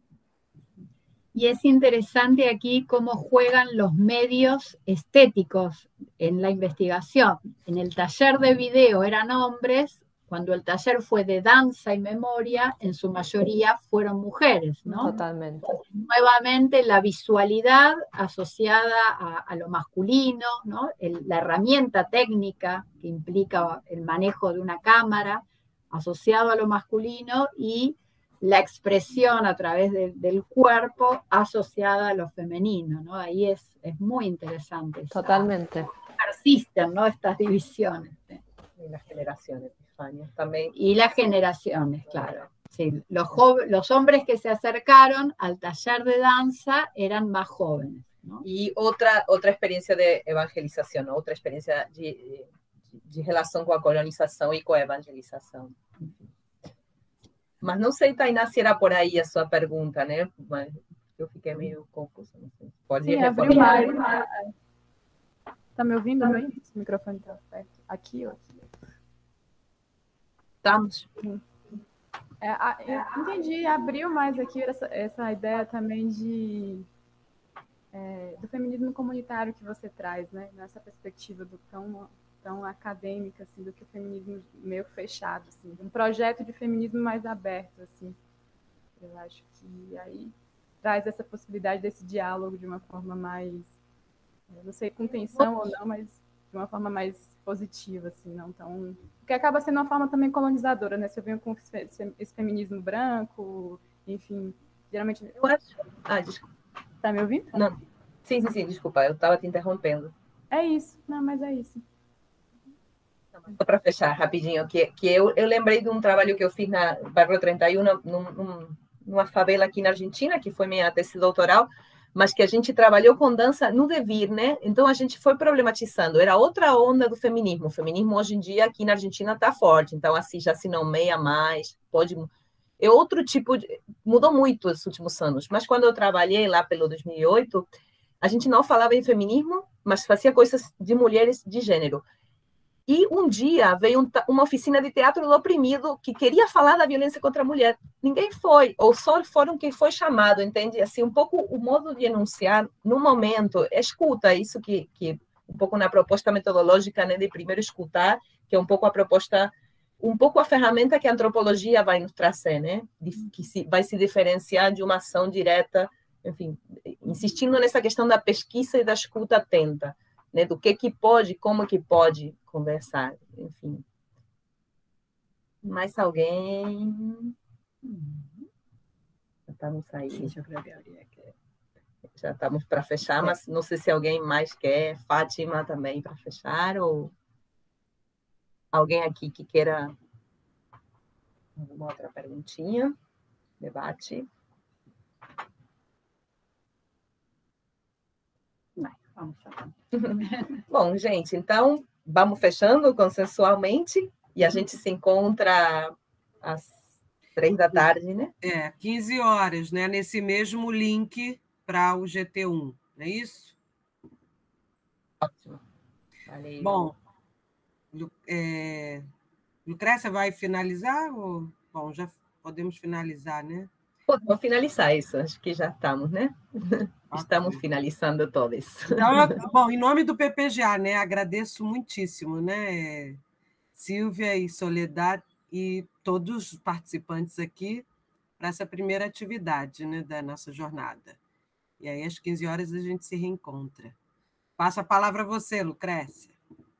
Y es interesante aquí cómo juegan los medios estéticos en la investigación. En el taller de video eran hombres, cuando el taller fue de danza y memoria, en su mayoría fueron mujeres, ¿no? Totalmente. Nuevamente la visualidad asociada a, a lo masculino, ¿no? El, la herramienta técnica que implica el manejo de una cámara asociado a lo masculino y la expresión a través de, del cuerpo asociada a lo femenino, ¿no? Ahí es, es muy interesante. Totalmente. Persisten, ¿no? Estas divisiones. ¿Sí? Y las generaciones, Fania, también. Y las generaciones, claro. Sí, los, los hombres que se acercaron al taller de danza eran más jóvenes, ¿no? Y otra, otra experiencia de evangelización, ¿no? Outra experiência de, de relação com a colonização e com a evangelização. Mas não sei, Tainá, se era por aí a sua pergunta, né? Mas eu fiquei meio confusa. Não sei. Pode Sim, reformular. Está me ouvindo? Meu microfone está perto. Aqui ou aqui? Estamos. É, a, eu entendi, abriu mais aqui essa, essa ideia também de, é, do feminismo comunitário que você traz, né? Nessa perspectiva do tão, tão acadêmica, assim, do que o feminismo meio fechado, assim, um projeto de feminismo mais aberto, assim. Eu acho que aí traz essa possibilidade desse diálogo de uma forma mais, não sei, com tensão ou não, mas de uma forma mais positiva, assim, não tão... Porque acaba sendo uma forma também colonizadora, né? Se eu venho com esse feminismo branco, enfim, geralmente... Eu acho... Ah, desculpa. Tá me ouvindo? Não. Sim, sim, sim, desculpa, eu estava te interrompendo. É isso, não, mas é isso. Só para fechar rapidinho, que, que eu, eu lembrei de um trabalho que eu fiz na Barrio trinta e um, num, num, numa favela aqui na Argentina, que foi minha tese doutoral, mas que a gente trabalhou com dança no devir, né? Então a gente foi problematizando. Era outra onda do feminismo. O feminismo hoje em dia aqui na Argentina está forte, então assim já se nomeia mais, pode... É outro tipo de... Mudou muito nos últimos anos, mas quando eu trabalhei lá pelo dois mil e oito, a gente não falava em feminismo, mas fazia coisas de mulheres de gênero. E um dia veio um, uma oficina de teatro do oprimido que queria falar da violência contra a mulher. Ninguém foi, ou só foram quem foi chamado, entende? Assim, um pouco o modo de enunciar no momento, escuta, isso que, que um pouco na proposta metodológica, né, de primeiro escutar, que é um pouco a proposta, um pouco a ferramenta que a antropologia vai nos trazer, né? De, que se, vai se diferenciar de uma ação direta, enfim, insistindo nessa questão da pesquisa e da escuta atenta, né, do que que pode, como que pode conversar, enfim. Mais alguém? Já estamos aí. Sim, eu creio que já estamos para fechar, mas não sei se alguém mais quer. Fátima também para fechar, ou alguém aqui que queira alguma outra perguntinha? Debate? Vamos falar. Bom, gente, então vamos fechando consensualmente e a gente se encontra às três da tarde, né? É, quinze horas, né? Nesse mesmo link para o G T um, não é isso? Ótimo. Valeu. Bom, é, Lucrécia vai finalizar? Ou... Bom, já podemos finalizar, né? Vou finalizar isso, acho que já estamos, né? Estamos finalizando todos. Então, bom, em nome do P P G A, né, agradeço muitíssimo, né, Silvia e Soledad e todos os participantes aqui para essa primeira atividade, né, da nossa jornada. E aí, às quinze horas, a gente se reencontra. Passo a palavra a você, Lucrécia.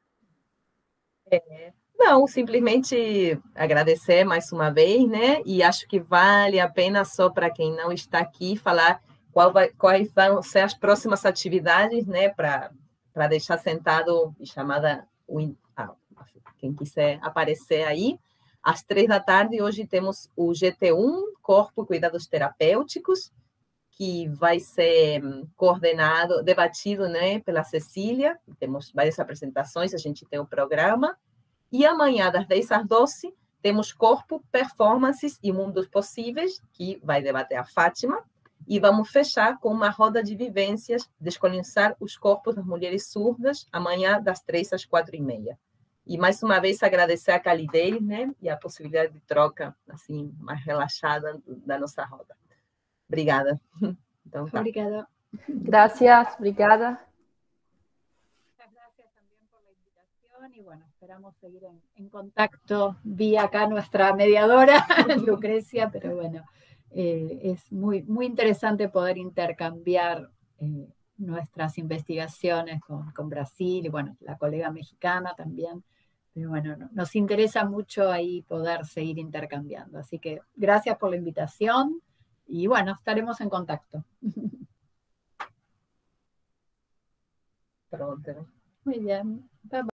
É... Não, simplesmente agradecer mais uma vez, né? E acho que vale a pena, só para quem não está aqui, falar qual vai, quais vão ser as próximas atividades, né? Para deixar sentado e chamada o, ah, quem quiser aparecer aí. Às três da tarde, hoje temos o G T um, Corpo e Cuidados Terapêuticos, que vai ser coordenado, debatido, né, pela Cecília. Temos várias apresentações, a gente tem o programa. E amanhã, das dez às doze, temos Corpo, Performances e Mundos Possíveis, que vai debater a Fátima. E vamos fechar com uma roda de vivências, Descolonizar os Corpos das Mulheres Surdas, amanhã, das três às quatro e meia. E, mais uma vez, agradecer a calidez, né, e a possibilidade de troca assim, mais relaxada da nossa roda. Obrigada. Então, tá. Obrigada. Gracias, obrigada. Muchas gracias también por la invitación y bueno, esperamos seguir en, en contacto vía acá nuestra mediadora, Lucrecia, pero bueno, eh, es muy, muy interesante poder intercambiar eh, nuestras investigaciones con, con Brasil y bueno, la colega mexicana también. Pero bueno, no, nos interesa mucho ahí poder seguir intercambiando. Así que gracias por la invitación y bueno, estaremos en contacto. Pronto. Muy bien. Bye, bye.